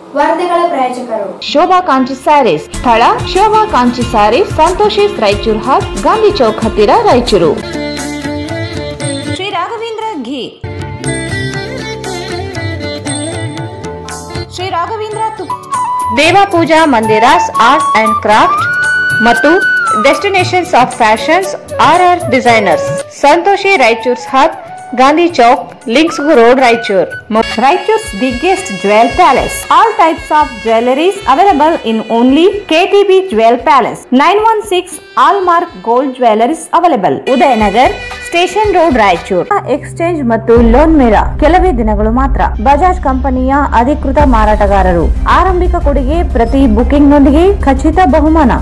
ವಾರ್ತೆಗಳ ಪ್ರಾಯೋಜಕರು ಶೋಭಾ ಕಾಂಚಿ ಸ್ಯಾರೀಸ್. ಸ್ಥಳ ಶೋಭಾ ಕಾಂಚಿ ಸ್ಯಾರೀಸ್, ಸಂತೋಷಿಸ್ ರಾಯಚೂರು ಹಾಟ್, ಗಾಂಧಿ ಚೌಕ್ ಹತ್ತಿರ, Raichur. Shri Raghavendra Ghee, Shri Raghavendra Deva Pooja Mandiras art and craft ಮತ್ತು destinations of fashions or designers, Santoshi Raichur's Haat, Gandhi Chowk, Linksgu Road, Raichur. Raichur's biggest jewel palace. All types of jewelries available in only KTB Jewel Palace. 916 Allmark Gold Jewelries available. Udayanagar, Station Road, Raichur. Exchange ಮತ್ತು loan ಮೇಳ ಕೆಲವೇ ದಿನಗಳು ಮಾತ್ರ. ಬಜಾಜ್ ಕಂಪನಿಯ ಅಧಿಕೃತ ಮಾರಾಟಗಾರರು. ಆರಂಭಿಕ ಕೊಡುಗೆ ಪ್ರತಿ ಬುಕಿಂಗ್ ನೊಂದಿಗೆ ಖಚಿತ ಬಹುಮಾನ.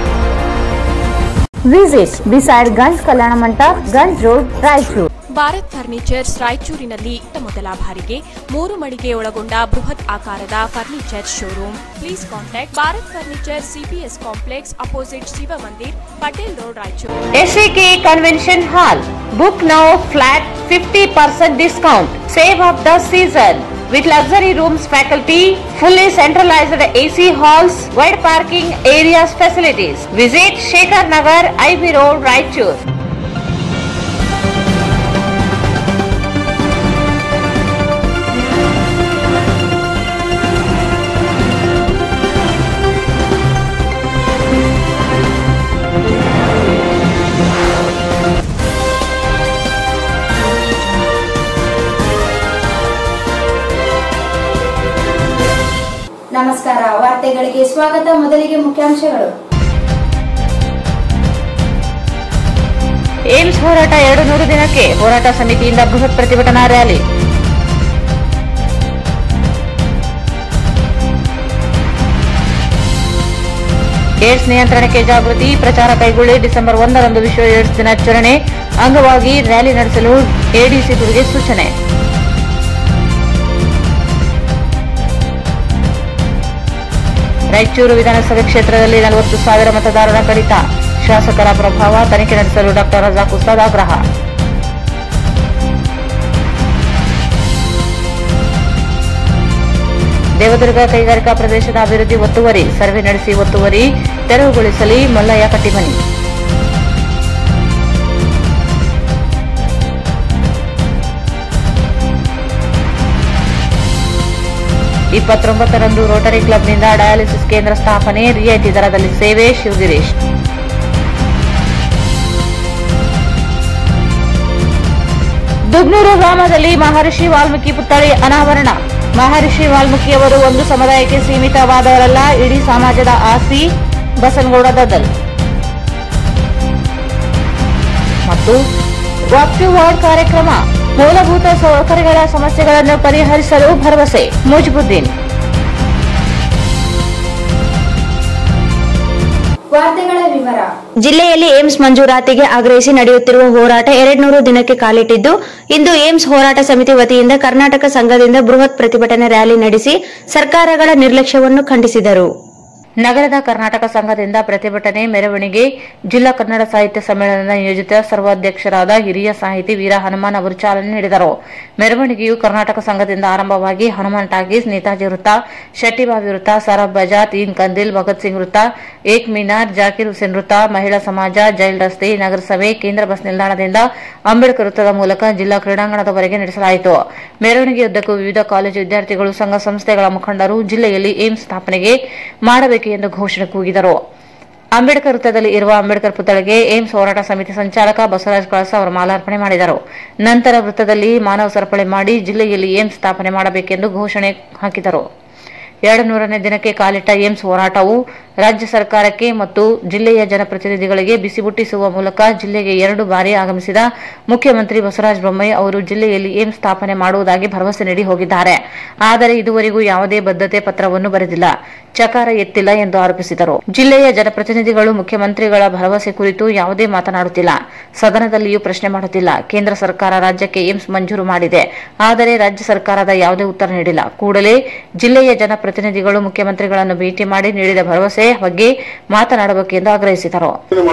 Visit beside Ganj Kalyana Mantapa, Ganj road, Raichur. Bharat furnitures ರಾಯಚೂರಿನಲ್ಲಿ ಮೊದಲ ಬಾರಿಗೆ 3 ಮಳಿಗೆ ಒಳಗೊಂಡ ಬೃಹತ್ ಆಕಾರದ furniture showroom. Please contact Bharat furniture, CPS complex, opposite Shiva Mandir, Patel road, Raichur. SAK convention hall. Book now flat 50% discount. Save of the season with luxury rooms, faculty, fully centralized AC halls, wide parking areas, facilities. Visit Shekhar Nagar, IB Road, Raichur. ನಮಸ್ಕಾರ, ವಾರ್ತೆಗಳಿಗೆ ಸ್ವಾಗತ. ಮೊದಲಿಗೆ ಮುಖ್ಯಾಂಶಗಳು. AIIMS ಹೋರಾಟ 200 ದಿನಕ್ಕೆ ಹೋರಾಟ ಸಮಿತಿಯಿಂದ ಬೃಹತ್ ಪ್ರತಿಭಟನಾ ರ್ಯಾಲಿ. ಏಡ್ಸ್ ನಿಯಂತ್ರಣಕ್ಕೆ ಜಾಗೃತಿ ಪ್ರಚಾರ ಕೈಗೊಳ್ಳಿ. ಡಿಸೆಂಬರ್ 1ರಂದು ವಿಶ್ವ ಏಡ್ಸ್ ದಿನಾಚರಣೆ ಅಂಗವಾಗಿ ರ್ಯಾಲಿ ನಡೆಸಲು ಎಡಿಸಿಗಳಿಗೆ ಸೂಚನೆ. ರಾಯಚೂರು ವಿಧಾನಸಭೆ ಕ್ಷೇತ್ರದಲ್ಲಿ 40,000 ಮತದಾರರ ಕಡಿತ. ಶಾಸಕರ ಪ್ರಭಾವ ತನಿಖೆ ನಡೆಸಲು ಡಾ ರಜಾಕ್ ಉಸ್ತಾದ್ ಆಗ್ರಹ. ದೇವದುರ್ಗ ಕೈಗಾರಿಕಾ ಪ್ರದೇಶದ ಅಭಿವೃದ್ಧಿ ಒತ್ತುವರಿ, ಸರ್ವೆ ನಡೆಸಿ ಒತ್ತುವರಿ ತೆರವುಗೊಳಿಸಲಿ ಮಲ್ಲಯ್ಯ ಕಟ್ಟಿಮನಿ. ಈ 29ರಂದು ರೋಟರಿ ಕ್ಲಬ್ನಿಂದ ಡಯಾಲಿಸಿಸ್ ಕೇಂದ್ರ ಸ್ಥಾಪನೆ, ರಿಯಾಯಿತಿ ದರದಲ್ಲಿ ಸೇವೆ. ಶಿವಗಿರೀಶ್. ದುಗ್ನೂರು ಗ್ರಾಮದಲ್ಲಿ ಮಹರ್ಷಿ ವಾಲ್ಮೀಕಿ ಪುತ್ಥಳಿ ಅನಾವರಣ. ಮಹರ್ಷಿ ವಾಲ್ಮೀಕಿಯವರು ಒಂದು ಸಮುದಾಯಕ್ಕೆ ಸೀಮಿತವಾದವರಲ್ಲ, ಇಡೀ ಸಮಾಜದ ಆಸ್ತಿ. ಬಸನಗೌಡ ದದ್ದಲ್. ಮತ್ತು ವಾಕ್ ಟು ವಾರ್ಡ್ ಕಾರ್ಯಕ್ರಮ, ಮೂಲಭೂತ ಸೌಕರ್ಯಗಳ ಸಮಸ್ಯೆಗಳನ್ನು ಪರಿಹರಿಸಲು ಭರವಸೆ. ಮುಜಿಬುದ್ದೀನ್. ವಾರ್ತೆಗಳ ವಿವರ. ಜಿಲ್ಲೆಯಲ್ಲಿ ಏಮ್ಸ್ ಮಂಜೂರಾತಿಗೆ ಆಗ್ರಹಿಸಿ ನಡೆಯುತ್ತಿರುವ ಹೋರಾಟ 200 ದಿನಕ್ಕೆ ಕಾಲಿಟ್ಟಿದ್ದು, ಇಂದು ಏಮ್ಸ್ ಹೋರಾಟ ಸಮಿತಿ ವತಿಯಿಂದ ಕರ್ನಾಟಕ ಸಂಘದಿಂದ ಬೃಹತ್ ಪ್ರತಿಭಟನೆ ರ್ಯಾಲಿ ನಡೆಸಿ ಸರ್ಕಾರಗಳ ನಿರ್ಲಕ್ಷ್ಯವನ್ನು ಖಂಡಿಸಿದರು. ನಗರದ ಕರ್ನಾಟಕ ಸಂಘದಿಂದ ಪ್ರತಿಭಟನೆ ಮೆರವಣಿಗೆ ಜಿಲ್ಲಾ ಕನ್ನಡ ಸಾಹಿತ್ಯ ಸಮ್ಮೇಳನದ ನಿಯೋಜಿತ ಸರ್ವಾಧ್ಯಕ್ಷರಾದ ಹಿರಿಯ ಸಾಹಿತಿ ವೀರ ಹನುಮಾನ್ ಅವರು ಚಾಲನೆ ನೀಡಿದರು. ಮೆರವಣಿಗೆಯು ಕರ್ನಾಟಕ ಸಂಘದಿಂದ ಆರಂಭವಾಗಿ ಹನುಮಾನ್ ಟಾಕೀಸ್, ನೇತಾಜಿ ವೃತ್ತ, ಶೆಟ್ಟಿಬಾವಿ ವೃತ್ತ, ಸರಬ್ ಬಜಾರ್, ಈನ್ ಕಂದಿಲ್, ಭಗತ್ ಸಿಂಗ್ ವೃತ್ತ, ಏಕ್ ಮಿನಾರ್, ಜಾಕಿರ್ ಹುಸೇನ್ ವೃತ್ತ, ಮಹಿಳಾ ಸಮಾಜ, ಜೈಲ್ ರಸ್ತೆ, ನಗರಸಭೆ, ಕೇಂದ್ರ ಬಸ್ ನಿಲ್ದಾಣದಿಂದ ಅಂಬೇಡ್ಕರ್ ವೃತ್ತದ ಮೂಲಕ ಜಿಲ್ಲಾ ಕ್ರೀಡಾಂಗಣದವರೆಗೆ ನಡೆಸಲಾಯಿತು. ಮೆರವಣಿಗೆಯುದ್ದಕ್ಕೂ ವಿವಿಧ ಕಾಲೇಜು ವಿದ್ಯಾರ್ಥಿಗಳು, ಸಂಘ ಸಂಸ್ಥೆಗಳ ಮುಖಂಡರು ಜಿಲ್ಲೆಯಲ್ಲಿ ಏಮ್ಸ್ ಸ್ಥಾಪನೆಗೆ ಮಾಡಬೇಕು ಎಂದು ಘೋಷಣೆ ಕೂಗಿದರು. ಅಂಬೇಡ್ಕರ್ ವೃತ್ತದಲ್ಲಿ ಇರುವ ಅಂಬೇಡ್ಕರ್ ಪುತ್ಥಳಿಗೆ ಏಮ್ಸ್ ಹೋರಾಟ ಸಮಿತಿ ಸಂಚಾಲಕ ಬಸವರಾಜ್ ಕಳಸ ಅವರು ಮಾಲಾರ್ಪಣೆ ಮಾಡಿದರು. ನಂತರ ವೃತ್ತದಲ್ಲಿ ಮಾನವ ಸರಪಳಿ ಮಾಡಿ ಜಿಲ್ಲೆಯಲ್ಲಿ ಏಮ್ಸ್ ಸ್ಥಾಪನೆ ಮಾಡಬೇಕೆಂದು ಘೋಷಣೆ ಹಾಕಿದರು. 200ನೇ ದಿನಕ್ಕೆ ಕಾಲಿಟ್ಟ ಏಮ್ಸ್ ಹೋರಾಟವು ರಾಜ್ಯ ಸರ್ಕಾರಕ್ಕೆ ಮತ್ತು ಜಿಲ್ಲೆಯ ಜನಪ್ರತಿನಿಧಿಗಳಿಗೆ ಬಿಸಿ ಮುಟ್ಟಿಸುವ ಮೂಲಕ ಜಿಲ್ಲೆಗೆ 2 ಬಾರಿ ಆಗಮಿಸಿದ ಮುಖ್ಯಮಂತ್ರಿ ಬಸವರಾಜ ಬೊಮ್ಮಾಯಿ ಅವರು ಜಿಲ್ಲೆಯಲ್ಲಿ ಏಮ್ಸ್ ಸ್ಥಾಪನೆ ಮಾಡುವುದಾಗಿ ಭರವಸೆ ನೀಡಿ ಹೋಗಿದ್ದಾರೆ. ಆದರೆ ಇದುವರೆಗೂ ಯಾವುದೇ ಬದ್ಧತೆ ಪತ್ರವನ್ನು ಬರೆದಿಲ್ಲ, ಚಕಾರ ಎತ್ತಿಲ್ಲ ಎಂದು ಆರೋಪಿಸಿದರು. ಜಿಲ್ಲೆಯ ಜನಪ್ರತಿನಿಧಿಗಳು ಮುಖ್ಯಮಂತ್ರಿಗಳ ಭರವಸೆ ಕುರಿತು ಯಾವುದೇ ಮಾತನಾಡುತ್ತಿಲ್ಲ, ಸದನದಲ್ಲಿಯೂ ಪ್ರಶ್ನೆ ಮಾಡುತ್ತಿಲ್ಲ. ಕೇಂದ್ರ ಸರ್ಕಾರ ರಾಜ್ಯಕ್ಕೆ ಏಮ್ಸ್ ಮಂಜೂರು ಮಾಡಿದೆ, ಆದರೆ ರಾಜ್ಯ ಸರ್ಕಾರದ ಯಾವುದೇ ಉತ್ತರ ನೀಡಿಲ್ಲ. ಕೂಡಲೇ ಜಿಲ್ಲೆಯ ಜನಪ್ರತಿನಿಧಿಗಳು ಮುಖ್ಯಮಂತ್ರಿಗಳನ್ನು ಭೇಟಿ ಮಾಡಿ ನೀಡಿದ ಭರವಸೆ ಬಗ್ಗೆ ಮಾತನಾಡಬೇಕೆಂದು ಆಗ್ರಹಿಸಿದರು.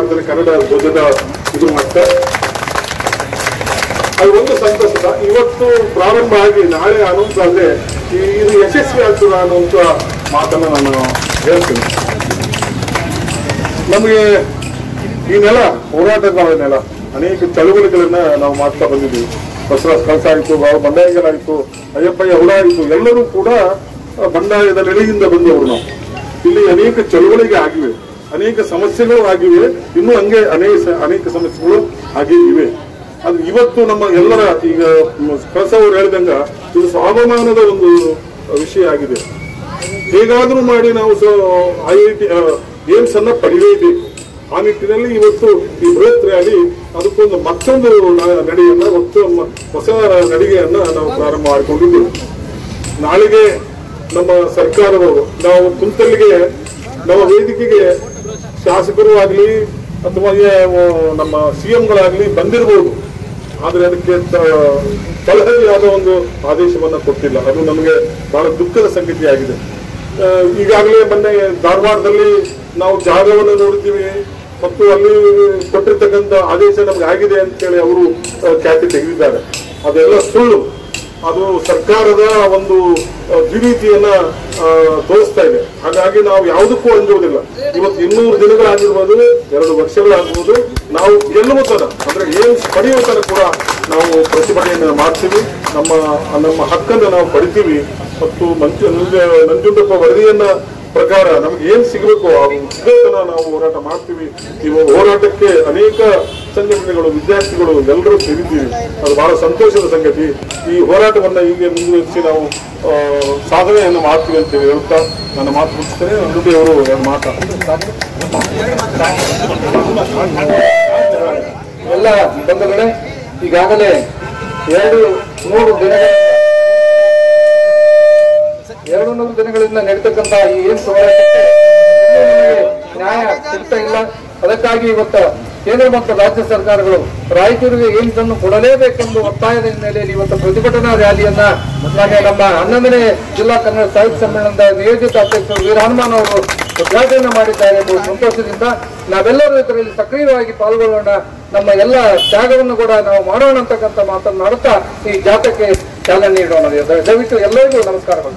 ಒಂದು ಸಂತಸದ ಇವತ್ತು ಪ್ರಾರಂಭ ಆಗಿ ನಾಳೆ ಅನೌನ್ಸ್ ಆದ್ರೆ ಇದು ಯಶಸ್ವಿ ಆಗ್ತದ ಅನ್ನುವಂತ ಮಾತನ್ನು ನಾನು ಹೇಳ್ತೀನಿ. ನಮಗೆ ಈ ನೆಲ ಹೋರಾಟಗಳ ನೆಲ, ಅನೇಕ ಚಳುವಳಿಗಳನ್ನ ನಾವು ಮಾಡ್ತಾ ಬಂದಿದ್ದೀವಿ. ಬಸವರಾಜ್ ಕಳಸ ಆಯಿತು, ಬಾಬು ಬಂಡಾಯಿಗಳಾಯಿತು, ಅಯ್ಯಪ್ಪಯ್ಯ ಹುಳ ಆಯಿತು, ಎಲ್ಲರೂ ಕೂಡ ಬಂಡಾಯದ ನೆಲೆಯಿಂದ ಬಂದವರು. ನಾವು ಇಲ್ಲಿ ಅನೇಕ ಚಳುವಳಿಗೆ ಆಗಿವೆ, ಅನೇಕ ಸಮಸ್ಯೆಗಳು ಆಗಿವೆ, ಇನ್ನೂ ಹಂಗೆ ಅನೇಕ ಸಮಸ್ಯೆಗಳು ಹಾಗೆ ಇವೆ. ಅದು ಇವತ್ತು ನಮ್ಮ ಎಲ್ಲರ ಈಗ ಕಳಸ ಅವರು ಹೇಳಿದಂಗ ಇದು ಸ್ವಾಭಿಮಾನದ ಒಂದು ವಿಷಯ ಆಗಿದೆ. ಹೇಗಾದ್ರೂ ಮಾಡಿ ನಾವು IIT ಏಮ್ಸ್ ಅನ್ನ ಪಡೆಯಲೇಬೇಕು. ಆ ನಿಟ್ಟಿನಲ್ಲಿ ಇವತ್ತು ಈ ಬೃಹತ್ ರ್ಯಾಲಿ ಅದಕ್ಕೊಂದು ಮತ್ತೊಂದು ನಡಿಗೆಯನ್ನ ಹೊಸ ನಡಿಗೆಯನ್ನ ನಾವು ಪ್ರಾರಂಭ ಮಾಡಿಕೊಂಡಿದ್ದೇವೆ. ನಾಳೆಗೆ ನಮ್ಮ ಸರ್ಕಾರದವರು ನಾವು ಕುಂತಲ್ಲಿಗೆ ನಮ್ಮ ವೇದಿಕೆಗೆ ಶಾಸಕರು ಆಗಲಿ ಅಥವಾ ನಮ್ಮ CMಗಳಾಗಲಿ ಬಂದಿರಬಹುದು, ಆದರೆ ಅದಕ್ಕೆ ತಳಹದಿಯಾದ ಒಂದು ಆದೇಶವನ್ನ ಕೊಟ್ಟಿಲ್ಲ. ಅದು ನಮಗೆ ಬಹಳ ದುಃಖದ ಸಂಗತಿಯಾಗಿದೆ. ಈಗಾಗಲೇ ಮೊನ್ನೆ ಧಾರವಾಡದಲ್ಲಿ ನಾವು ಜಾಗವನ್ನು ನೋಡ್ತೀವಿ ಮತ್ತು ಅಲ್ಲಿ ಕೊಟ್ಟಿರ್ತಕ್ಕಂಥ ಆದೇಶ ನಮ್ಗೆ ಆಗಿದೆ ಅಂತೇಳಿ ಅವರು ಖ್ಯಾತಿ ತೆಗೆದಿದ್ದಾರೆ. ಅದೆಲ್ಲ ಸುಳ್ಳು. ಅದು ಸರ್ಕಾರದ ಒಂದು ದ್ವಿನೀತಿಯನ್ನ ತೋರಿಸ್ತಾ ಇದೆ. ಹಾಗಾಗಿ ನಾವು ಯಾವುದಕ್ಕೂ ಅಂಜುವುದಿಲ್ಲ. ಇವತ್ತು 200 ದಿನಗಳಾಗಿರ್ಬೋದು, 2 ವರ್ಷಗಳಾಗ್ಬೋದು, ನಾವು ಗೆಲ್ಲುವ ತನ ಅಂದ್ರೆ ಏಮ್ಸ್ ಪಡೆಯುವ ತನ ಕೂಡ ನಾವು ಪ್ರತಿಭಟನೆಯನ್ನು ಮಾಡ್ತೀವಿ. ನಮ್ಮ ಹಕ್ಕನ್ನು ನಾವು ಪಡಿತೀವಿ. ಮತ್ತು ನಂಜುಂಡಪ್ಪ ವರದಿಯನ್ನ ಪ್ರಕಾರ ನಮ್ಗೆ ಏನ್ ಸಿಗಬೇಕು ಸಿಗೋತನ ನಾವು ಹೋರಾಟ ಮಾಡ್ತೀವಿ. ಈ ಹೋರಾಟಕ್ಕೆ ಅನೇಕ ಸಂಘಟನೆಗಳು, ವಿದ್ಯಾರ್ಥಿಗಳು ಎಲ್ಲರೂ ಸೇರಿದ್ದೀವಿ. ಅದು ಬಹಳ ಸಂತೋಷದ ಸಂಗತಿ. ಈ ಹೋರಾಟವನ್ನ ಹೀಗೆ ಮುಂದುವರಿಸಿ ನಾವು ಸಾಧನೆಯನ್ನು ಮಾಡ್ತೀವಿ ಅಂತ ಹೇಳ್ತಾ ನನ್ನ ಮಾತು ಮುಗಿಸ್ತೇನೆ. ನಂಜುಂಡಿ ಅವರು ಎಲ್ಲ ಬಂಧುಗಳೇ, ಈಗಾಗಲೇ 200 ದಿನಗಳಿಂದ ನಡೀತಕ್ಕಂಥ ಈ ಏಮ್ಸ್ ಹೋರಾಟಕ್ಕೆ ನ್ಯಾಯ ಸಿಗ್ತಾ ಇಲ್ಲ. ಅದಕ್ಕಾಗಿ ಇವತ್ತು ಕೇಂದ್ರ ಮತ್ತು ರಾಜ್ಯ ಸರ್ಕಾರಗಳು ರಾಯಚೂರಿಗೆ ಏಮ್ಸ್ ಅನ್ನು ಕೊಡಲೇಬೇಕೆಂದು ಒತ್ತಾಯದ ಹಿನ್ನೆಲೆಯಲ್ಲಿ ಇವತ್ತು ಪ್ರತಿಭಟನಾ ರ್ಯಾಲಿಯನ್ನ ನಮ್ಮ 11ನೇ ಜಿಲ್ಲಾ ಕನ್ನಡ ಸಾಹಿತ್ಯ ಸಮ್ಮೇಳನದ ನಿಯೋಜಿತ ಅಧ್ಯಕ್ಷರು ವೀರ ಹನುಮಾನ್ ಅವರು ಉದ್ಘಾಟನೆ ಮಾಡಿದ್ದಾರೆ ಎಂಬ ಸಂತೋಷದಿಂದ ನಾವೆಲ್ಲರೂ ಇದರಲ್ಲಿ ಸಕ್ರಿಯವಾಗಿ ಪಾಲ್ಗೊಳ್ಳೋಣ, ನಮ್ಮ ಎಲ್ಲ ತ್ಯಾಗವನ್ನು ಕೂಡ ನಾವು ಮಾಡೋಣ ಅಂತಕ್ಕಂಥ ಮಾತನಾಡುತ್ತಾ ಈ ಜಾಥಾಕ್ಕೆ ಚಾಲನೆ ನೀಡೋಣ. ದಯವಿಟ್ಟು ಎಲ್ಲರಿಗೂ ನಮಸ್ಕಾರಗಳು.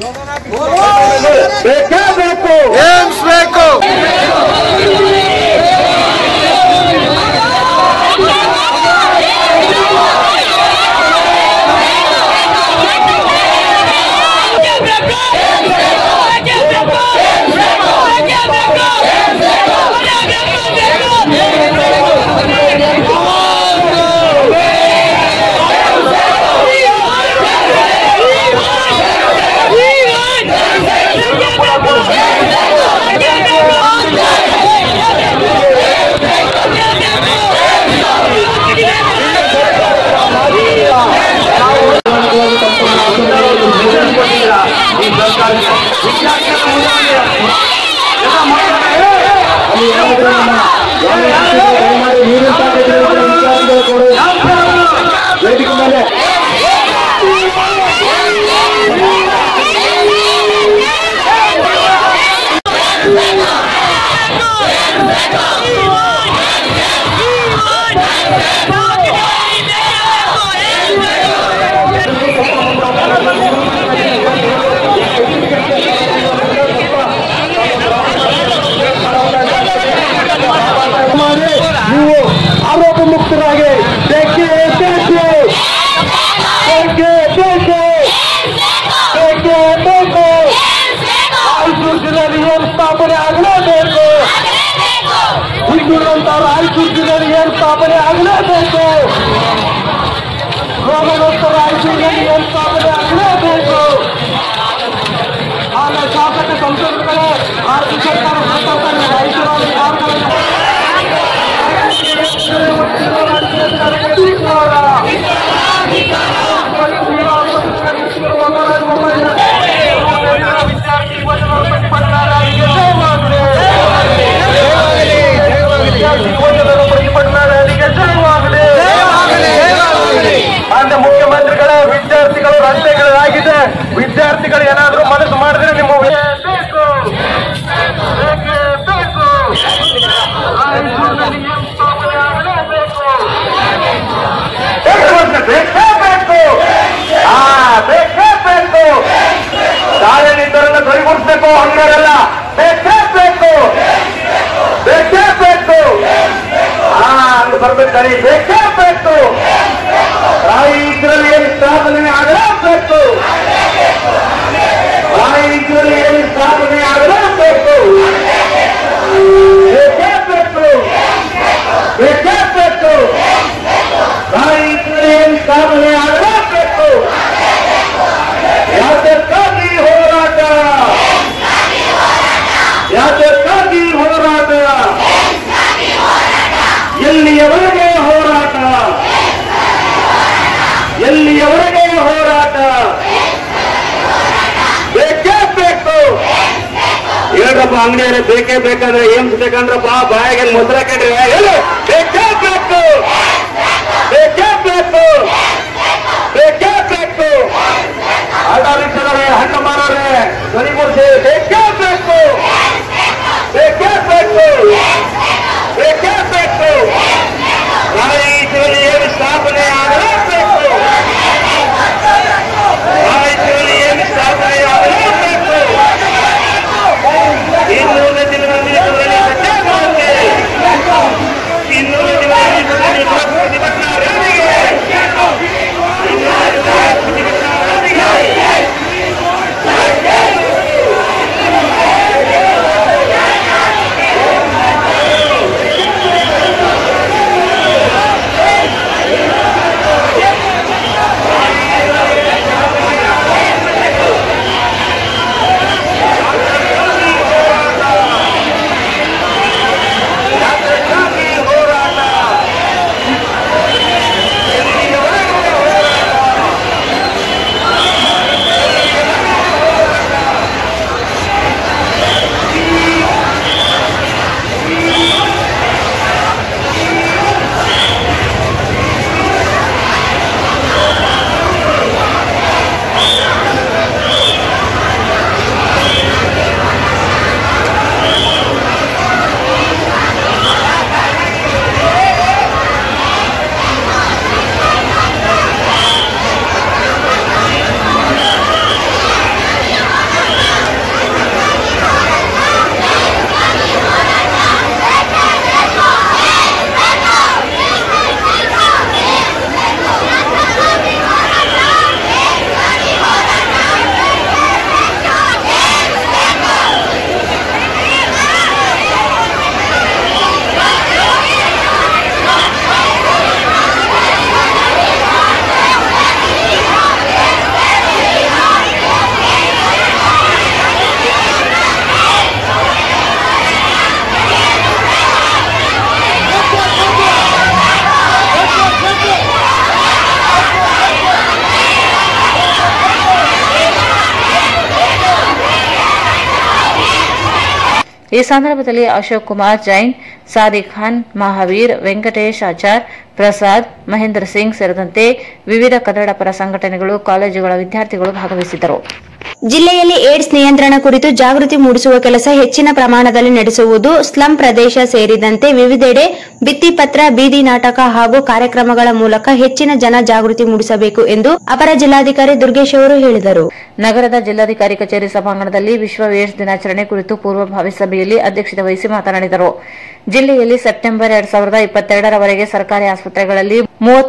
ಆರೋಪ ಮುಕ್ತರಾಗಿ ರಾಯಚೂರು ಜಿಲ್ಲೆಯಲ್ಲಿ ಏನು ಸ್ಥಾಪನೆ ಆಗಲೇಬೇಕು. ಹಿಂದುಳಿದಂತ ರಾಯಚೂರು ಜಿಲ್ಲೆಯಲ್ಲಿ ಏನು ಸ್ಥಾಪನೆ ಆಗಲೇಬೇಕು. ರೋಗಗ್ರಸ್ತ ರಾಯಚೂರಿನಲ್ಲಿ ಏನು ಸ್ಥಾಪನೆ ಆಗಲೇಬೇಕು. ಆಗ ಶಾಸಕ ಸಂಸದರುಗಳೇ ರಾಜ್ಯ ಸರ್ಕಾರ ರಾಯಚೂರಲ್ಲಿ ಮಾನ್ಯ ಮುಖ್ಯಮಂತ್ರಿಗಳ ವಿದ್ಯಾರ್ಥಿಗಳು ರಸ್ತೆಗಳಾಗಿ ಹೇಳ್ರಪ್ಪ ಅಂಗಡಿಯವ್ರೆ, ಬೇಕೇ ಬೇಕಾದ್ರೆ ಏಮ್ಸ್ ಬೇಕಂದ್ರಪ್ಪ, ಬಾಯಿಗೆ ಮೊಸರ ಕೇಳ್ರಿ, ಹೇಳಿ ಬೇಕೇ ಬೇಕು, ಬೇಕೇ ಬೇಕು, ಬೇಕೇ ಬೇಕು. ಆಟೋ ರಿಕ್ಷಾದವ್ರೆ, ಹಣ್ಣು ಮಾರೋರೆ, ಧ್ವನಿ ಮೂರ್ತಿ, ಬೇಕೇ ಬೇಕು, ಬೇಕೇ ಬೇಕು, ಬೇಕೇ ಬೇಕು. ರಾಯಚೂರಲ್ಲಿ ಏನು ಸ್ಥಾಪನೆ ಆಗಲೇಬೇಕು, ರಾಯಚೂರಲ್ಲಿ ಏನು ಸ್ಥಾಪನೆ ಆಗಲೇಬೇಕು. ಇನ್ನೂರು ದಿನಗಳಲ್ಲಿ ಇನ್ನೂರು ದಿನಗಳಲ್ಲಿ ಪ್ರತಿಭಟನಾ ರ್ಯಾಲಿಗೆ ಈ ಸಂದರ್ಭದಲ್ಲಿ ಅಶೋಕ್ ಕುಮಾರ್ ಜೈನ್, ಸಾದಿಕ್ ಖಾನ್, ಮಹಾವೀರ್, ವೆಂಕಟೇಶ್ ಆಚಾರ್, ಪ್ರಸಾದ್, ಮಹೇಂದ್ರ ಸಿಂಗ್ ಸೇರಿದಂತೆ ವಿವಿಧ ಕನ್ನಡ ಪರ ಸಂಘಟನೆಗಳು, ಕಾಲೇಜುಗಳ ವಿದ್ಯಾರ್ಥಿಗಳು ಭಾಗವಹಿಸಿದ್ದರು. ಜಿಲ್ಲೆಯಲ್ಲಿ ಏಡ್ಸ್ ನಿಯಂತ್ರಣ ಕುರಿತು ಜಾಗೃತಿ ಮೂಡಿಸುವ ಕೆಲಸ ಹೆಚ್ಚಿನ ಪ್ರಮಾಣದಲ್ಲಿ ನಡೆಸುವುದು, ಸ್ಲಂ ಪ್ರದೇಶ ಸೇರಿದಂತೆ ವಿವಿಧೆಡೆ ಭಿತ್ತಿಪತ್ರ, ಬೀದಿ ನಾಟಕ ಹಾಗೂ ಕಾರ್ಯಕ್ರಮಗಳ ಮೂಲಕ ಹೆಚ್ಚಿನ ಜನ ಜಾಗೃತಿ ಮೂಡಿಸಬೇಕು ಎಂದು ಅಪರ ಜಿಲ್ಲಾಧಿಕಾರಿ ದುರ್ಗೇಶ್ ಅವರು ಹೇಳಿದರು. ನಗರದ ಜಿಲ್ಲಾಧಿಕಾರಿ ಕಚೇರಿ ಸಭಾಂಗಣದಲ್ಲಿ ವಿಶ್ವ ಏಡ್ಸ್ ದಿನಾಚರಣೆ ಕುರಿತು ಪೂರ್ವಭಾವಿ ಸಭೆಯಲ್ಲಿ ಅಧ್ಯಕ್ಷತೆ ವಹಿಸಿ ಮಾತನಾಡಿದರು. ಜಿಲ್ಲೆಯಲ್ಲಿ ಸೆಪ್ಟೆಂಬರ್ 2022 ಸರ್ಕಾರಿ ಆಸ್ಪತ್ರೆಗಳಲ್ಲಿ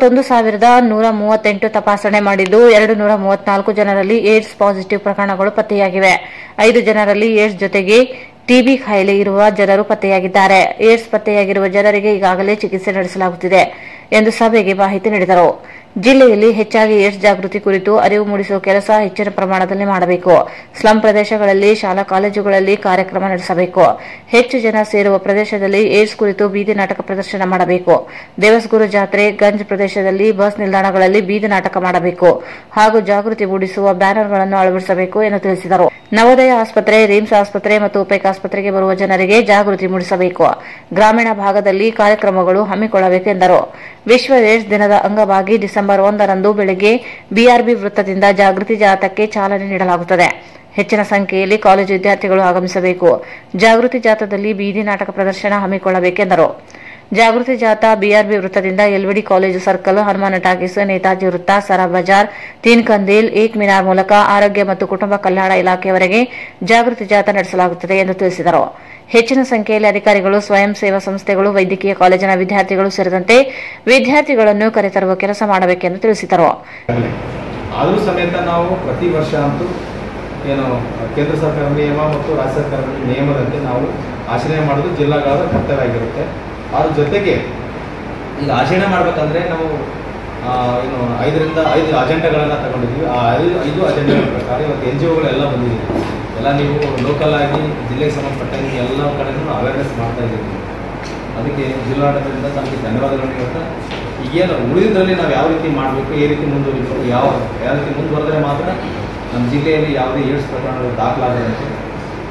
31,138 ತಪಾಸಣೆ ಮಾಡಿದ್ದು 234 ಜನರಲ್ಲಿ ಏಡ್ಸ್ ಪಾಸಿಟಿವ್ ಪ್ರಕರಣಗಳು ಪತ್ತೆಯಾಗಿವೆ. 5 ಜನರಲ್ಲಿ ಏಡ್ಸ್ ಜೊತೆಗೆ ಟಿಬಿ ಕಾಯಿಲೆ ಇರುವ ಜನರು ಪತ್ತೆಯಾಗಿದ್ದಾರೆ. ಏಡ್ಸ್ ಪತ್ತೆಯಾಗಿರುವ ಜನರಿಗೆ ಈಗಾಗಲೇ ಚಿಕಿತ್ಸೆ ನಡೆಸಲಾಗುತ್ತಿದೆ ಎಂದು ಸಭೆಗೆ ಮಾಹಿತಿ ನೀಡಿದರು. ಜಿಲ್ಲೆಯಲ್ಲಿ ಹೆಚ್ಚಾಗಿ ಏಡ್ಸ್ ಜಾಗೃತಿ ಕುರಿತು ಅರಿವು ಮೂಡಿಸುವ ಕೆಲಸ ಹೆಚ್ಚಿನ ಪ್ರಮಾಣದಲ್ಲಿ ಮಾಡಬೇಕು. ಸ್ಲಂ ಪ್ರದೇಶಗಳಲ್ಲಿ, ಶಾಲಾ ಕಾಲೇಜುಗಳಲ್ಲಿ ಕಾರ್ಯಕ್ರಮ ನಡೆಸಬೇಕು. ಹೆಚ್ಚು ಜನ ಸೇರುವ ಪ್ರದೇಶದಲ್ಲಿ ಏಡ್ಸ್ ಕುರಿತು ಬೀದಿ ನಾಟಕ ಪ್ರದರ್ಶನ ಮಾಡಬೇಕು. ದೇವಸ್ಗುರು ಜಾತ್ರೆ, ಗಂಜ್ ಪ್ರದೇಶದಲ್ಲಿ ಬಸ್ ನಿಲ್ದಾಣಗಳಲ್ಲಿ ಬೀದಿ ನಾಟಕ ಮಾಡಬೇಕು ಹಾಗೂ ಜಾಗೃತಿ ಮೂಡಿಸುವ ಬ್ಯಾನರ್ಗಳನ್ನು ಅಳವಡಿಸಬೇಕು ಎಂದು ತಿಳಿಸಿದರು. ನವೋದಯ ಆಸ್ಪತ್ರೆ, ರಿಮ್ಸ್ ಆಸ್ಪತ್ರೆ ಮತ್ತು ಉಪೇಕ್ ಆಸ್ಪತ್ರೆಗೆ ಬರುವ ಜನರಿಗೆ ಜಾಗೃತಿ ಮೂಡಿಸಬೇಕು. ಗ್ರಾಮೀಣ ಭಾಗದಲ್ಲಿ ಕಾರ್ಯಕ್ರಮಗಳು ಹಮ್ಮಿಕೊಳ್ಳಬೇಕೆಂದರು. ವಿಶ್ವ ಏಡ್ಸ್ ದಿನದ ಅಂಗವಾಗಿ ಡಿಸೆಂಬರ್ 1ರಂದು ಬೆಳಗ್ಗೆ ಬಿಆರ್ಬಿ ವೃತ್ತದಿಂದ ಜಾಗೃತಿ ಜಾಥಾಕ್ಕೆ ಚಾಲನೆ ನೀಡಲಾಗುತ್ತದೆ. ಹೆಚ್ಚಿನ ಸಂಖ್ಯೆಯಲ್ಲಿ ಕಾಲೇಜು ವಿದ್ಯಾರ್ಥಿಗಳು ಆಗಮಿಸಬೇಕು. ಜಾಗೃತಿ ಜಾಥಾದಲ್ಲಿ ಬೀದಿ ನಾಟಕ ಪ್ರದರ್ಶನ ಹಮ್ಮಿಕೊಳ್ಳಬೇಕೆಂದರು. ಜಾಗೃತಿ ಜಾಥಾ ಬಿಆರ್ಬಿ ವೃತ್ತದಿಂದ LVD college circle, Hanuman talkies, Netaji ವೃತ್ತ, ಸರಾ ಬಜಾರ್, ತೀನ್ ಕಂದೀಲ್, ಏಕ್ ಮಿನಾರ್ ಮೂಲಕ ಆರೋಗ್ಯ ಮತ್ತು ಕುಟುಂಬ ಕಲ್ಯಾಣ ಇಲಾಖೆಯವರೆಗೆ ಜಾಗೃತಿ ಜಾಥಾ ನಡೆಸಲಾಗುತ್ತದೆ ಎಂದು ತಿಳಿಸಿದರು. ಹೆಚ್ಚಿನ ಸಂಖ್ಯೆಯಲ್ಲಿ ಅಧಿಕಾರಿಗಳು, ಸ್ವಯಂ ಸೇವಾ ಸಂಸ್ಥೆಗಳು, ವೈದ್ಯಕೀಯ ಕಾಲೇಜಿನ ವಿದ್ಯಾರ್ಥಿಗಳು ಸೇರಿದಂತೆ ವಿದ್ಯಾರ್ಥಿಗಳನ್ನು ಕರೆತರುವ ಕೆಲಸ ಮಾಡಬೇಕೆಂದು ತಿಳಿಸಿದರು. ಆದರೂ ಸಮೇತ ನಾವು ಪ್ರತಿ ವರ್ಷ ಅಂತೂ ಏನು ಕೇಂದ್ರ ಸರ್ಕಾರದ ನಿಯಮ ಮತ್ತು ರಾಜ್ಯ ಸರ್ಕಾರದ ನಿಯಮದಂತೆ ನಾವು ಆಚರಣೆ ಮಾಡೋದು ಜಿಲ್ಲಾಗಳ ಕರ್ತವ್ಯ ಆಗಿರುತ್ತೆ. ಅದ್ರ ಜೊತೆಗೆ ಈಗ ಆಚರಣೆ ಮಾಡಬೇಕಂದ್ರೆ ನಾವು ಏನು 5 ಅಜೆಂಡಾಗಳನ್ನು ತಗೊಂಡಿದ್ವಿ. ಆ 5 ಅಜೆಂಡಾಗಳ ಪ್ರಕಾರ ಇವತ್ತು NGOಗಳೆಲ್ಲ ಬಂದಿದ್ದೀವಿ. ಎಲ್ಲ ನೀವು ಲೋಕಲ್ ಆಗಿ ಜಿಲ್ಲೆಗೆ ಸಂಬಂಧಪಟ್ಟಂಗೆ ಎಲ್ಲ ಕಡೆಯೂ ಅವೇರ್ನೆಸ್ ಮಾಡ್ತಾ ಇದ್ದೀವಿ. ಅದಕ್ಕೆ ಜಿಲ್ಲಾಡಳಿತದಿಂದ ತಮಗೆ ಧನ್ಯವಾದಗಳನ್ನು ಹೇಳ್ತಾ, ಈಗೇನು ಉಳಿದ್ರಲ್ಲಿ ನಾವು ಯಾವ ರೀತಿ ಮಾಡಬೇಕು, ಈ ರೀತಿ ಮುಂದುವರಿಬೇಕು, ಯಾವ ರೀತಿ ಮುಂದುವರೆದ್ರೆ ಮಾತ್ರ ನಮ್ಮ ಜಿಲ್ಲೆಯಲ್ಲಿ ಯಾವುದೇ ಏಡ್ಸ್ ಪ್ರಕರಣಗಳು ದಾಖಲಾಗದಂತೆ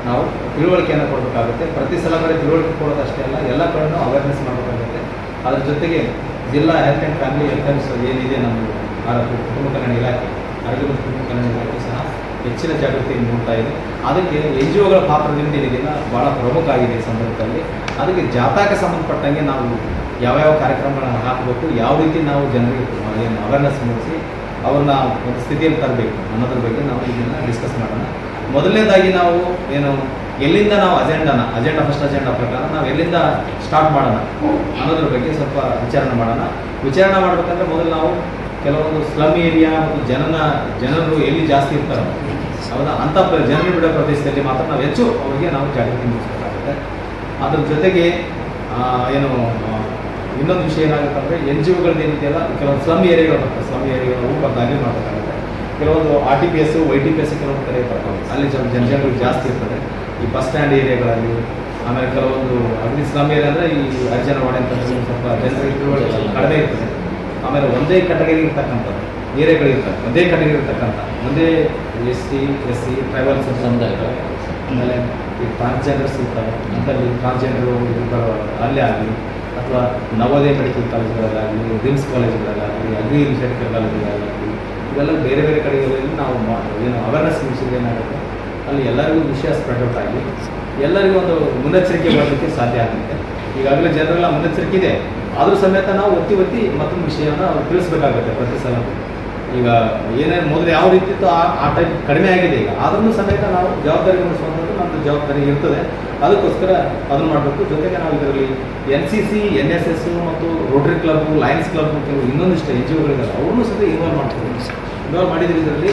ನಾವು ತಿಳುವಳಿಕೆಯನ್ನು ಕೊಡಬೇಕಾಗುತ್ತೆ. ಪ್ರತಿ ಸಲ ಬರೀ ತಿಳುವಳಿಕೆ ಕೊಡೋದಷ್ಟೇ ಅಲ್ಲ, ಎಲ್ಲ ಕಡೆನೂ ಅವೇರ್ನೆಸ್ ಮಾಡಬೇಕಾಗುತ್ತೆ. ಅದ್ರ ಜೊತೆಗೆ ಜಿಲ್ಲಾ ಹೆಲ್ತ್ ಆ್ಯಂಡ್ ಫ್ಯಾಮಿಲಿ ವೆಲ್ಫೇರ್ ಏನಿದೆ ನಮ್ಮ ಕುಟುಂಬ ಕಲ್ಯಾಣ ಇಲಾಖೆ, ಆರೋಗ್ಯ ಮತ್ತು ಕುಟುಂಬ ಕಲ್ಯಾಣ ಇಲಾಖೆ ಸಹ ಹೆಚ್ಚಿನ ಜಾಗೃತಿಯನ್ನು ಮೂಡ್ತಾ ಇದೆ. ಅದಕ್ಕೆ NGOಗಳ ಪಾತ್ರದಿಂದ ಇದೆಲ್ಲ ಭಾಳ ಪ್ರಮುಖ ಆಗಿದೆ ಈ ಸಂದರ್ಭದಲ್ಲಿ. ಅದಕ್ಕೆ ಜಾತಕ ಸಂಬಂಧಪಟ್ಟಂಗೆ ನಾವು ಯಾವ್ಯಾವ ಕಾರ್ಯಕ್ರಮಗಳನ್ನು ಹಾಕಬೇಕು, ಯಾವ ರೀತಿ ನಾವು ಜನರಿಗೆ ಏನು ಅವೇರ್ನೆಸ್ ಮೂಡಿಸಿ ಅವ್ರನ್ನ ಒಂದು ಸ್ಥಿತಿಯಲ್ಲಿ ತರಬೇಕು ಅನ್ನೋದ್ರ ಬಗ್ಗೆ ನಾವು ಇದನ್ನು ಡಿಸ್ಕಸ್ ಮಾಡೋಣ. ಮೊದಲನೇದಾಗಿ ನಾವು ಏನು ಎಲ್ಲಿಂದ ನಾವು ಅಜೆಂಡಾ ಫಸ್ಟ್ ಅಜೆಂಡಾ ಪ್ರಕಾರ ನಾವು ಎಲ್ಲಿಂದ ಸ್ಟಾರ್ಟ್ ಮಾಡೋಣ ಅನ್ನೋದ್ರ ಬಗ್ಗೆ ಸ್ವಲ್ಪ ವಿಚಾರಣೆ ಮಾಡೋಣ. ವಿಚಾರಣೆ ಮಾಡಬೇಕಂದ್ರೆ ಮೊದಲು ನಾವು ಕೆಲವೊಂದು ಸ್ಲಮ್ ಏರಿಯಾ ಮತ್ತು ಜನರು ಎಲ್ಲಿ ಜಾಸ್ತಿ ಇರ್ತಾರೋ ಹೌದಾ ಅಂಥ ಜನರು ಬಿಡೋ ಪ್ರದೇಶದಲ್ಲಿ ಮಾತ್ರ ನಾವು ಹೆಚ್ಚು ಅವರಿಗೆ ನಾವು ಜಾಗೃತಿ ಮೂಡಿಸಬೇಕಾಗುತ್ತೆ. ಅದ್ರ ಜೊತೆಗೆ ಏನು ಇನ್ನೊಂದು ವಿಷಯ ಏನಾಗುತ್ತೆ ಅಂದರೆ NGOಗಳದ್ದು ಏನಿದೆಯಲ್ಲ ಕೆಲವೊಂದು ಸ್ಲಮ್ ಏರಿಯಾಗಳು ಬರ್ತವೆ. ಸ್ಲಮ್ ಏರಿಯಾಗಳು ಬದಲಾವಣೆ ಮಾಡಬೇಕಾಗುತ್ತೆ. ಕೆಲವೊಂದು RTPS YTPS ಕೆಲವೊಂದು ಕಡೆ ಬರ್ತವೆ, ಅಲ್ಲಿ ಜನಗಳು ಜಾಸ್ತಿ ಇರ್ತದೆ. ಈ ಬಸ್ ಸ್ಟ್ಯಾಂಡ್ ಏರಿಯಾಗಳಲ್ಲಿ, ಆಮೇಲೆ ಕೆಲವೊಂದು ಅಗ್ನಿ ಸ್ಲಮ್ ಏರಿಯಾ ಅಂದರೆ ಈ ಅರ್ಜನವಾಡೆ ಅಂತ ಸ್ವಲ್ಪ ಜನರಿಗೆ ಕಡಿಮೆ ಇರ್ತದೆ. ಆಮೇಲೆ ಒಂದೇ ಕ್ಯಾಟಗರಿ ಇರ್ತಕ್ಕಂಥದ್ದು ಏರಿಯಾಗಳಿರ್ತವೆ, ಒಂದೇ ಕ್ಯಾಟಗರಿ ಇರ್ತಕ್ಕಂಥ ಒಂದೇ SC SC ಟ್ರೈಬಲ್ಸ್ ಸಮುದಾಯಗಳು, ಆಮೇಲೆ ಈ ಟ್ರಾನ್ಸ್ಜೆಂಡರ್ಸ್ ಇರ್ತಾರೆ, ಅಂತಲ್ಲಿ ಟ್ರಾನ್ಸ್ಜೆಂಡರು ಇರ್ತಾರೋ ಅಲ್ಲೇ ಆಗಲಿ, ಅಥವಾ ನವೋದಯ ಮೆಡಿಕಲ್ ಕಾಲೇಜುಗಳಲ್ಲಾಗಲಿ, ರಿಮ್ಸ್ ಕಾಲೇಜುಗಳಲ್ಲಾಗಲಿ, ಅಗ್ರಿ ಮೆಡಿಕಲ್ ಕಾಲೇಜುಗಳಲ್ಲಾಗಲಿ, ಇವೆಲ್ಲ ಬೇರೆ ಬೇರೆ ಕಡೆಗಳಲ್ಲಿ ನಾವು ಏನು ಅವೇರ್ನೆಸ್ ಮೂಡಿಸಿದ್ರೆ ಏನಾಗುತ್ತೆ ಅಲ್ಲಿ ಎಲ್ಲರಿಗೂ ವಿಷಯ ಸ್ಪ್ರೆಡ್ ಔಟ್ ಆಗಿ ಎಲ್ಲರಿಗೂ ಒಂದು ಮುನ್ನೆಚ್ಚರಿಕೆ ಮಾಡಲಿಕ್ಕೆ ಸಾಧ್ಯ ಆಗುತ್ತೆ. ಈಗಾಗಲೇ ಜನರೆಲ್ಲ ಮುನ್ನೆಚ್ಚರಿಕೆ ಇದೆ, ಆದರೂ ಸಮೇತ ನಾವು ಒತ್ತಿ ಮತ್ತೊಂದು ವಿಷಯವನ್ನು ಅವ್ರು ತಿಳಿಸ್ಬೇಕಾಗುತ್ತೆ ಪ್ರತಿ ಸಲ. ಈಗ ಏನೇನು ಮೊದಲು ಯಾವ ರೀತಿ ಇತ್ತು ಆ ಟೈಪ್ ಕಡಿಮೆ ಆಗಿದೆ ಈಗ, ಆದ್ರೂ ಸಮೇತ ನಾವು ಜವಾಬ್ದಾರಿ ವಹಿಸುವಂಥದ್ದು ನಮ್ಮದು ಜವಾಬ್ದಾರಿ ಇರ್ತದೆ. ಅದಕ್ಕೋಸ್ಕರ ಅದನ್ನು ಮಾಡಬೇಕು. ಜೊತೆಗೆ ನಾವು ಇದರಲ್ಲಿ NCC NSS ಮತ್ತು ರೋಟರಿ ಕ್ಲಬ್, ಲಯನ್ಸ್ ಕ್ಲಬ್ ಕೆಲವು ಇನ್ನೊಂದಿಷ್ಟು NGOಗಳಿದ್ದಾರೆ, ಅವ್ರನ್ನೂ ಸಹ ಇನ್ವಾಲ್ವ್ ಮಾಡ್ತೀವಿ. ಇನ್ವಾಲ್ವ್ ಮಾಡಿದ್ರೆ ಇದರಲ್ಲಿ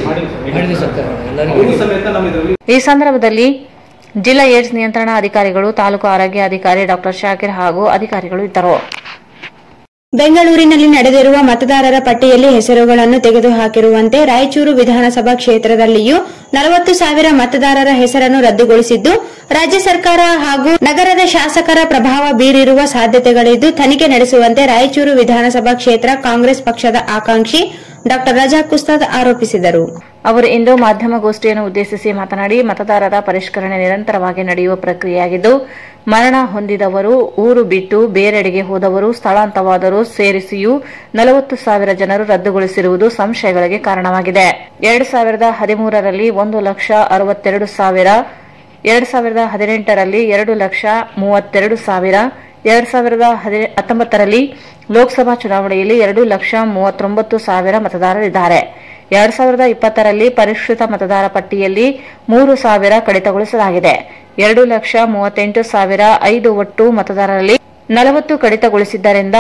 ಅವರು ಸಮೇತ ನಾವು ಇದರಲ್ಲಿ. ಈ ಸಂದರ್ಭದಲ್ಲಿ ಜಿಲ್ಲಾ ಏಡ್ಸ್ ನಿಯಂತ್ರಣಾ ಅಧಿಕಾರಿಗಳು, ತಾಲೂಕು ಆರೋಗ್ಯ ಅಧಿಕಾರಿ ಡಾಕ್ಟರ್ ಶಾಕಿರ್ ಹಾಗೂ ಅಧಿಕಾರಿಗಳು ಇದ್ದರು. ಬೆಂಗಳೂರಿನಲ್ಲಿ ನಡೆದಿರುವ ಮತದಾರರ ಪಟ್ಟಿಯಲ್ಲಿ ಹೆಸರುಗಳನ್ನು ತೆಗೆದುಹಾಕಿರುವಂತೆ ರಾಯಚೂರು ವಿಧಾನಸಭಾ ಕ್ಷೇತ್ರದಲ್ಲಿಯೂ 40,000 ಮತದಾರರ ಹೆಸರನ್ನು ರದ್ದುಗೊಳಿಸಿದ್ದು, ರಾಜ್ಯ ಸರ್ಕಾರ ಹಾಗೂ ನಗರದ ಶಾಸಕರ ಪ್ರಭಾವ ಬೀರಿರುವ ಸಾಧ್ಯತೆಗಳಿದ್ದು ತನಿಖೆ ನಡೆಸುವಂತೆ ರಾಯಚೂರು ವಿಧಾನಸಭಾ ಕ್ಷೇತ್ರ ಕಾಂಗ್ರೆಸ್ ಪಕ್ಷದ ಆಕಾಂಕ್ಷಿ ಡಾ ರಜಾಕ್ ಉಸ್ತಾದ್ ಆರೋಪಿಸಿದರು. ಅವರು ಇಂದು ಮಾಧ್ಯಮಗೋಷ್ಠಿಯನ್ನು ಉದ್ದೇಶಿಸಿ ಮಾತನಾಡಿ, ಮತದಾರರ ಪರಿಷ್ಕರಣೆ ನಿರಂತರವಾಗಿ ನಡೆಯುವ ಪ್ರಕ್ರಿಯೆಯಾಗಿದ್ದು, ಮರಣ ಹೊಂದಿದವರು, ಊರು ಬಿಟ್ಟು ಬೇರೆಡೆಗೆ ಹೋದವರು, ಸ್ಥಳಾಂತರವಾದರೂ ಸೇರಿಸಿಯೂ 40,000 ಜನರು ರದ್ದುಗೊಳಿಸಿರುವುದು ಸಂಶಯಗಳಿಗೆ ಕಾರಣವಾಗಿದೆ. 2013ರಲ್ಲಿ 1,62,000, 2018ರಲ್ಲಿ 2,32,000, 2019ರಲ್ಲಿ ಲೋಕಸಭಾ ಚುನಾವಣೆಯಲ್ಲಿ 2,39,000 ಮತದಾರರಿದ್ದಾರೆ. 2020ರಲ್ಲಿ ಪರಿಷ್ಕೃತ ಮತದಾರ ಪಟ್ಟಿಯಲ್ಲಿ 3,000 ಕಡಿತಗೊಳಿಸಲಾಗಿದೆ. 2,38,005 ಒಟ್ಟು ಮತದಾರರಲ್ಲಿ 40 ಕಡಿತಗೊಳಿಸಿದ್ದರಿಂದ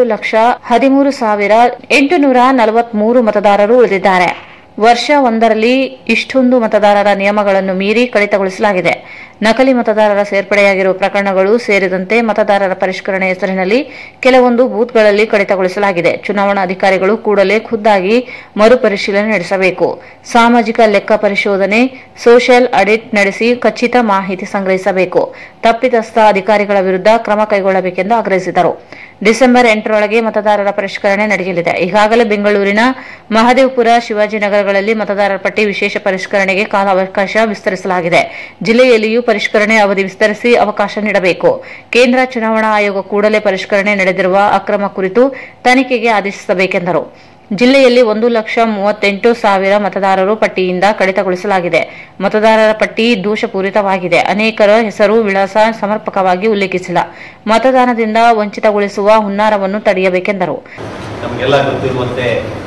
2,13,843 ಮತದಾರರು ಉಳಿದಿದ್ದಾರೆ. ವರ್ಷ ಒಂದರಲ್ಲಿ ಇಷ್ಟೊಂದು ಮತದಾರರ ನಿಯಮಗಳನ್ನು ಮೀರಿ ಕಡಿತಗೊಳಿಸಲಾಗಿದೆ. ನಕಲಿ ಮತದಾರರ ಸೇರ್ಪಡೆಯಾಗಿರುವ ಪ್ರಕರಣಗಳು ಸೇರಿದಂತೆ ಮತದಾರರ ಪರಿಷ್ಕರಣೆ ಹೆಸರಿನಲ್ಲಿ ಕೆಲವೊಂದು ಬೂತ್ಗಳಲ್ಲಿ ಕಡಿತಗೊಳಿಸಲಾಗಿದೆ. ಚುನಾವಣಾ ಅಧಿಕಾರಿಗಳು ಕೂಡಲೇ ಖುದ್ದಾಗಿ ಮರುಪರಿಶೀಲನೆ ನಡೆಸಬೇಕು. ಸಾಮಾಜಿಕ ಲೆಕ್ಕ ಪರಿಶೋಧನೆ, ಸೋಷಿಯಲ್ ಆಡಿಟ್ ನಡೆಸಿ ಖಚಿತ ಮಾಹಿತಿ ಸಂಗ್ರಹಿಸಬೇಕು. ತಪ್ಪಿತಸ್ಥ ಅಧಿಕಾರಿಗಳ ವಿರುದ್ಧ ಕ್ರಮ ಕೈಗೊಳ್ಳಬೇಕೆಂದು ಆಗ್ರಹಿಸಿದರು. ಡಿಸೆಂಬರ್ 8ರೊಳಗೆ ಮತದಾರರ ಪರಿಷ್ಕರಣೆ ನಡೆಯಲಿದೆ. ಈಗಾಗಲೇ ಬೆಂಗಳೂರಿನ ಮಹದೇವಪುರ, ಶಿವಾಜಿನಗರಗಳಲ್ಲಿ ಮತದಾರರ ಪಟ್ಟಿ ವಿಶೇಷ ಪರಿಷ್ಕರಣೆಗೆ ಕಾಲಾವಕಾಶ ವಿಸ್ತರಿಸಲಾಗಿದೆ. ಜಿಲ್ಲೆಯಲ್ಲಿಯೂ ಪರಿಷ್ಕರಣೆ ಅವಧಿ ವಿಸ್ತರಿಸಿ ಅವಕಾಶ ನೀಡಬೇಕು. ಕೇಂದ್ರ ಚುನಾವಣಾ ಆಯೋಗ ಕೂಡಲೇ ಪರಿಷ್ಕರಣೆ ನಡೆದಿರುವ ಅಕ್ರಮ ಕುರಿತು ತನಿಖೆಗೆ ಆದೇಶಿಸಬೇಕೆಂದರು. ಜಿಲ್ಲೆಯಲ್ಲಿ 1,38,000 ಮತದಾರರು ಪಟ್ಟಿಯಿಂದ ಕಡಿತಗೊಳಿಸಲಾಗಿದೆ. ಮತದಾರರ ಪಟ್ಟಿ ದೋಷಪೂರಿತವಾಗಿದೆ. ಅನೇಕರ ಹೆಸರು, ವಿಳಾಸ ಸಮರ್ಪಕವಾಗಿ ಉಲ್ಲೇಖಿಸಿಲ್ಲ. ಮತದಾನದಿಂದ ವಂಚಿತಗೊಳಿಸುವ ಹುನ್ನಾರವನ್ನು ತಡೆಯಬೇಕೆಂದರು. ನಮಗೆಲ್ಲ ಗೊತ್ತಿರುವಂತೆ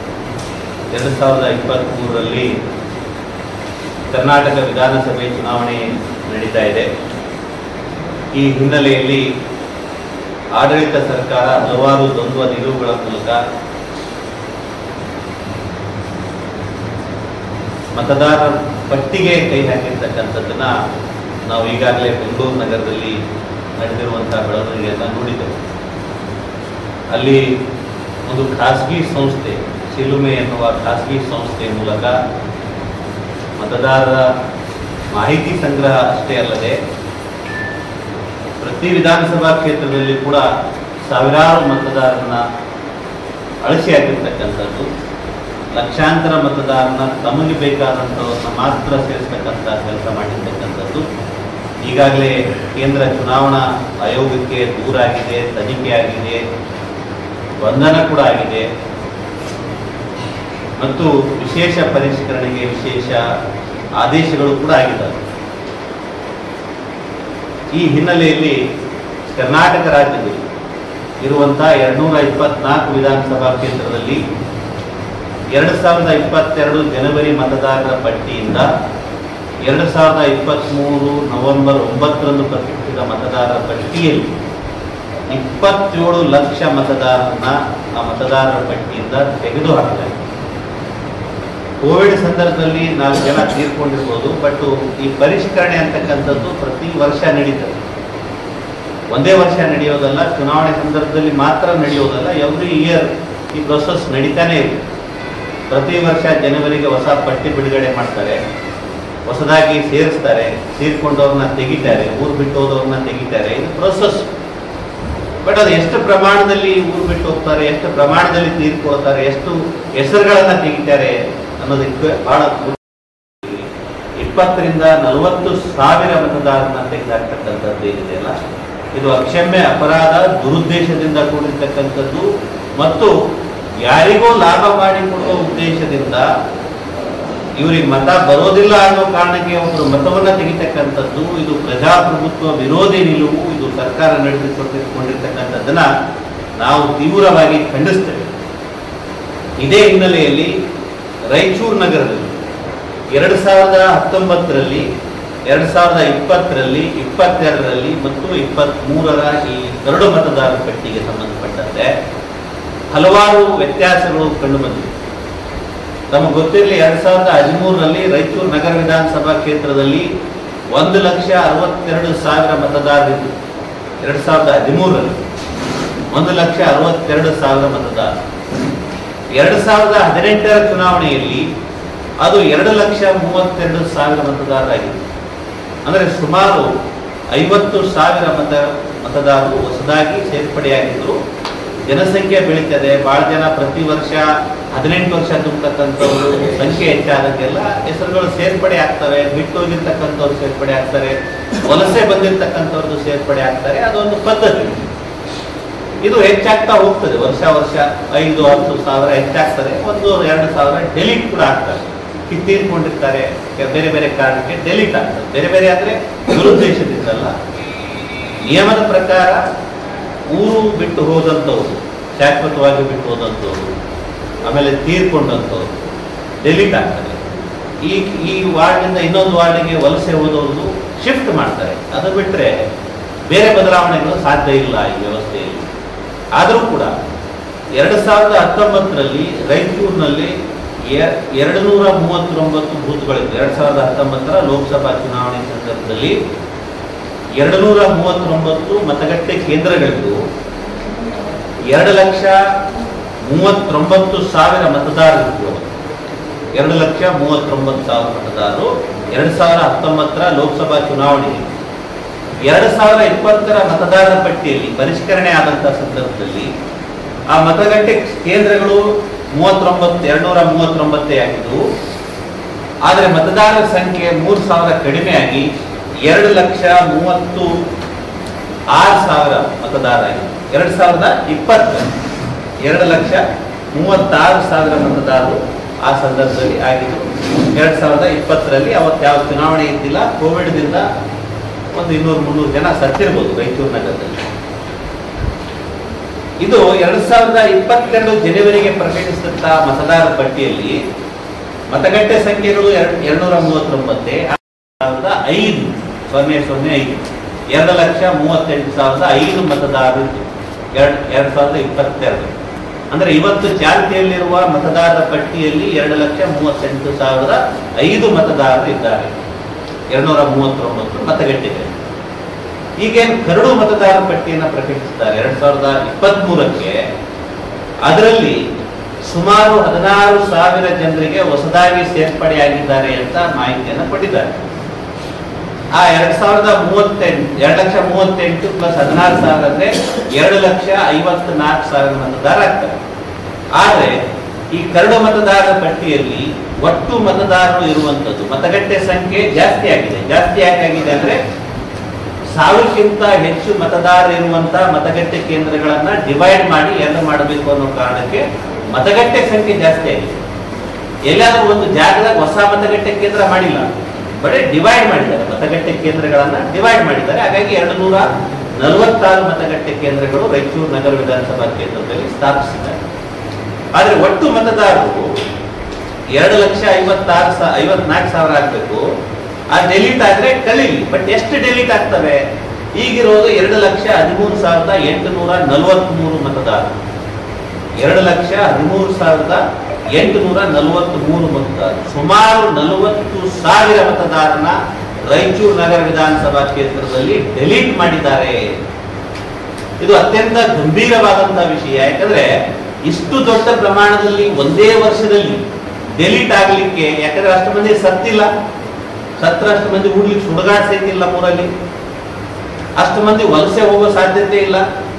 2023ರಲ್ಲಿ ಕರ್ನಾಟಕ ವಿಧಾನಸಭೆ ಚುನಾವಣೆ ನಡೀತಾ ಇದೆ. ಈ ಹಿನ್ನೆಲೆಯಲ್ಲಿ ಆಡಳಿತ ಸರ್ಕಾರ ಹಲವಾರು ದ್ವಂದ್ವ ನಿಲುವುಗಳ ಮೂಲಕ ಮತದಾರರ ಪಟ್ಟಿಗೆ ಕೈ ಹಾಕಿರ್ತಕ್ಕಂಥದ್ದನ್ನ ನಾವು ಈಗಾಗಲೇ ಬೆಂಗಳೂರು ನಗರದಲ್ಲಿ ನಡೆದಿರುವಂತಹ ಬೆಳವಣಿಗೆಯನ್ನು ನೋಡಿದ್ದೆವು. ಅಲ್ಲಿ ಒಂದು ಖಾಸಗಿ ಸಂಸ್ಥೆ, ಚಿಲುಮೆ ಎನ್ನುವ ಖಾಸಗಿ ಸಂಸ್ಥೆಯ ಮೂಲಕ ಮತದಾರರ ಮಾಹಿತಿ ಸಂಗ್ರಹ ಅಷ್ಟೇ ಅಲ್ಲದೆ ಪ್ರತಿ ವಿಧಾನಸಭಾ ಕ್ಷೇತ್ರದಲ್ಲಿ ಕೂಡ ಸಾವಿರಾರು ಮತದಾರರನ್ನ ಅಳಸಿ ಹಾಕಿರ್ತಕ್ಕಂಥದ್ದು, ಲಕ್ಷಾಂತರ ಮತದಾರನ ತಮಗೆ ಬೇಕಾದಂಥವ್ರನ್ನ ಮಾತ್ರ ಸೇರಿಸ್ತಕ್ಕಂಥ ಕೆಲಸ ಮಾಡಿರ್ತಕ್ಕಂಥದ್ದು ಈಗಾಗಲೇ ಕೇಂದ್ರ ಚುನಾವಣಾ ಆಯೋಗಕ್ಕೆ ದೂರಾಗಿದೆ, ತನಿಖೆ ಆಗಿದೆ, ಬಂಧನ ಕೂಡ ಆಗಿದೆ ಮತ್ತು ವಿಶೇಷ ಪರಿಷ್ಕರಣೆಗೆ ವಿಶೇಷ ಆದೇಶಗಳು ಕೂಡ ಆಗಿದ್ದಾವೆ. ಈ ಹಿನ್ನೆಲೆಯಲ್ಲಿ ಕರ್ನಾಟಕ ರಾಜ್ಯದಲ್ಲಿ ಇರುವಂತಹ 224 ವಿಧಾನಸಭಾ ಕ್ಷೇತ್ರದಲ್ಲಿ 2022 ಜನವರಿ ಮತದಾರರ ಪಟ್ಟಿಯಿಂದ 2023 ನವೆಂಬರ್ 9ರಂದು ಪ್ರಕಟಿಸಿದ ಮತದಾರರ ಪಟ್ಟಿಯಲ್ಲಿ 27 ಲಕ್ಷ ಮತದಾರರನ್ನ ಆ ಮತದಾರರ ಪಟ್ಟಿಯಿಂದ ತೆಗೆದುಹಾಕಲಾಗಿದೆ. ಕೋವಿಡ್ ಸಂದರ್ಭದಲ್ಲಿ 4 ಜನ ತೀರ್ಕೊಂಡಿರ್ಬೋದು, ಬಟ್ ಈ ಪರಿಷ್ಕರಣೆ ಅಂತಕ್ಕಂಥದ್ದು ಪ್ರತಿ ವರ್ಷ ನಡೀತದೆ. ಒಂದೇ ವರ್ಷ ನಡೆಯೋದಲ್ಲ, ಚುನಾವಣೆ ಸಂದರ್ಭದಲ್ಲಿ ಮಾತ್ರ ನಡೆಯೋದಲ್ಲ, ಎವ್ರಿ ಇಯರ್ ಈ ಪ್ರೊಸೆಸ್ ನಡೀತಾನೆ ಇದೆ. ಪ್ರತಿ ವರ್ಷ ಜನವರಿಗೆ ಹೊಸ ಪಟ್ಟಿ ಬಿಡುಗಡೆ ಮಾಡ್ತಾರೆ, ಹೊಸದಾಗಿ ಸೇರಿಸ್ತಾರೆ, ಸೇರಿಕೊಂಡವ್ರನ್ನ ತೆಗಿತಾರೆ, ಊರು ಬಿಟ್ಟು ಹೋದವ್ರನ್ನ ತೆಗಿತಾರೆ. ಇದು ಪ್ರೊಸೆಸ್. ಬಟ್ ಅದು ಎಷ್ಟು ಪ್ರಮಾಣದಲ್ಲಿ ಊರು ಬಿಟ್ಟು ಹೋಗ್ತಾರೆ, ಎಷ್ಟು ಪ್ರಮಾಣದಲ್ಲಿ ತೀರ್ಕೊಳ್ತಾರೆ, ಎಷ್ಟು ಹೆಸರುಗಳನ್ನ ತೆಗಿತಾರೆ ಅನ್ನೋದಕ್ಕೆ ಬಹಳ 20 ರಿಂದ 40 ಸಾವಿರ ಮತದಾರರನ್ನ ತೆಗೆದಾಕ್ತಕ್ಕಂಥದ್ದು ಏನಿದೆಯಲ್ಲ, ಇದು ಅಕ್ಷಮ್ಯ ಅಪರಾಧ, ದುರುದ್ದೇಶದಿಂದ ಕೂಡಿರ್ತಕ್ಕಂಥದ್ದು ಮತ್ತು ಯಾರಿಗೋ ಲಾಭ ಮಾಡಿಕೊಡುವ ಉದ್ದೇಶದಿಂದ ಇವರಿಗೆ ಮತ ಬರೋದಿಲ್ಲ ಅನ್ನೋ ಕಾರಣಕ್ಕೆ ಒಬ್ಬರು ಮತವನ್ನ ತೆಗಿತಕ್ಕಂಥದ್ದು, ಇದು ಪ್ರಜಾಪ್ರಭುತ್ವ ವಿರೋಧಿ ನಿಲುವು, ಇದು ಸರ್ಕಾರ ನಡೆಸಿಕೊಂಡಿರ್ತಕ್ಕಂಥದ್ದನ್ನ ನಾವು ತೀವ್ರವಾಗಿ ಖಂಡಿಸ್ತೇವೆ. ಇದೇ ಹಿನ್ನೆಲೆಯಲ್ಲಿ ರಾಯಚೂರು ನಗರದಲ್ಲಿ 2019ರಲ್ಲಿ, 2020ರಲ್ಲಿ, 22ರಲ್ಲಿ ಮತ್ತು 23ರ ಈ 2 ಮತದಾರರ ಪಟ್ಟಿಗೆ ಸಂಬಂಧಪಟ್ಟಂತೆ ಹಲವಾರು ವ್ಯತ್ಯಾಸಗಳು ಕಂಡುಬಂದಿವೆ. ನಮಗೆ ಗೊತ್ತಿರಲಿ, 2013ರಲ್ಲಿ ರಾಯಚೂರು ನಗರ ವಿಧಾನಸಭಾ ಕ್ಷೇತ್ರದಲ್ಲಿ 1,62,000 ಮತದಾರರಿದ್ದರು. 2013ರಲ್ಲಿ 1,62,000 ಮತದಾರರು. 2018ರ ಚುನಾವಣೆಯಲ್ಲಿ ಅದು 2,32,000 ಮತದಾರರಾಗಿತ್ತು. ಅಂದರೆ ಸುಮಾರು 50,000 ಮತದಾರರು ಹೊಸದಾಗಿ ಸೇರ್ಪಡೆಯಾಗಿದ್ದರು. ಜನಸಂಖ್ಯೆ ಬೆಳೀತದೆ, ಬಹಳ ಜನ ಪ್ರತಿ ವರ್ಷ 18 ವರ್ಷ ತುಂಬತಕ್ಕಂಥವ್ರು ಸಂಖ್ಯೆ ಹೆಚ್ಚಾದಂಗೆಲ್ಲ ಹೆಸರುಗಳು ಸೇರ್ಪಡೆ ಆಗ್ತವೆ, ಬಿಟ್ಟು ಹೋಗಿರ್ತಕ್ಕಂಥವ್ರು ಸೇರ್ಪಡೆ ಆಗ್ತಾರೆ, ವಲಸೆ ಬಂದಿರತಕ್ಕಂಥವ್ರದ್ದು ಸೇರ್ಪಡೆ ಆಗ್ತಾರೆ. ಅದೊಂದು ಪದ್ಧತಿ. ಇದು ಹೆಚ್ಚಾಗ್ತಾ ಹೋಗ್ತದೆ, ವರ್ಷ 5-10 ಸಾವಿರ ಹೆಚ್ಚಾಗ್ತದೆ. 1-2 ಸಾವಿರ ಡೆಲೀಟ್ ಕೂಡ ಆಗ್ತದೆ. ತೀರ್ಕೊಂಡಿರ್ತಾರೆ, ಬೇರೆ ಬೇರೆ ಕಾರಣಕ್ಕೆ ಡೆಲೀಟ್ ಆಗ್ತದೆ. ಬೇರೆ ಬೇರೆ ಅಂದ್ರೆ ದುರುದ್ದೇಶದಿಂದಲ್ಲ, ನಿಯಮದ ಪ್ರಕಾರ ಊರು ಬಿಟ್ಟು ಹೋದಂಥವ್ರು, ಶಾಶ್ವತವಾಗಿ ಬಿಟ್ಟು ಹೋದಂಥವ್ರು, ಆಮೇಲೆ ತೀರ್ಕೊಂಡಂಥವ್ರು ಡೆಲೀಟ್ ಆಗ್ತಾರೆ. ಈ ವಾರ್ಡ್ನಿಂದ ಇನ್ನೊಂದು ವಾರ್ಡಿಗೆ ವಲಸೆ ಹೋದವ್ರದ್ದು ಶಿಫ್ಟ್ ಮಾಡ್ತಾರೆ. ಅದು ಬಿಟ್ಟರೆ ಬೇರೆ ಬದಲಾವಣೆಗಳು ಸಾಧ್ಯ ಇಲ್ಲ ಈ ವ್ಯವಸ್ಥೆಯಲ್ಲಿ. ಆದರೂ ಕೂಡ 2019ರಲ್ಲಿ ರಾಯಚೂರಿನಲ್ಲಿ 239 ಬೂತ್ಗಳಿದ್ದು, 2019ರ ಲೋಕಸಭಾ ಚುನಾವಣೆ ಸಂದರ್ಭದಲ್ಲಿ 239 ಮತಗಟ್ಟೆ ಕೇಂದ್ರಗಳಿದ್ದು 2,39,000 ಮತದಾರರಿದ್ದರು. 2,39,000 ಮತದಾರರು 2019ರ ಲೋಕಸಭಾ ಚುನಾವಣೆ. 2020ರ ಮತದಾರರ ಪಟ್ಟಿಯಲ್ಲಿ ಪರಿಷ್ಕರಣೆ ಆದಂತಹ ಸಂದರ್ಭದಲ್ಲಿ ಆ ಮತಗಟ್ಟೆ ಕೇಂದ್ರಗಳು 239 ಆಗಿದ್ದು, ಆದರೆ ಮತದಾರರ ಸಂಖ್ಯೆ 3,000 ಕಡಿಮೆಯಾಗಿ 2,36,000 ಮತದಾರರಾಗಿತ್ತು. 2020 2,36,000 ಮತದಾರರು ಆ ಸಂದರ್ಭದಲ್ಲಿ ಆಗಿದ್ದು. 2020ರಲ್ಲಿ ಅವತ್ತು ಯಾವ ಚುನಾವಣೆ ಇದ್ದಿಲ್ಲ, ಕೋವಿಡ್ದಿಂದ 200-300 ಜನ ಸತ್ತಿರ್ಬೋದು ರಾಯಚೂರು ನಗರದಲ್ಲಿ. ಇದು 2022 ಜನವರಿಗೆ ಪ್ರಕಟಿಸಿದಂತಹ ಮತದಾರರ ಪಟ್ಟಿಯಲ್ಲಿ ಮತಗಟ್ಟೆ ಸಂಖ್ಯೆಗಳು 239, 5,005 2,38,500 ಮತದಾರರು 2022. ಅಂದ್ರೆ ಇವತ್ತು ಚಾಲ್ತಿಯಲ್ಲಿರುವ ಮತದಾರರ ಪಟ್ಟಿಯಲ್ಲಿ 2,38,500 ಮತದಾರರು ಇದ್ದಾರೆ. 239 ಮತಗಟ್ಟೆಗಳು. ಈಗೇನು ಕರಡು ಮತದಾರರ ಪಟ್ಟಿಯನ್ನು ಪ್ರಕಟಿಸಿದ್ದಾರೆ 2023ಕ್ಕೆ, ಅದರಲ್ಲಿ ಸುಮಾರು 16,000 ಜನರಿಗೆ ಹೊಸದಾಗಿ ಸೇರ್ಪಡೆಯಾಗಿದ್ದಾರೆ ಅಂತ ಮಾಹಿತಿಯನ್ನು ಕೊಟ್ಟಿದ್ದಾರೆ. ಆ 2,38,000 ಪ್ಲಸ್ 16,000 ಅಂದ್ರೆ 2,54,000 ಮತದಾರ ಆಗ್ತಾರೆ. ಆದರೆ ಈ ಕರಡು ಮತದಾರರ ಪಟ್ಟಿಯಲ್ಲಿ ಒಟ್ಟು ಮತದಾರರು ಇರುವಂತದ್ದು, ಮತಗಟ್ಟೆ ಸಂಖ್ಯೆ ಜಾಸ್ತಿ ಆಗಿದೆ. ಜಾಸ್ತಿ ಯಾಕಾಗಿದೆ ಅಂದ್ರೆ 1000ಕ್ಕಿಂತ ಹೆಚ್ಚು ಮತದಾರರಿರುವಂತ ಮತಗಟ್ಟೆ ಕೇಂದ್ರಗಳನ್ನ ಡಿವೈಡ್ ಮಾಡಿ ಎಲ್ಲ ಮಾಡಬೇಕು ಅನ್ನೋ ಕಾರಣಕ್ಕೆ ಮತಗಟ್ಟೆ ಸಂಖ್ಯೆ ಜಾಸ್ತಿ ಆಗಿದೆ. ಎಲ್ಲಾದ್ರೂ ಒಂದು ಜಾಗದಾಗ ಹೊಸ ಮತಗಟ್ಟೆ ಕೇಂದ್ರ ಮಾಡಿಲ್ಲ, ಬರೀ ಡಿವೈಡ್ ಮಾಡಿದ್ದಾರೆ, ಮತಗಟ್ಟೆ ಕೇಂದ್ರಗಳನ್ನ ಡಿವೈಡ್ ಮಾಡಿದ್ದಾರೆ. ಹಾಗಾಗಿ 246 ಮತಗಟ್ಟೆ ಕೇಂದ್ರಗಳು ರಾಯಚೂರು ನಗರ ವಿಧಾನಸಭಾ ಕ್ಷೇತ್ರದಲ್ಲಿ ಸ್ಥಾಪಿಸಿದ್ದಾರೆ. ಆದ್ರೆ ಒಟ್ಟು ಮತದಾರರು 2,54,000 ಆಗ್ಬೇಕು. ಆ ಡೆಲೀಟ್ ಆದ್ರೆ ಕಳೀಲಿ, ಬಟ್ ಎಷ್ಟು ಡೆಲೀಟ್ ಆಗ್ತವೆ? ಈಗಿರೋದು 2,13,843 ಮತದಾರರು. 2,13,843 ಮತದಾರರು, ಸುಮಾರು 40,000 ಮತದಾರನ ರಾಯಚೂರು ನಗರ ವಿಧಾನಸಭಾ ಕ್ಷೇತ್ರದಲ್ಲಿ ಡೆಲೀಟ್ ಮಾಡಿದ್ದಾರೆ. ಇದು ಅತ್ಯಂತ ಗಂಭೀರವಾದಂತಹ ವಿಷಯ. ಯಾಕಂದ್ರೆ ಇಷ್ಟು ದೊಡ್ಡ ಪ್ರಮಾಣದಲ್ಲಿ ಒಂದೇ ವರ್ಷದಲ್ಲಿ ಡೆಲೀಟ್ ಆಗ್ಲಿಕ್ಕೆ, ಯಾಕಂದ್ರೆ ಅಷ್ಟು ಮಂದಿ ಸತ್ತಿಲ್ಲ, ಅಷ್ಟು ಮಂದಿ ಹೂಡ್ಲಿಕ್ಕೆ ಸುಡುಗಾಡ್ಸೈತಿಲ್ಲ ಊರಲ್ಲಿ, ಅಷ್ಟು ಮಂದಿ ವಲಸೆ ಹೋಗೋ ಸಾಧ್ಯತೆ ಇಲ್ಲ,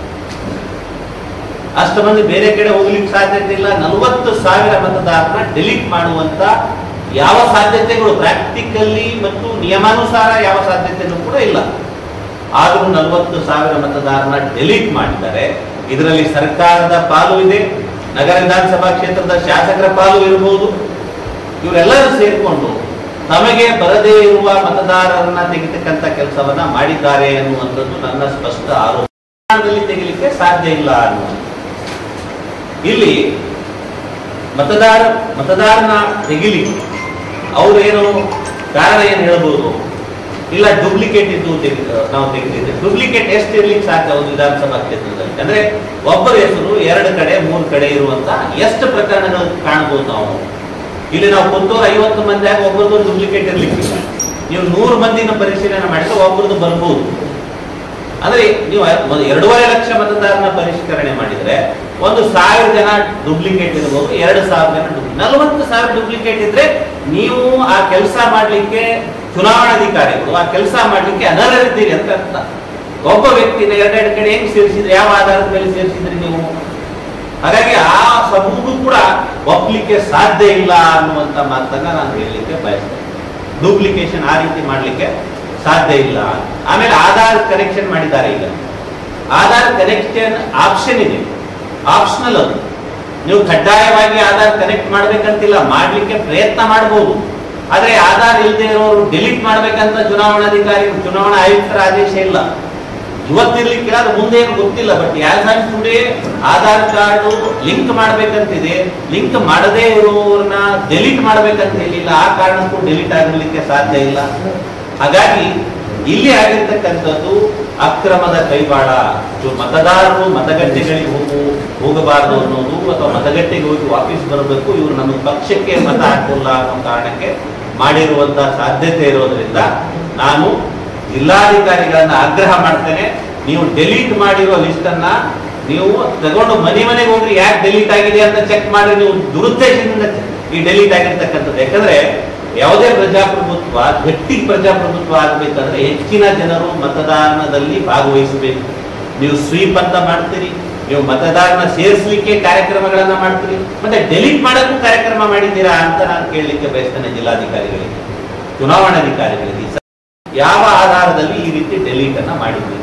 ಅಷ್ಟು ಮಂದಿ ಬೇರೆ ಕಡೆ ಹೋಗ್ಲಿಕ್ಕೆ ಸಾಧ್ಯತೆ ಇಲ್ಲ. 40,000 ಮತದಾರನ ಡಿಲೀಟ್ ಮಾಡುವಂತ ಯಾವ ಸಾಧ್ಯತೆಗಳು ಪ್ರಾಕ್ಟಿಕಲಿ ಮತ್ತು ನಿಯಮಾನುಸಾರ ಯಾವ ಸಾಧ್ಯತೆನೂ ಕೂಡ ಇಲ್ಲ. ಆದರೂ 40,000 ಮತದಾರನ ಡಿಲೀಟ್ ಮಾಡಿದ್ದಾರೆ. ಇದರಲ್ಲಿ ಸರ್ಕಾರದ ಪಾಲು ಇದೆ, ನಗರ ವಿಧಾನಸಭಾ ಕ್ಷೇತ್ರದ ಶಾಸಕರ ಪಾಲು ಇರಬಹುದು. ಇವರೆಲ್ಲರೂ ಸೇರಿಕೊಂಡು ತಮಗೆ ಬರದೇ ಇರುವ ಮತದಾರರನ್ನ ತೆಗಿತಕ್ಕಂಥ ಕೆಲಸವನ್ನ ಮಾಡಿದ್ದಾರೆ ಅನ್ನುವಂಥದ್ದು ನನ್ನ ಸ್ಪಷ್ಟ ಆರೋಪ. ತೆಗಿಲಿಕ್ಕೆ ಸಾಧ್ಯ ಇಲ್ಲ ಅನ್ನುವಂಥ ಇಲ್ಲಿ ಮತದಾರನ ತೆಗಿಲಿಕ್ಕೆ ಅವ್ರೇನು ಕಾರಣ ಏನು ಹೇಳ್ಬೋದು? ಇಲ್ಲ ಡೂಪ್ಲಿಕೇಟ್ ಇದ್ದು ನಾವು ತೆಗೆದಿದ್ದೆ. ಡೂಪ್ಲಿಕೇಟ್ ಎಷ್ಟು ಇರ್ಲಿಕ್ಕೆ ಸಾಧ್ಯ ಒಂದು ವಿಧಾನಸಭಾ ಕ್ಷೇತ್ರದಲ್ಲಿ? ಅಂದ್ರೆ ಒಬ್ಬರ ಹೆಸರು 2 ಕಡೆ 3 ಕಡೆ ಇರುವಂತ ಎಷ್ಟು ಪ್ರಕರಣಗಳು ಕಾಣಬಹುದು ನಾವು ಇಲ್ಲಿ? ನಾವು 50 ಮಂದಿಯಾಗ ಒಬ್ಬರದ್ದು ಡೂಪ್ಲಿಕೇಟ್ ಇರ್ಲಿಕ್ಕಿಲ್ಲ. ನೀವು 100 ಮಂದಿನ ಪರಿಶೀಲನೆ ಮಾಡಿದ್ರೆ ಒಬ್ಬರದ್ದು ಬರ್ಬೋದು. ಅಂದ್ರೆ ನೀವು 2.5 ಲಕ್ಷ ಮತದಾರನ ಪರಿಷ್ಕರಣೆ ಮಾಡಿದ್ರೆ 1,000 ಜನ ಡೂಪ್ಲಿಕೇಟ್ ಇರಬಹುದು, 2,000 ಜನ 40,000 ಡೂಪ್ಲಿಕೇಟ್ ಇದ್ರೆ ನೀವು ಆ ಕೆಲಸ ಮಾಡ್ಲಿಕ್ಕೆ ಚುನಾವಣಾಧಿಕಾರಿಗಳು ಆ ಕೆಲಸ ಮಾಡ್ಲಿಕ್ಕೆ ಅನರ್ಹರಿದ್ದೀರಿ ಅಂತ ಅರ್ಥ. ಒಬ್ಬ ವ್ಯಕ್ತಿನ 2 ಕಡೆ ಹೆಂಗ್ ಸೇರಿಸಿದ್ರೆ, ಯಾವ ಆಧಾರದ ಮೇಲೆ ಸೇರಿಸಿದ್ರಿ ನೀವು? ಹಾಗಾಗಿ ಆ ಸಮೂಹ ಕೂಡ ಒಪ್ಲಿಕ್ಕೆ ಸಾಧ್ಯ ಇಲ್ಲ ಅನ್ನುವಂತ ಮಾತನ್ನ ನಾನು ಹೇಳಲಿಕ್ಕೆ ಬಯಸ್ತೇನೆ. ಡೂಪ್ಲಿಕೇಶನ್ ಆ ರೀತಿ ಮಾಡ್ಲಿಕ್ಕೆ ಸಾಧ್ಯ ಇಲ್ಲ. ಆಮೇಲೆ ಆಧಾರ್ ಕನೆಕ್ಷನ್ ಮಾಡಿದ್ದಾರೆ. ಈಗ ಆಧಾರ್ ಕನೆಕ್ಷನ್ ಆಪ್ಷನ್ ಇದೆ, ಆಪ್ಷನಲ್ ಅದು. ನೀವು ಕಡ್ಡಾಯವಾಗಿ ಆಧಾರ್ ಕನೆಕ್ಟ್ ಮಾಡ್ಬೇಕಂತಿಲ್ಲ, ಮಾಡ್ಲಿಕ್ಕೆ ಪ್ರಯತ್ನ ಮಾಡಬಹುದು. ಆದ್ರೆ ಆಧಾರ್ ಇಲ್ಲದೆ ಇರೋರು ಡಿಲೀಟ್ ಮಾಡ್ಬೇಕಂತ ಚುನಾವಣಾ ಆಯುಕ್ತರ ಆದೇಶ ಇಲ್ಲ. ಇವತ್ತಿರ್ಲಿಕ್ಕಿಲ್ಲ, ಅದು ಮುಂದೆ ಏನು ಗೊತ್ತಿಲ್ಲ. But as on today Aadhaar card link ಮಾಡ್ಬೇಕಂತಿದೆ. ಲಿಂಕ್ ಮಾಡದೇ ಇರೋರನ್ನ ಡಿಲೀಟ್ ಮಾಡ್ಬೇಕಂತ ಹೇಳಿಲ್ಲ. ಆ ಕಾರಣಕ್ಕೂ ಡಿಲೀಟ್ ಆಗಿರ್ಲಿಕ್ಕೆ ಸಾಧ್ಯ ಇಲ್ಲ. ಹಾಗಾಗಿ ಇಲ್ಲಿ ಆಗಿರ್ತಕ್ಕಂಥದ್ದು ಅಕ್ರಮದ ಕೈವಾಡ. ಮತದಾರರು ಮತಗಟ್ಟೆಗಳಿಗೆ ಹೋಗಬಾರದು ಅನ್ನೋದು, ಅಥವಾ ಮತಗಟ್ಟೆಗೆ ಹೋಗಿ ವಾಪಸ್ ಬರಬೇಕು, ಇವರು ನಮ್ಮ ಪಕ್ಷಕ್ಕೆ ಮತ ಹಾಕಲ್ಲ ಅನ್ನೋ ಕಾರಣಕ್ಕೆ ಮಾಡಿರುವಂತಹ ಸಾಧ್ಯತೆ ಇರೋದ್ರಿಂದ ನಾನು ಜಿಲ್ಲಾಧಿಕಾರಿಗಳನ್ನ ಆಗ್ರಹ ಮಾಡ್ತೇನೆ. ನೀವು ಡೆಲೀಟ್ ಮಾಡಿರೋ ಲಿಸ್ಟ್ ಅನ್ನ ನೀವು ತಗೊಂಡು ಮನೆಗೆ ಹೋಗಿ ಯಾಕೆ ಡೆಲೀಟ್ ಆಗಿದೆ ಅಂತ ಚೆಕ್ ಮಾಡಿ. ನೀವು ದುರುದ್ದೇಶದಿಂದ ಈ ಡೆಲೀಟ್ ಆಗಿರ್ತಕ್ಕಂಥದ್ದು. ಯಾಕಂದ್ರೆ ಯಾವುದೇ ಪ್ರಜಾಪ್ರಭುತ್ವ ಗಟ್ಟಿ ಪ್ರಜಾಪ್ರಭುತ್ವ ಆಗಬೇಕಂದ್ರೆ ಹೆಚ್ಚಿನ ಜನರು ಮತದಾನದಲ್ಲಿ ಭಾಗವಹಿಸಬೇಕು. ನೀವು ಸ್ವೀಪ್ ಅಂತ ಮಾಡ್ತೀರಿ, ನೀವು ಮತದಾರನ ಸೇರಿಸಲಿಕ್ಕೆ ಕಾರ್ಯಕ್ರಮಗಳನ್ನ ಮಾಡ್ತೀರಿ, ಮತ್ತೆ ಡೆಲೀಟ್ ಮಾಡೋಕ್ಕೂ ಕಾರ್ಯಕ್ರಮ ಮಾಡಿದ್ದೀರಾ ಅಂತ ನಾನು ಕೇಳಲಿಕ್ಕೆ ಬಯಸ್ತೇನೆ ಜಿಲ್ಲಾಧಿಕಾರಿಗಳಿಗೆ, ಚುನಾವಣಾಧಿಕಾರಿಗಳಿಗೆ. ಯಾವ ಆಧಾರದಲ್ಲಿ ಈ ರೀತಿ ಡೆಲೀಟ್ ಅನ್ನ ಮಾಡಿದ್ದೀರಿ?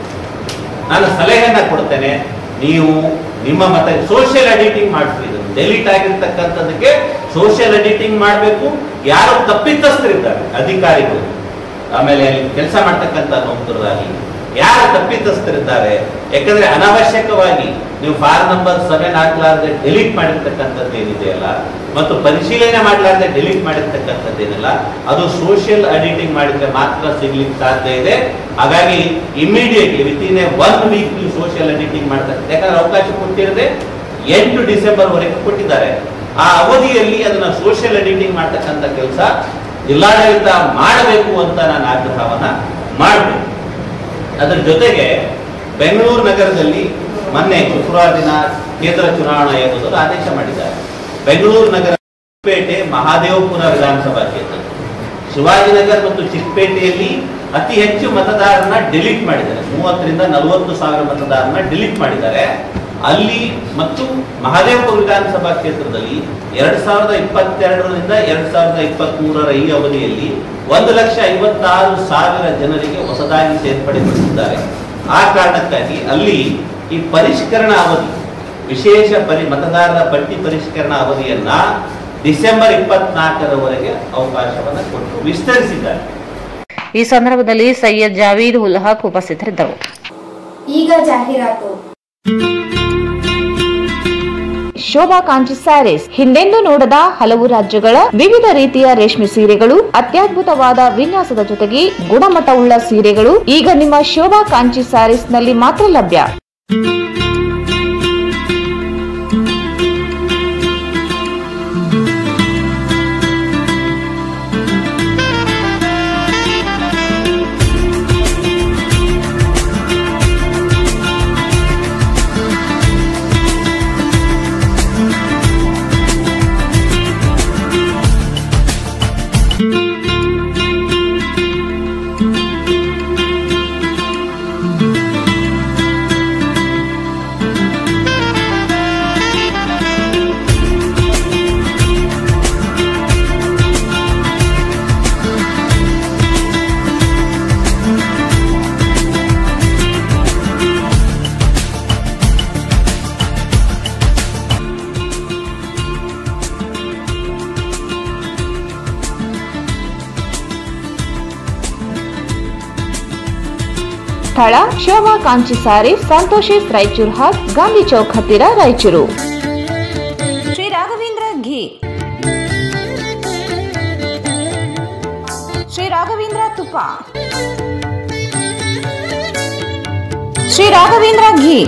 ನಾನು ಸಲಹೆಯನ್ನ ಕೊಡ್ತೇನೆ. ನೀವು ನಿಮ್ಮ ಸೋಷಿಯಲ್ ಎಡಿಟಿಂಗ್ ಮಾಡಿಸ್ತೀರಿ. ಡೆಲೀಟ್ ಆಗಿರ್ತಕ್ಕಂಥದಕ್ಕೆ ಸೋಷಿಯಲ್ ಎಡಿಟಿಂಗ್ ಮಾಡಬೇಕು. ಯಾರು ತಪ್ಪಿತಸ್ಥರಿದ್ದಾರೆ, ಅಧಿಕಾರಿಗಳು, ಆಮೇಲೆ ಅಲ್ಲಿ ಕೆಲಸ ಮಾಡ್ತಕ್ಕಂಥ ನೌಕರರಾಗಿ ಯಾರು ತಪ್ಪಿತಸ್ಥರಿದ್ದಾರೆ, ಯಾಕಂದ್ರೆ ಅನಾವಶ್ಯಕವಾಗಿ ನೀವು ಫಾರ್ಮ್ ನಂಬರ್ 7 ಹಾಕ್ಲಾರ್ದೆ ಡೆಲೀಟ್ ಮಾಡಿರ್ತಕ್ಕಂಥದ್ದು ಏನಿದೆಯಲ್ಲ, ಮತ್ತು ಪರಿಶೀಲನೆ ಮಾಡಲಾರ್ದೆ ಡೆಲೀಟ್ ಮಾಡಿರ್ತಕ್ಕಂಥದ್ದೇನಿಲ್ಲ, ಅದು ಸೋಷಿಯಲ್ ಎಡಿಟಿಂಗ್ ಮಾಡಿದ್ರೆ ಮಾತ್ರ ಸಿಗ್ಲಿಕ್ಕೆ ಸಾಧ್ಯ ಇದೆ. ಹಾಗಾಗಿ ಇಮಿಡಿಯೇಟ್ಲಿ ವಿತಿನ್ 1 ವೀಕ್ ನೀವು ಸೋಷಿಯಲ್ ಎಡಿಟಿಂಗ್ ಮಾಡ್ತಾರೆ. ಯಾಕಂದ್ರೆ ಅವಕಾಶ ಕೊಟ್ಟಿರದೆ 8 ಡಿಸೆಂಬರ್ ವರೆಗೆ ಕೊಟ್ಟಿದ್ದಾರೆ. ಆ ಅವಧಿಯಲ್ಲಿ ಅದನ್ನ ಸೋಷಿಯಲ್ ಎಡಿಟಿಂಗ್ ಮಾಡ್ತಕ್ಕಂಥ ಕೆಲಸ ಜಿಲ್ಲಾಡಳಿತ ಮಾಡಬೇಕು ಅಂತ ನಾನು ಆಗ್ರಹವನ್ನ ಮಾಡಬೇಕು. ಅದರ ಜೊತೆಗೆ ಬೆಂಗಳೂರು ನಗರದಲ್ಲಿ ಮೊನ್ನೆ ಶುಕ್ರವಾರ ದಿನ ಕೇಂದ್ರ ಚುನಾವಣಾ ಆಯೋಗದವರು ಆದೇಶ ಮಾಡಿದ್ದಾರೆ. ಬೆಂಗಳೂರು ನಗರ, ಚಿಕ್ಕಪೇಟೆ, ಮಹಾದೇವಪುರ ವಿಧಾನಸಭಾ ಕ್ಷೇತ್ರ, ಶಿವಾಜಿನಗರ ಮತ್ತು ಚಿಕ್ಕಪೇಟೆಯಲ್ಲಿ ಅತಿ ಹೆಚ್ಚು ಮತದಾರರನ್ನ ಡಿಲೀಟ್ ಮಾಡಿದ್ದಾರೆ. 30,000 ರಿಂದ 40,000 ಮತದಾರರನ್ನ ಡಿಲೀಟ್ ಮಾಡಿದ್ದಾರೆ. ಅಲ್ಲಿ ಮತ್ತು ಮಹದೇವಪುರ ವಿಧಾನಸಭಾ ಕ್ಷೇತ್ರದಲ್ಲಿ 2022ರಿಂದ 2023ರ ಈ ಅವಧಿಯಲ್ಲಿ 1,56,000 ಜನರಿಗೆ ಹೊಸದಾಗಿ ಸೇರ್ಪಡೆಗೊಳಿಸಿದ್ದಾರೆ. ಆ ಕಾರಣಕ್ಕಾಗಿ ಅಲ್ಲಿ ಈ ಪರಿಷ್ಕರಣಾ ಅವಧಿ, ವಿಶೇಷ ಮತದಾರರ ಪಟ್ಟಿ ಪರಿಷ್ಕರಣಾ ಅವಧಿಯನ್ನ ಡಿಸೆಂಬರ್ 24ರವರೆಗೆ ಅವಕಾಶವನ್ನು ಕೊಟ್ಟು ವಿಸ್ತರಿಸಿದ್ದಾರೆ. ಈ ಸಂದರ್ಭದಲ್ಲಿ ಸೈಯದ್ ಜಾವೀದ್ ಉಲ್ ಹಕ್ ಉಪಸ್ಥಿತರಿದ್ದರು. ಈಗ ಜಾಹೀರಾತು. ಶೋಭಾ ಕಾಂಚಿ ಸ್ಯಾರೀಸ್ ಹಿಂದೆಂದೂ ನೋಡದ ಹಲವು ರಾಜ್ಯಗಳ ವಿವಿಧ ರೀತಿಯ ರೇಷ್ಮೆ ಸೀರೆಗಳು, ಅತ್ಯದ್ಭುತವಾದ ವಿನ್ಯಾಸದ ಜೊತೆಗೆ ಗುಣಮಟ್ಟವುಳ್ಳ ಸೀರೆಗಳು ಈಗ ನಿಮ್ಮ ಶೋಭಾ ಕಾಂಚಿ ಸ್ಯಾರೀಸ್ ನಲ್ಲಿ ಮಾತ್ರ ಲಭ್ಯ. ಸ್ಥಳ ಶೋಭಾ ಕಾಂಚಿ ಸ್ಯಾರೀಸ್, ಸಂತೋಷಿಸ್ ರಾಯಚೂರು ಹಾಟ್, ಗಾಂಧಿ ಚೌಕ್ ಹತ್ತಿರ ರಾಯಚೂರು. ಶ್ರೀ ರಾಘವೇಂದ್ರ ಘೀ, ಶ್ರೀ ರಾಘವೇಂದ್ರ ತುಪ್ಪ, ಶ್ರೀ ರಾಘವೇಂದ್ರ ಘೀ,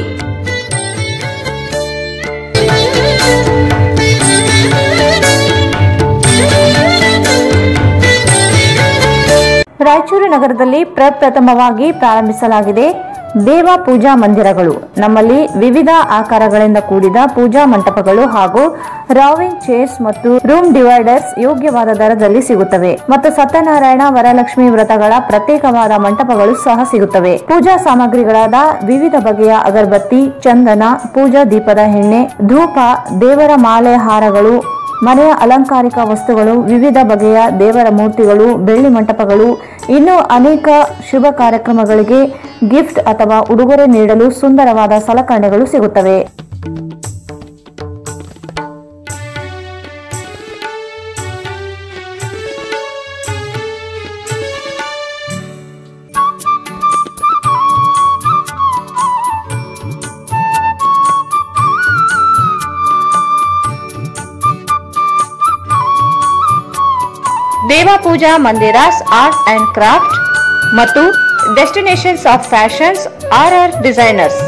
ರಾಯಚೂರು ನಗರದಲ್ಲಿ ಪ್ರಪ್ರಥಮವಾಗಿ ಪ್ರಾರಂಭಿಸಲಾಗಿದೆ ದೇವ ಪೂಜಾ ಮಂದಿರಗಳು. ನಮ್ಮಲ್ಲಿ ವಿವಿಧ ಆಕಾರಗಳಿಂದ ಕೂಡಿದ ಪೂಜಾ ಮಂಟಪಗಳು ಹಾಗೂ ರಾವಿಂಗ್ ಚೇರ್ಸ್ ಮತ್ತು ರೂಮ್ ಡಿವೈಡರ್ಸ್ ಯೋಗ್ಯವಾದ ದರದಲ್ಲಿ ಸಿಗುತ್ತವೆ ಮತ್ತು ಸತ್ಯನಾರಾಯಣ ವರಲಕ್ಷ್ಮಿ ವ್ರತಗಳ ಪ್ರತ್ಯೇಕವಾದ ಮಂಟಪಗಳು ಸಹ ಸಿಗುತ್ತವೆ. ಪೂಜಾ ಸಾಮಗ್ರಿಗಳಾದ ವಿವಿಧ ಬಗೆಯ ಅಗರಬತ್ತಿ, ಚಂದನ, ಪೂಜಾ ದೀಪದ ಎಣ್ಣೆ, ಧೂಪ, ದೇವರ ಮಾಲೆ ಹಾರಗಳು, ಮನೆಯ ಅಲಂಕಾರಿಕ ವಸ್ತುಗಳು, ವಿವಿಧ ಬಗೆಯ ದೇವರ ಮೂರ್ತಿಗಳು, ಬೆಳ್ಳಿ ಮಂಟಪಗಳು, ಇನ್ನೂ ಅನೇಕ ಶುಭ ಕಾರ್ಯಕ್ರಮಗಳಿಗೆ ಗಿಫ್ಟ್ ಅಥವಾ ಉಡುಗೊರೆ ನೀಡಲು ಸುಂದರವಾದ ಸಲಕರಣೆಗಳು ಸಿಗುತ್ತವೆ. Deva Pooja Mandiras art and craft ಮತ್ತು destinations of fashions or designers.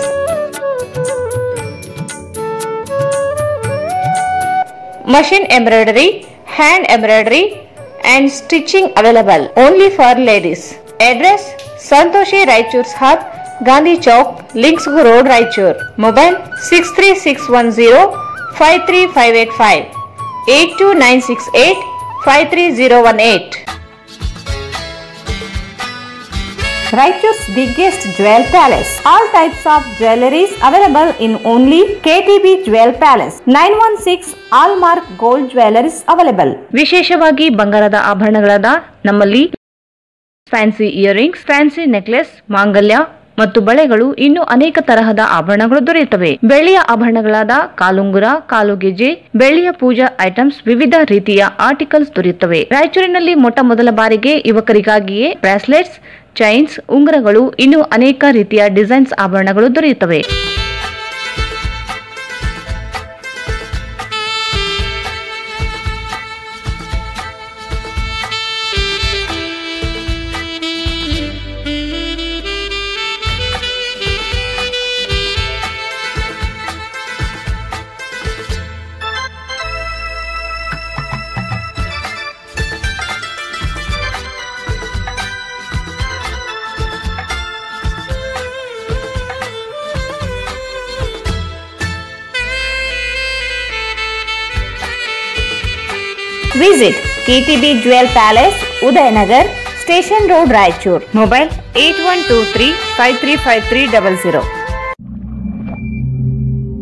Machine embroidery, hand embroidery and stitching available only for ladies. Address Santoshi Raichur's Hub, Gandhi Chowk, Linksgu Road, Raichur. Mobile 63610 53585 82968 53018. Raichur's biggest jewel palace. All types of jewelries available in only KTB Jewel Palace. 916 Allmark Gold Jewelries available. ವಿಶೇಷವಾಗಿ ಬಂಗಾರದ ಆಭರಣಗಳಾದ ನಮ್ಮಲ್ಲಿ fancy earrings, fancy necklace, ಮಾಂಗಲ್ಯ ಮತ್ತು ಬಳೆಗಳು, ಇನ್ನು ಅನೇಕ ತರಹದ ಆಭರಣಗಳು ದೊರೆಯುತ್ತವೆ. ಬೆಳ್ಳಿಯ ಆಭರಣಗಳಾದ ಕಾಲುಂಗುರ, ಕಾಲುಗೆಜೆ, ಬೆಳ್ಳಿಯ ಪೂಜಾ ಐಟಮ್ಸ್, ವಿವಿಧ ರೀತಿಯ ಆರ್ಟಿಕಲ್ಸ್ ದೊರೆಯುತ್ತವೆ. ರಾಯಚೂರಿನಲ್ಲಿ ಮೊಟ್ಟ ಮೊದಲ ಬಾರಿಗೆ ಯುವಕರಿಗಾಗಿಯೇ ಬ್ರಾಸ್ಲೆಟ್ಸ್, ಚೈನ್ಸ್, ಉಂಗುರಗಳು, ಇನ್ನು ಅನೇಕ ರೀತಿಯ ಡಿಸೈನ್ಸ್ ಆಭರಣಗಳು ದೊರೆಯುತ್ತವೆ. Visit KTB Jewel Palace, Udayanagar, Station Road, Raichur. Mobile 8123 535300.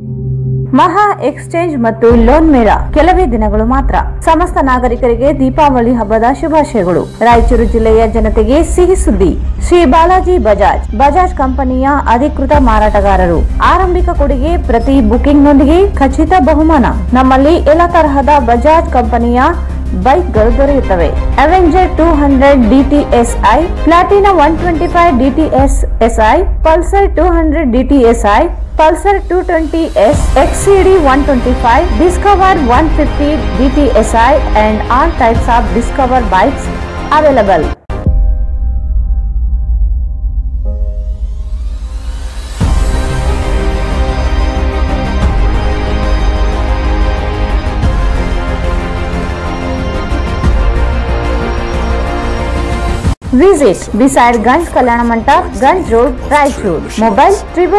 ಮಹಾ ಎಕ್ಸ್ಚೇಂಜ್ ಮತ್ತು ಲೋನ್ ಮೇಳ ಕೆಲವೇ ದಿನಗಳು ಮಾತ್ರ. ಸಮಸ್ತ ನಾಗರಿಕರಿಗೆ ದೀಪಾವಳಿ ಹಬ್ಬದ ಶುಭಾಶಯಗಳು. ರಾಯಚೂರು ಜಿಲ್ಲೆಯ ಜನತೆಗೆ ಸಿಹಿ ಸುದ್ದಿ. ಶ್ರೀ ಬಾಲಾಜಿ ಬಜಾಜ್ ಕಂಪನಿಯ ಅಧಿಕೃತ ಮಾರಾಟಗಾರರು. ಆರಂಭಿಕ ಕೊಡುಗೆ ಪ್ರತಿ ಬುಕಿಂಗ್ನೊಂದಿಗೆ ಖಚಿತ ಬಹುಮಾನ. ನಮ್ಮಲ್ಲಿ ಎಲ್ಲ ತರಹದ ಬಜಾಜ್ ಕಂಪನಿಯ ಬೈಕ್ಗಳು ದೊರೆಯುತ್ತವೆ. Avenger 200 DTSI, Platina 125 DTSI, Pulsar 200 DTSI, Pulsar 220S, XCD 125, Discover 150 DTSI and all types of Discover bikes available. Visit beside Ganj Kalyana Mandap, Ganj Road, Raichur. Mobile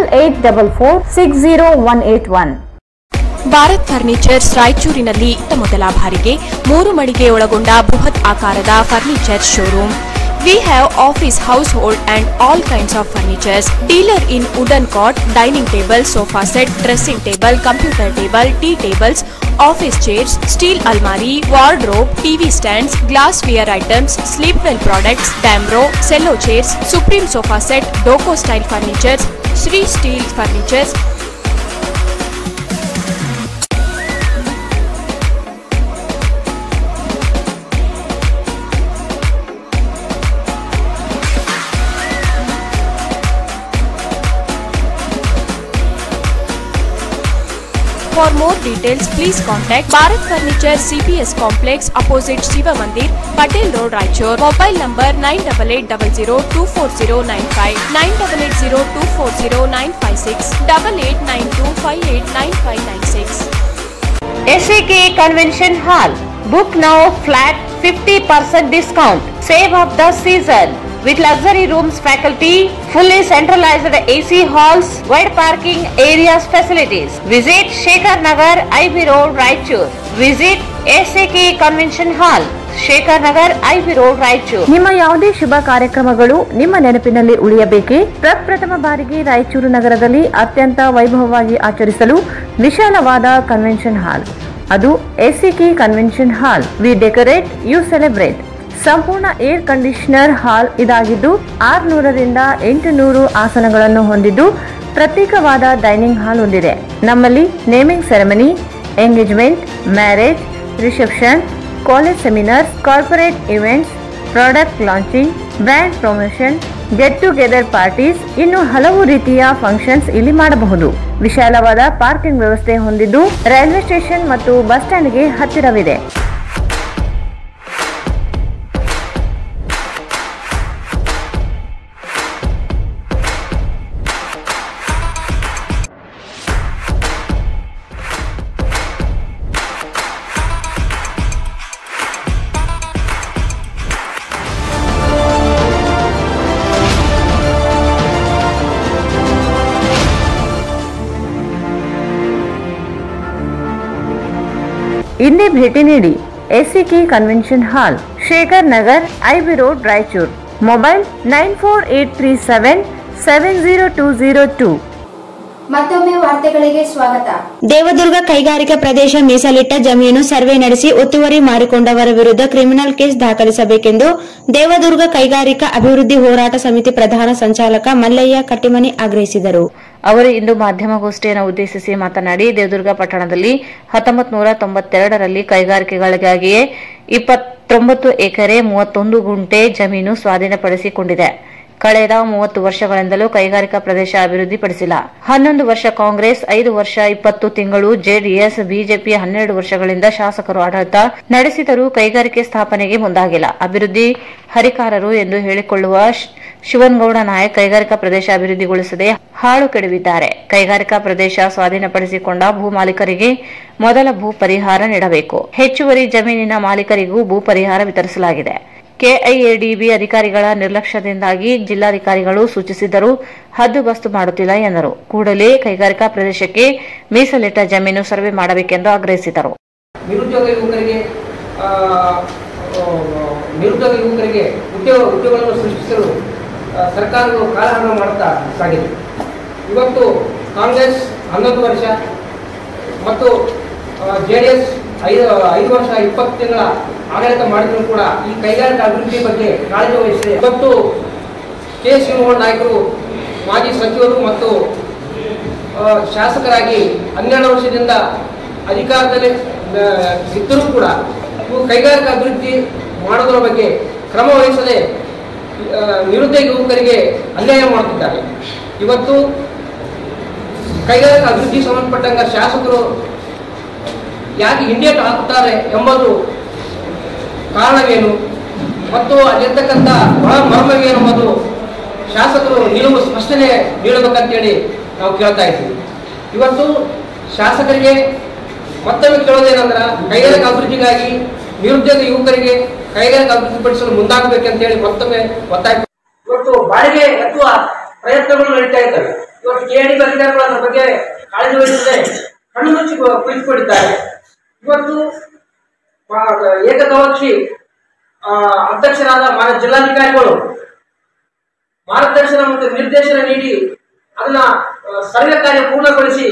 8844608181. Bharat furnitures ರಾಯಚೂರಿನಲ್ಲಿ ಇತ್ತ ಮೊದಲ ಬಾರಿಗೆ 3 ಮಳಿಗೆ ಒಳಗೊಂಡ ಬೃಹತ್ ಆಕಾರದ furniture showroom. We have office, household and all kinds of furnitures. Dealer in wooden cot, dining table, sofa set, dressing table, computer table, tea tables, office chairs, steel almari, wardrobe, TV stands, glassware items, sleepwell products, Damro, cello chairs, Supreme sofa set, Doco style furnitures, Sri Steel furnitures. For more details, please contact Bharat Furniture CPS Complex opposite Shiva Mandir, Patel Road, Raichur. Mobile number 9880240959, 9880240956, 8892589596. SAK Convention Hall. Book now flat 50% discount. Save of the season. With luxury rooms, faculty, fully centralized AC halls, wide parking areas, facilities. Visit Shekhar Nagar, IB Road, Raichur. Visit SAK Convention Hall, Shekhar Nagar, IB Road, Raichur. ನಿಮ್ಮ ಯಾವುದೇ ಶುಭ ಕಾರ್ಯಕ್ರಮಗಳು ನಿಮ್ಮ ನೆನಪಿನಲ್ಲಿ ಉಳಿಯಬೇಕೆ? ಪ್ರಪ್ರಥಮ ಬಾರಿಗೆ ರಾಯಚೂರು ನಗರದಲ್ಲಿ ಅತ್ಯಂತ ವೈಭವವಾಗಿ ಆಚರಿಸಲು ವಿಶಾಲವಾದ ಕನ್ವೆನ್ಷನ್ ಹಾಲ್, ಅದು SAK convention hall. We decorate, you celebrate. ಸಂಪೂರ್ಣ ಏರ್ ಕಂಡೀಷನರ್ ಹಾಲ್ ಇದಾಗಿದ್ದು 600 ರಿಂದ 800 ಆಸನಗಳನ್ನು ಹೊಂದಿದ್ದು ಪ್ರತ್ಯೇಕವಾದ ಡೈನಿಂಗ್ ಹಾಲ್ ಹೊಂದಿದೆ. ನಮ್ಮಲ್ಲಿ naming ceremony, engagement, marriage, reception, college seminars, corporate events, product launching, brand promotion, get together parties, ಇನ್ನು ಹಲವು ರೀತಿಯ ಫಂಕ್ಷನ್ಸ್ ಇಲ್ಲಿ ಮಾಡಬಹುದು. ವಿಶಾಲವಾದ ಪಾರ್ಕಿಂಗ್ ವ್ಯವಸ್ಥೆ ಹೊಂದಿದ್ದು ರೈಲ್ವೆ ಸ್ಟೇಷನ್ ಮತ್ತು ಬಸ್ ಸ್ಟ್ಯಾಂಡ್ಗೆ ಹತ್ತಿರವಿದೆ. ಇಂದೇ ಭೇಟಿ ನೀಡಿ SAK convention hall, Shekhar Nagar, IB road, Raichur. Mobile 9483770202. ಮತ್ತೊಮ್ಮೆ ವಾರ್ತೆಗಳಿಗೆ ಸ್ವಾಗತ. ದೇವದುರ್ಗ ಕೈಗಾರಿಕಾ ಪ್ರದೇಶ ಮೀಸಲಿಟ್ಟ ಜಮೀನು ಸರ್ವೆ ನಡೆಸಿ ಒತ್ತುವರಿ ಮಾಡಿಕೊಂಡವರ ವಿರುದ್ಧ ಕ್ರಿಮಿನಲ್ ಕೇಸ್ ದಾಖಲಿಸಬೇಕೆಂದು ದೇವದುರ್ಗ ಕೈಗಾರಿಕಾ ಅಭಿವೃದ್ಧಿ ಹೋರಾಟ ಸಮಿತಿ ಪ್ರಧಾನ ಸಂಚಾಲಕ ಮಲ್ಲಯ್ಯ ಕಟ್ಟಿಮನಿ ಆಗ್ರಹಿಸಿದರು. ಅವರು ಇಂದು ಮಾಧ್ಯಮಗೋಷ್ಠಿಯನ್ನು ಉದ್ದೇಶಿಸಿ ಮಾತನಾಡಿ, ದೇವದುರ್ಗ ಪಟ್ಟಣದಲ್ಲಿ 1992ರಲ್ಲಿ ಕೈಗಾರಿಕೆಗಳಿಗಾಗಿಯೇ 29 ಎಕರೆ 31 ಗುಂಟೆ ಜಮೀನು ಸ್ವಾಧೀನಪಡಿಸಿಕೊಂಡಿದೆ. ಕಳೆದ 30 ವರ್ಷಗಳಿಂದಲೂ ಕೈಗಾರಿಕಾ ಪ್ರದೇಶ ಅಭಿವೃದ್ಧಿಪಡಿಸಿಲ್ಲ. 11 ವರ್ಷ ಕಾಂಗ್ರೆಸ್, 5 ವರ್ಷ 20 ತಿಂಗಳು ಜೆಡಿಎಸ್, ಬಿಜೆಪಿ 12 ವರ್ಷಗಳಿಂದ ಶಾಸಕರು ಆಡಳಿತ ನಡೆಸಿದರೂ ಕೈಗಾರಿಕೆ ಸ್ಥಾಪನೆಗೆ ಮುಂದಾಗಿಲ್ಲ. ಅಭಿವೃದ್ಧಿ ಹರಿಕಾರರು ಎಂದು ಹೇಳಿಕೊಳ್ಳುವ ಶಿವನಗೌಡ ನಾಯಕ್ ಕೈಗಾರಿಕಾ ಪ್ರದೇಶ ಅಭಿವೃದ್ಧಿಗೊಳಿಸದೆ ಹಾಳು ಕೆಡವಿದ್ದಾರೆ. ಕೈಗಾರಿಕಾ ಪ್ರದೇಶ ಸ್ವಾಧೀನಪಡಿಸಿಕೊಂಡ ಭೂ ಮಾಲೀಕರಿಗೆ ಮೊದಲ ಭೂ ಪರಿಹಾರ ನೀಡಬೇಕು. ಹೆಚ್ಚುವರಿ ಜಮೀನಿನ ಮಾಲೀಕರಿಗೂ ಭೂ ಪರಿಹಾರ ವಿತರಿಸಲಾಗಿದೆ. ಕೆಐಎಡಿಬಿ ಅಧಿಕಾರಿಗಳ ನಿರ್ಲಕ್ಷ್ಯದಿಂದಾಗಿ ಜಿಲ್ಲಾಧಿಕಾರಿಗಳು ಸೂಚಿಸಿದರೂ ಹದ್ದುಬಸ್ತು ಮಾಡುತ್ತಿಲ್ಲ ಎಂದರು. ಕೂಡಲೇ ಕೈಗಾರಿಕಾ ಪ್ರದೇಶಕ್ಕೆ ಮೀಸಲಿಟ್ಟ ಜಮೀನು ಸರ್ವೆ ಮಾಡಬೇಕೆಂದು ಆಗ್ರಹಿಸಿದರು. ನಿರುದ್ಯೋಗ ಯುವಕರಿಗೆ ಉದ್ಯೋಗಗಳನ್ನು ಸೃಷ್ಟಿಸಲು ಸರ್ಕಾರಗಳು ಕಾಲಹರಣ ಮಾಡುತ್ತಾ ಸಾಗಿದೆ. ಇವತ್ತು ಕಾಂಗ್ರೆಸ್ 11 ವರ್ಷ, ಮತ್ತು JDS 5 ವರ್ಷ 20 ತಿಂಗಳ ಆಡಳಿತ ಮಾಡಿದ್ರು ಕೂಡ ಈ ಕೈಗಾರಿಕಾ ಅಭಿವೃದ್ಧಿ ಬಗ್ಗೆ ಕಾಳಜಿ ವಹಿಸಿದೆ. ಇವತ್ತು ಕೆ. ಶ್ರೀಮೋಹನ್ ನಾಯ್ಕರು ಮಾಜಿ ಸಚಿವರು ಮತ್ತು ಶಾಸಕರಾಗಿ 12 ವರ್ಷದಿಂದ ಅಧಿಕಾರದಲ್ಲಿ ಇದ್ದರೂ ಕೂಡ ಇವು ಕೈಗಾರಿಕಾ ಅಭಿವೃದ್ಧಿ ಮಾಡೋದರ ಬಗ್ಗೆ ಕ್ರಮ ವಹಿಸದೆ ನಿರುದ್ಯೋಗ ಯುವಕರಿಗೆ ಅನ್ಯಾಯ ಮಾಡುತ್ತಿದ್ದಾರೆ. ಇವತ್ತು ಕೈಗಾರಿಕಾ ಅಭಿವೃದ್ಧಿ ಸಂಬಂಧಪಟ್ಟಂಗ ಶಾಸಕರು ಯಾಕೆ ಹಿಂದೇಟು ಹಾಕುತ್ತಾರೆ ಎಂಬುದು ಕಾರಣವೇನು ಮತ್ತು ಅಲ್ಲಿರ್ತಕ್ಕಂಥ ಒಳ ಮರ್ಮವೇನು ಎಂಬುದು ಶಾಸಕರು ನಿಲುವು ಸ್ಪಷ್ಟನೆ ನೀಡಬೇಕಂತೇಳಿ ನಾವು ಕೇಳ್ತಾ ಇದ್ದೀವಿ. ಇವತ್ತು ಶಾಸಕರಿಗೆ ಮತ್ತೊಮ್ಮೆ ಕೇಳೋದೇನಂದ್ರೆ ಕೈಗಾರಿಕಾ ಅಭಿವೃದ್ಧಿಗಾಗಿ ನಿರುದ್ಯೋಗ ಯುವಕರಿಗೆ ಕೈಗಾರಿಕಾ ಅಭಿವೃದ್ಧಿಪಡಿಸಲು ಮುಂದಾಗಬೇಕಂತೇಳಿ ಮತ್ತೊಮ್ಮೆ ಒತ್ತಾಯ. ಇವತ್ತು ಬಾಡಿಗೆ ಎತ್ತುವ ಪ್ರಯತ್ನಗಳು ನಡೀತಾ ಇದ್ದಾವೆ. ಇವತ್ತು KID ಅಧಿಕಾರಿಗಳು ಅದರ ಬಗ್ಗೆ ಕಾಳಜಿ ವಹಿಸದೆ ಕಣ್ಣು ಮುಚ್ಚಿ ಕುಳಿತುಕೊಂಡಿದ್ದಾರೆ. ಇವತ್ತು ಏಕಗವಾಕ್ಷಿ ಅಧ್ಯಕ್ಷರಾದ ಮಾನ್ಯ ಜಿಲ್ಲಾಧಿಕಾರಿಗಳು ಮಾರ್ಗದರ್ಶನ ಮತ್ತು ನಿರ್ದೇಶನ ನೀಡಿ ಅದನ್ನ ಸರ್ವೆ ಕಾರ್ಯ ಪೂರ್ಣಗೊಳಿಸಿ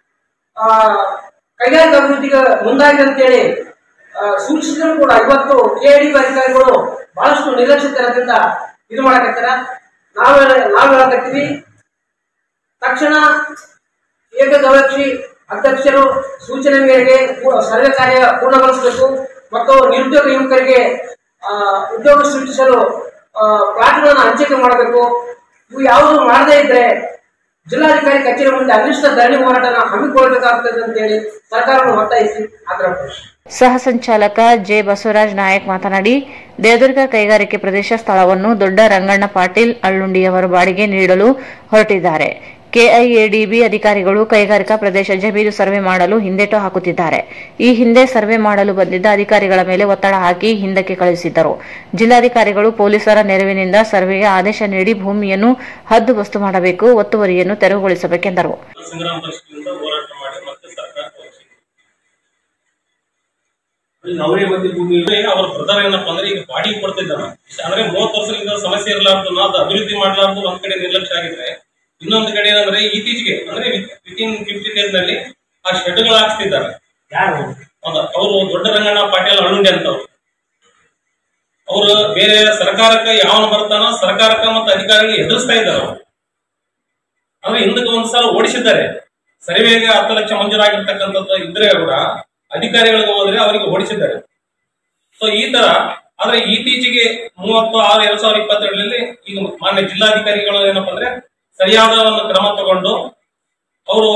ಕೈಗಾರಿಕಾ ಅಭಿವೃದ್ಧಿಗೆ ಮುಂದಾಗಿದೆ ಅಂತೇಳಿ ಸೂಚಿಸಿದ್ರು ಕೂಡ ಇವತ್ತು KID ಅಧಿಕಾರಿಗಳು ಬಹಳಷ್ಟು ನಿರ್ಲಕ್ಷ್ಯತನದಿಂದ ಇದು ಮಾಡಕತ್ತಾರ. ನಾವು ಹೇಳಕತ್ತೀವಿ, ತಕ್ಷಣ ಏಕಗವಾಕ್ಷಿ ಅಧ್ಯಕ್ಷರು ಸೂಚನೆ ಮೇರೆಗೆ ಸರ್ವೆ ಕಾರ್ಯ ಪೂರ್ಣಗೊಳಿಸಬೇಕು ಮತ್ತು ನಿರುದ್ಯೋಗ ಯುವಕರಿಗೆ ಉದ್ಯೋಗ ಸೃಷ್ಟಿಸಲು ಪ್ಲಾಟ್ಗಳನ್ನು ಹಂಚಿಕೆ ಮಾಡಬೇಕು. ಇವು ಯಾವುದು ಮಾಡದೇ ಇದ್ರೆ ಜಿಲ್ಲಾಧಿಕಾರಿ ಕಚೇರಿ ಮುಂದೆ ಅನಿಷ್ಟ ಧರಣಿ ಹೋರಾಟನ ಹಮ್ಮಿಕೊಳ್ಳಬೇಕಾಗ್ತದೆ ಅಂತೇಳಿ ಸರ್ಕಾರವನ್ನು ಒತ್ತಾಯಿಸಿ ಆಗ್ರಹಿಸಿದರು. ಸಹ ಸಂಚಾಲಕ ಜೆ. ಬಸವರಾಜ್ ನಾಯಕ್ ಮಾತನಾಡಿ, ದೇವದುರ್ಗ ಕೈಗಾರಿಕೆ ಪ್ರದೇಶ ಸ್ಥಳವನ್ನು ದೊಡ್ಡ ರಂಗಣ್ಣ ಪಾಟೀಲ್ ಅಳ್ಳುಂಡಿಯವರು ಬಾಡಿಗೆ ನೀಡಲು ಹೊರಟಿದ್ದಾರೆ. KIADB ಅಧಿಕಾರಿಗಳು ಕೈಗಾರಿಕಾ ಪ್ರದೇಶ ಜಮೀನು ಸರ್ವೆ ಮಾಡಲು ಹಿಂದೇಟು ಹಾಕುತ್ತಿದ್ದಾರೆ. ಈ ಹಿಂದೆ ಸರ್ವೆ ಮಾಡಲು ಬಂದಿದ್ದ ಅಧಿಕಾರಿಗಳ ಮೇಲೆ ಒತ್ತಡ ಹಾಕಿ ಹಿಂದಕ್ಕೆ ಕಳುಹಿಸಿದ್ದರು. ಜಿಲ್ಲಾಧಿಕಾರಿಗಳು ಪೊಲೀಸರ ನೆರವಿನಿಂದ ಸರ್ವೆಗೆ ಆದೇಶ ನೀಡಿ ಭೂಮಿಯನ್ನು ಹದ್ದುಬಸ್ತು ಮಾಡಬೇಕು, ಒತ್ತುವರಿಯನ್ನು ತೆರವುಗೊಳಿಸಬೇಕೆಂದರು. ಅವರೇ ಮಂದಿ ಭೂಮಿ ಅವ್ರ ಪ್ರಧಾನ ಏನಪ್ಪಾ ಅಂದ್ರೆ ಈಗ ಬಾಡಿಗೆ ಕೊಡ್ತಿದ್ದಾರ ಅಂದ್ರೆ 30 ವರ್ಷದಿಂದ ಸಮಸ್ಯೆ ಇರಲಾರ್ದು ಅದು ಅಭಿವೃದ್ಧಿ ಮಾಡಲಾರ್ದು ಒಂದ್ ಕಡೆ ನಿರ್ಲಕ್ಷ್ಯ ಆಗಿದ್ರೆ, ಇನ್ನೊಂದು ಕಡೆ ಏನಂದ್ರೆ ಇತ್ತೀಚೆಗೆ ಅಂದ್ರೆ ವಿತಿನ್ 15 ಡೇಸ್ ನಲ್ಲಿ ಆ ಶೆಡ್ಗಳು ಹಾಕ್ತಿದ್ದಾರೆ. ಅವರು ದೊಡ್ಡ ರಂಗಣ್ಣ ಪಾಟೀಲ್ ಅಳ್ಳುಂಡಿ ಅಂತವ್ರು. ಅವರು ಬೇರೆ ಸರ್ಕಾರಕ್ಕೆ ಯಾವನು ಬರ್ತಾನೋ ಸರ್ಕಾರಕ್ಕೆ ಮತ್ತು ಅಧಿಕಾರಿಗೆ ಎದುರಿಸ್ತಾ ಇದ್ದಾರೆ. ಅಂದ್ರೆ ಹಿಂದಕ್ಕೆ ಒಂದ್ಸಲ ಓಡಿಸಿದ್ದಾರೆ. ಸರ್ವೆಗೆ 10 ಲಕ್ಷ ಮಂಜೂರಾಗಿರ್ತಕ್ಕಂಥದ್ದು ಇದ್ರೆ ಕೂಡ ಅಧಿಕಾರಿಗಳಿಗೆ ಹೋದ್ರೆ ಅವರಿಗೆ ಓಡಿಸಿದ್ದಾರೆ. ಸೊ ಈ ತರ ಆದ್ರೆ ಇತ್ತೀಚೆಗೆ 30/6/2022 ಈಗ ಮಾನ್ಯ ಜಿಲ್ಲಾಧಿಕಾರಿಗಳು ಏನಪ್ಪಾ ಅಂದ್ರೆ ಸರಿಯಾದ ಒಂದು ಕ್ರಮ ತಗೊಂಡು ಅವರು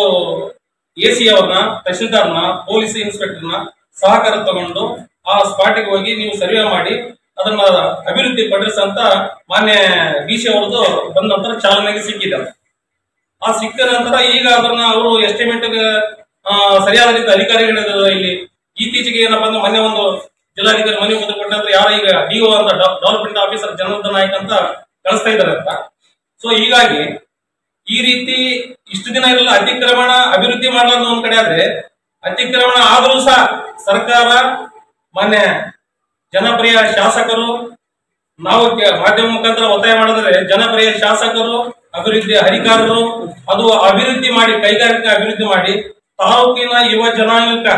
AC ಅವ್ರನ್ನ, ತಹಶೀಲ್ದಾರ್ನ, ಪೊಲೀಸ್ ಇನ್ಸ್ಪೆಕ್ಟರ್ನ ಸಹಕಾರ ತಗೊಂಡು ಆ ಸ್ಪಾಟಿಗೆ ಹೋಗಿ ನೀವು ಸರ್ವೆ ಮಾಡಿ ಅದನ್ನ ಅಭಿವೃದ್ಧಿ ಪಡಿಸಂತ ಮಾನ್ಯ DC ಅವ್ರದ್ದು ಬಂದ ನಂತರ ಚಾಲನೆಗೆ ಸಿಕ್ಕಿದ್ದಾರೆ. ಆ ಸಿಕ್ಕ ನಂತರ ಈಗ ಅದನ್ನ ಅವರು ಎಸ್ಟಿಮೇಟ್ ಸರಿಯಾದ ರೀತಿ ಅಧಿಕಾರಿಗಳು ಇಲ್ಲಿ ಇತ್ತೀಚೆಗೆ ಏನಪ್ಪಾ ಅಂದ್ರೆ ಮೊನ್ನೆ ಒಂದು ಜಿಲ್ಲಾಧಿಕಾರಿ ಮನೆ ಮುಂದೆ ಕೊಟ್ಟಂದ್ರೆ ಯಾರ ಈಗ DO ಅಂತ ಡೆವಲಪ್ಮೆಂಟ್ ಆಫೀಸರ್ ಜನಾರ್ದನ್ ನಾಯಕ್ ಅಂತ ಕಳಿಸ್ತಾ ಇದ್ದಾರೆ ಅಂತ. ಸೊ ಹೀಗಾಗಿ ಈ ರೀತಿ ಇಷ್ಟು ದಿನ ಇರಲ್ಲ ಅತಿಕ್ರಮಣ ಅಭಿವೃದ್ಧಿ ಮಾಡಲಾರ್ದು ಒಂದ್ ಕಡೆ ಆದ್ರೆ, ಅತಿಕ್ರಮಣ ಆದ್ರೂ ಸಹ ಸರ್ಕಾರ ಮಾನ್ಯ ಜನಪ್ರಿಯ ಶಾಸಕರು ನಾವು ಮಾಧ್ಯಮ ಮುಖಾಂತರ ಒತ್ತಾಯ ಮಾಡಿದ್ರೆ ಜನಪ್ರಿಯ ಶಾಸಕರು ಅಭಿವೃದ್ಧಿ ಅಧಿಕಾರರು ಅದು ಅಭಿವೃದ್ಧಿ ಮಾಡಿ ಕೈಗಾರಿಕೆ ಅಭಿವೃದ್ಧಿ ಮಾಡಿ ತಾಲೂಕಿನ ಯುವ ಜನಾಂಗಕ್ಕ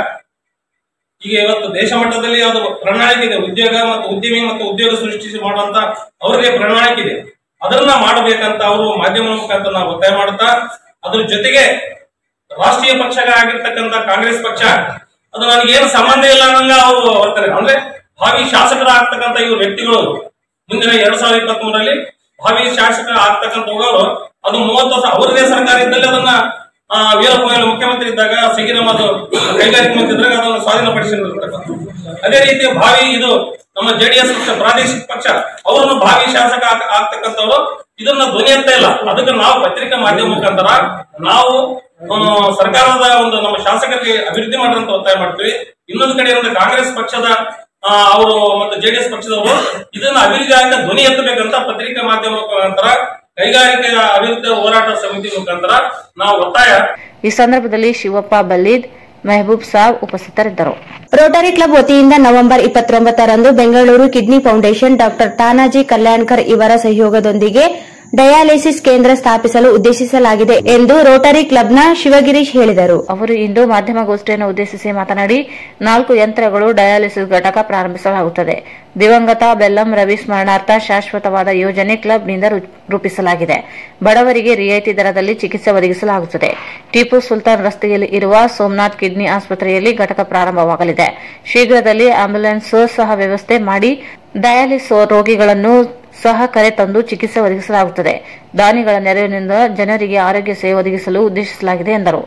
ಈಗ ಇವತ್ತು ದೇಶ ಮಟ್ಟದಲ್ಲಿ ಅದು ಪ್ರಣಾಳಿಕೆ ಇದೆ. ಉದ್ಯೋಗ ಮತ್ತು ಉದ್ಯಮಿ ಮತ್ತು ಉದ್ಯೋಗ ಸೃಷ್ಟಿ ಮಾಡುವಂತ ಅವ್ರಿಗೆ ಪ್ರಣಾಳಿಕೆ ಇದೆ. ಅದನ್ನ ಮಾಡಬೇಕಂತ ಅವರು ಮಾಧ್ಯಮ ಮುಖಾಂತರ ನಾವು ಒತ್ತಾಯ ಮಾಡುತ್ತಾ, ಅದ್ರ ಜೊತೆಗೆ ರಾಷ್ಟ್ರೀಯ ಪಕ್ಷ ಆಗಿರ್ತಕ್ಕಂಥ ಕಾಂಗ್ರೆಸ್ ಪಕ್ಷ ಅದು ನನಗೇನು ಸಂಬಂಧ ಇಲ್ಲ ಅನ್ನಂಗ ಅವರು ಬರ್ತಾರೆ. ಅಂದ್ರೆ ಭಾವಿ ಶಾಸಕರ ಆಗ್ತಕ್ಕಂಥ ಇವ್ರ ವ್ಯಕ್ತಿಗಳು ಮುಂದಿನ 2023 ಭಾವಿ ಶಾಸಕರ ಆಗ್ತಕ್ಕಂಥ ಹೋಗೋರು ಅದು 30 ವರ್ಷ ಅವರದೇ ಸರ್ಕಾರ ಇದ್ದಲ್ಲಿ ಅದನ್ನ ವೀರಪ್ಪ ಮೊಯ್ಲಿ ಮುಖ್ಯಮಂತ್ರಿ ಇದ್ದಾಗ ಸಿಗಿರಮ್ಮದು ಕೈಗಾರಿಕೆ ಮಂತ್ರಿ ಇದ್ದಾಗ ಅದನ್ನು ಸ್ವಾಧೀನಪಡಿಸಿರ್ತಕ್ಕಂಥ. ಅದೇ ರೀತಿ ಭಾವಿ ಇದು ನಮ್ಮ JDS ಪಕ್ಷ ಪ್ರಾದೇಶಿಕ ಪಕ್ಷ ಅವರನ್ನು ಭಾವಿ ಶಾಸಕ ಆಗ್ತಕ್ಕಂಥವ್ರು ಇದನ್ನ ಧ್ವನಿ ಅಂತ ಇಲ್ಲ. ಅದಕ್ಕೆ ನಾವು ಪತ್ರಿಕಾ ಮಾಧ್ಯಮ ಮುಖಾಂತರ ನಾವು ಸರ್ಕಾರದ ಒಂದು ನಮ್ಮ ಶಾಸಕರಿಗೆ ಅಭಿವೃದ್ಧಿ ಮಾಡುವಂತ ಒತ್ತಾಯ ಮಾಡ್ತೀವಿ. ಇನ್ನೊಂದು ಕಡೆ ಒಂದು ಕಾಂಗ್ರೆಸ್ ಪಕ್ಷದ ಅವರು ಮತ್ತು JDS ಪಕ್ಷದವರು ಇದನ್ನ ಅಭಿವೃದ್ಧಿ ಆಗ ಧ್ವನಿ ಎತ್ತಬೇಕಂತ ಪತ್ರಿಕಾ ಮಾಧ್ಯಮ ಮುಖಾಂತರ ಕೈಗಾರಿಕೆ ಅಭಿವೃದ್ಧಿ ಹೋರಾಟ ಸಮಿತಿ ಮುಖಾಂತರ ನಾವು ಒತ್ತಾಯ. ಈ ಸಂದರ್ಭದಲ್ಲಿ ಶಿವಪ್ಪ ಬಲ್ಲೀದ್, ಮೆಹಬೂಬ್ ಸಾಬ್ ಉಪಸ್ಥಿತರಿದ್ದರು. ರೋಟರಿ ಕ್ಲಬ್ ವತಿಯಿಂದ ನವೆಂಬರ್ 29ರಂದು Bengaluru kidney foundation doctor Tanaji Kalyankar ಇವರ ಸಹಯೋಗದೊಂದಿಗೆ ಡಯಾಲಿಸಿಸ್ ಕೇಂದ್ರ ಸ್ಥಾಪಿಸಲು ಉದ್ದೇಶಿಸಲಾಗಿದೆ ಎಂದು ರೋಟರಿ ಕ್ಲಬ್ನ ಶಿವಗಿರೀಶ್ ಹೇಳಿದರು. ಅವರು ಇಂದು ಮಾಧ್ಯಮಗೋಷ್ಠಿಯನ್ನು ಉದ್ದೇಶಿಸಿ ಮಾತನಾಡಿ 4 ಯಂತ್ರಗಳು ಡಯಾಲಿಸಿಸ್ ಘಟಕ ಪ್ರಾರಂಭಿಸಲಾಗುತ್ತದೆ. ದಿವಂಗತ ಬೆಲ್ಲಂ ರವಿ ಸ್ಮರಣಾರ್ಥ ಶಾಶ್ವತವಾದ ಯೋಜನೆ ಕ್ಲಬ್ನಿಂದ ರೂಪಿಸಲಾಗಿದೆ. ಬಡವರಿಗೆ ರಿಯಾಯಿತಿ ದರದಲ್ಲಿ ಚಿಕಿತ್ಸೆ ಒದಗಿಸಲಾಗುತ್ತದೆ. ಟಿಪ್ಪು ಸುಲ್ತಾನ್ ರಸ್ತೆಯಲ್ಲಿ ಇರುವ ಸೋಮನಾಥ್ ಕಿಡ್ನಿ ಆಸ್ಪತ್ರೆಯಲ್ಲಿ ಘಟಕ ಪ್ರಾರಂಭವಾಗಲಿದೆ. ಶೀಘ್ರದಲ್ಲಿ ಆಂಬ್ಯುಲೆನ್ಸ್ ಸಹ ವ್ಯವಸ್ಥೆ ಮಾಡಿ ಡಯಾಲಿಸಿಸ್ ರೋಗಿಗಳನ್ನು ಸಹ ಕರೆ ತಂದು ಚಿಕಿತ್ಸೆ ಒದಗಿಸಲಾಗುತ್ತದೆ. ದಾನಿಗಳ ನೆರವಿನಿಂದ ಜನರಿಗೆ ಆರೋಗ್ಯ ಸೇವೆ ಒದಗಿಸಲು ಉದ್ದೇಶಿಸಲಾಗಿದೆ ಎಂದರು.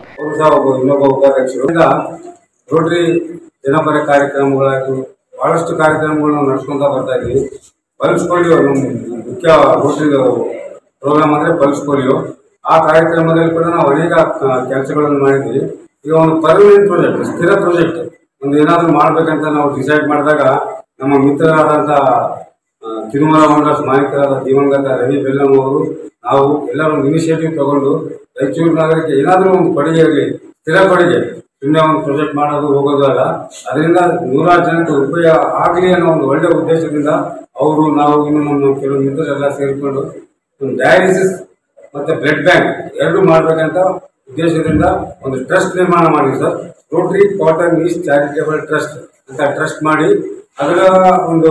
ರೋಟರಿ ಜನಪರ ಕಾರ್ಯಕ್ರಮಗಳಾಗಿ ಬಹಳಷ್ಟು ಕಾರ್ಯಕ್ರಮಗಳನ್ನು ನಡೆಸ್ಕೊಂತ ಬರ್ತಾ ಇದ್ವಿ. ಪಲ್ಸ್ ಪೋಲಿಯೋ ಮುಖ್ಯ ರೋಟರಿ ಪ್ರೋಗ್ರಾಮ್ ಅಂದ್ರೆ ಪಲ್ಸ್ ಪೋಲಿಯೋ. ಆ ಕಾರ್ಯಕ್ರಮದಲ್ಲಿ ಕೂಡ ನಾವು ಅನೇಕ ಕೆಲಸಗಳನ್ನು ಮಾಡಿದ್ವಿ. ಈಗ ಒಂದು ಪರ್ಮನೆಂಟ್ ಪ್ರಾಜೆಕ್ಟ್, ಸ್ಥಿರ ಪ್ರಾಜೆಕ್ಟ್ ಒಂದು ಏನಾದರೂ ಮಾಡ್ಬೇಕಂತ ನಾವು ಡಿಸೈಡ್ ಮಾಡಿದಾಗ ನಮ್ಮ ಮಿತ್ರರಾದಂಥ ತಿರುಮಲ ಮಂಡಲ ಮಾಲೀಕರಾದ ದಿವಂಗತ ರವಿ ಬೆಲ್ಲಂ ಅವರು ನಾವು ಎಲ್ಲರೂ ಇನಿಷಿಯೇಟಿವ್ ತಗೊಂಡು ರಾಯಚೂರು ನಗರಕ್ಕೆ ಏನಾದರೂ ಒಂದು ಕೊಡುಗೆ ಇರಲಿ, ಸ್ಥಿರ ಕೊಡುಗೆ, ಸುಮ್ಮನೆ ಒಂದು ಪ್ರಾಜೆಕ್ಟ್ ಮಾಡೋದು ಹೋಗೋದು ಅಲ್ಲ, ಅದರಿಂದ 100 ಜನಕ್ಕೆ ಉಪಯೋಗ ಆಗಲಿ ಅನ್ನೋ ಒಂದು ಒಳ್ಳೆಯ ಉದ್ದೇಶದಿಂದ ಅವರು ನಾವು ಇನ್ನು ನಮ್ಮ ಕೆಲವು ಮಿತ್ರರೆಲ್ಲ ಸೇರಿಕೊಂಡು ಡಯಾಲಿಸಿಸ್ ಮತ್ತೆ ಬ್ಲಡ್ ಬ್ಯಾಂಕ್ ಎರಡು ಮಾಡಬೇಕಂತ ಉದ್ದೇಶದಿಂದ ಒಂದು ಟ್ರಸ್ಟ್ ನಿರ್ಮಾಣ ಮಾಡಿದ್ವಿ sir. Rotary cotton east charitable trust ಅಂತ ಟ್ರಸ್ಟ್ ಮಾಡಿ ಅದರ ಒಂದು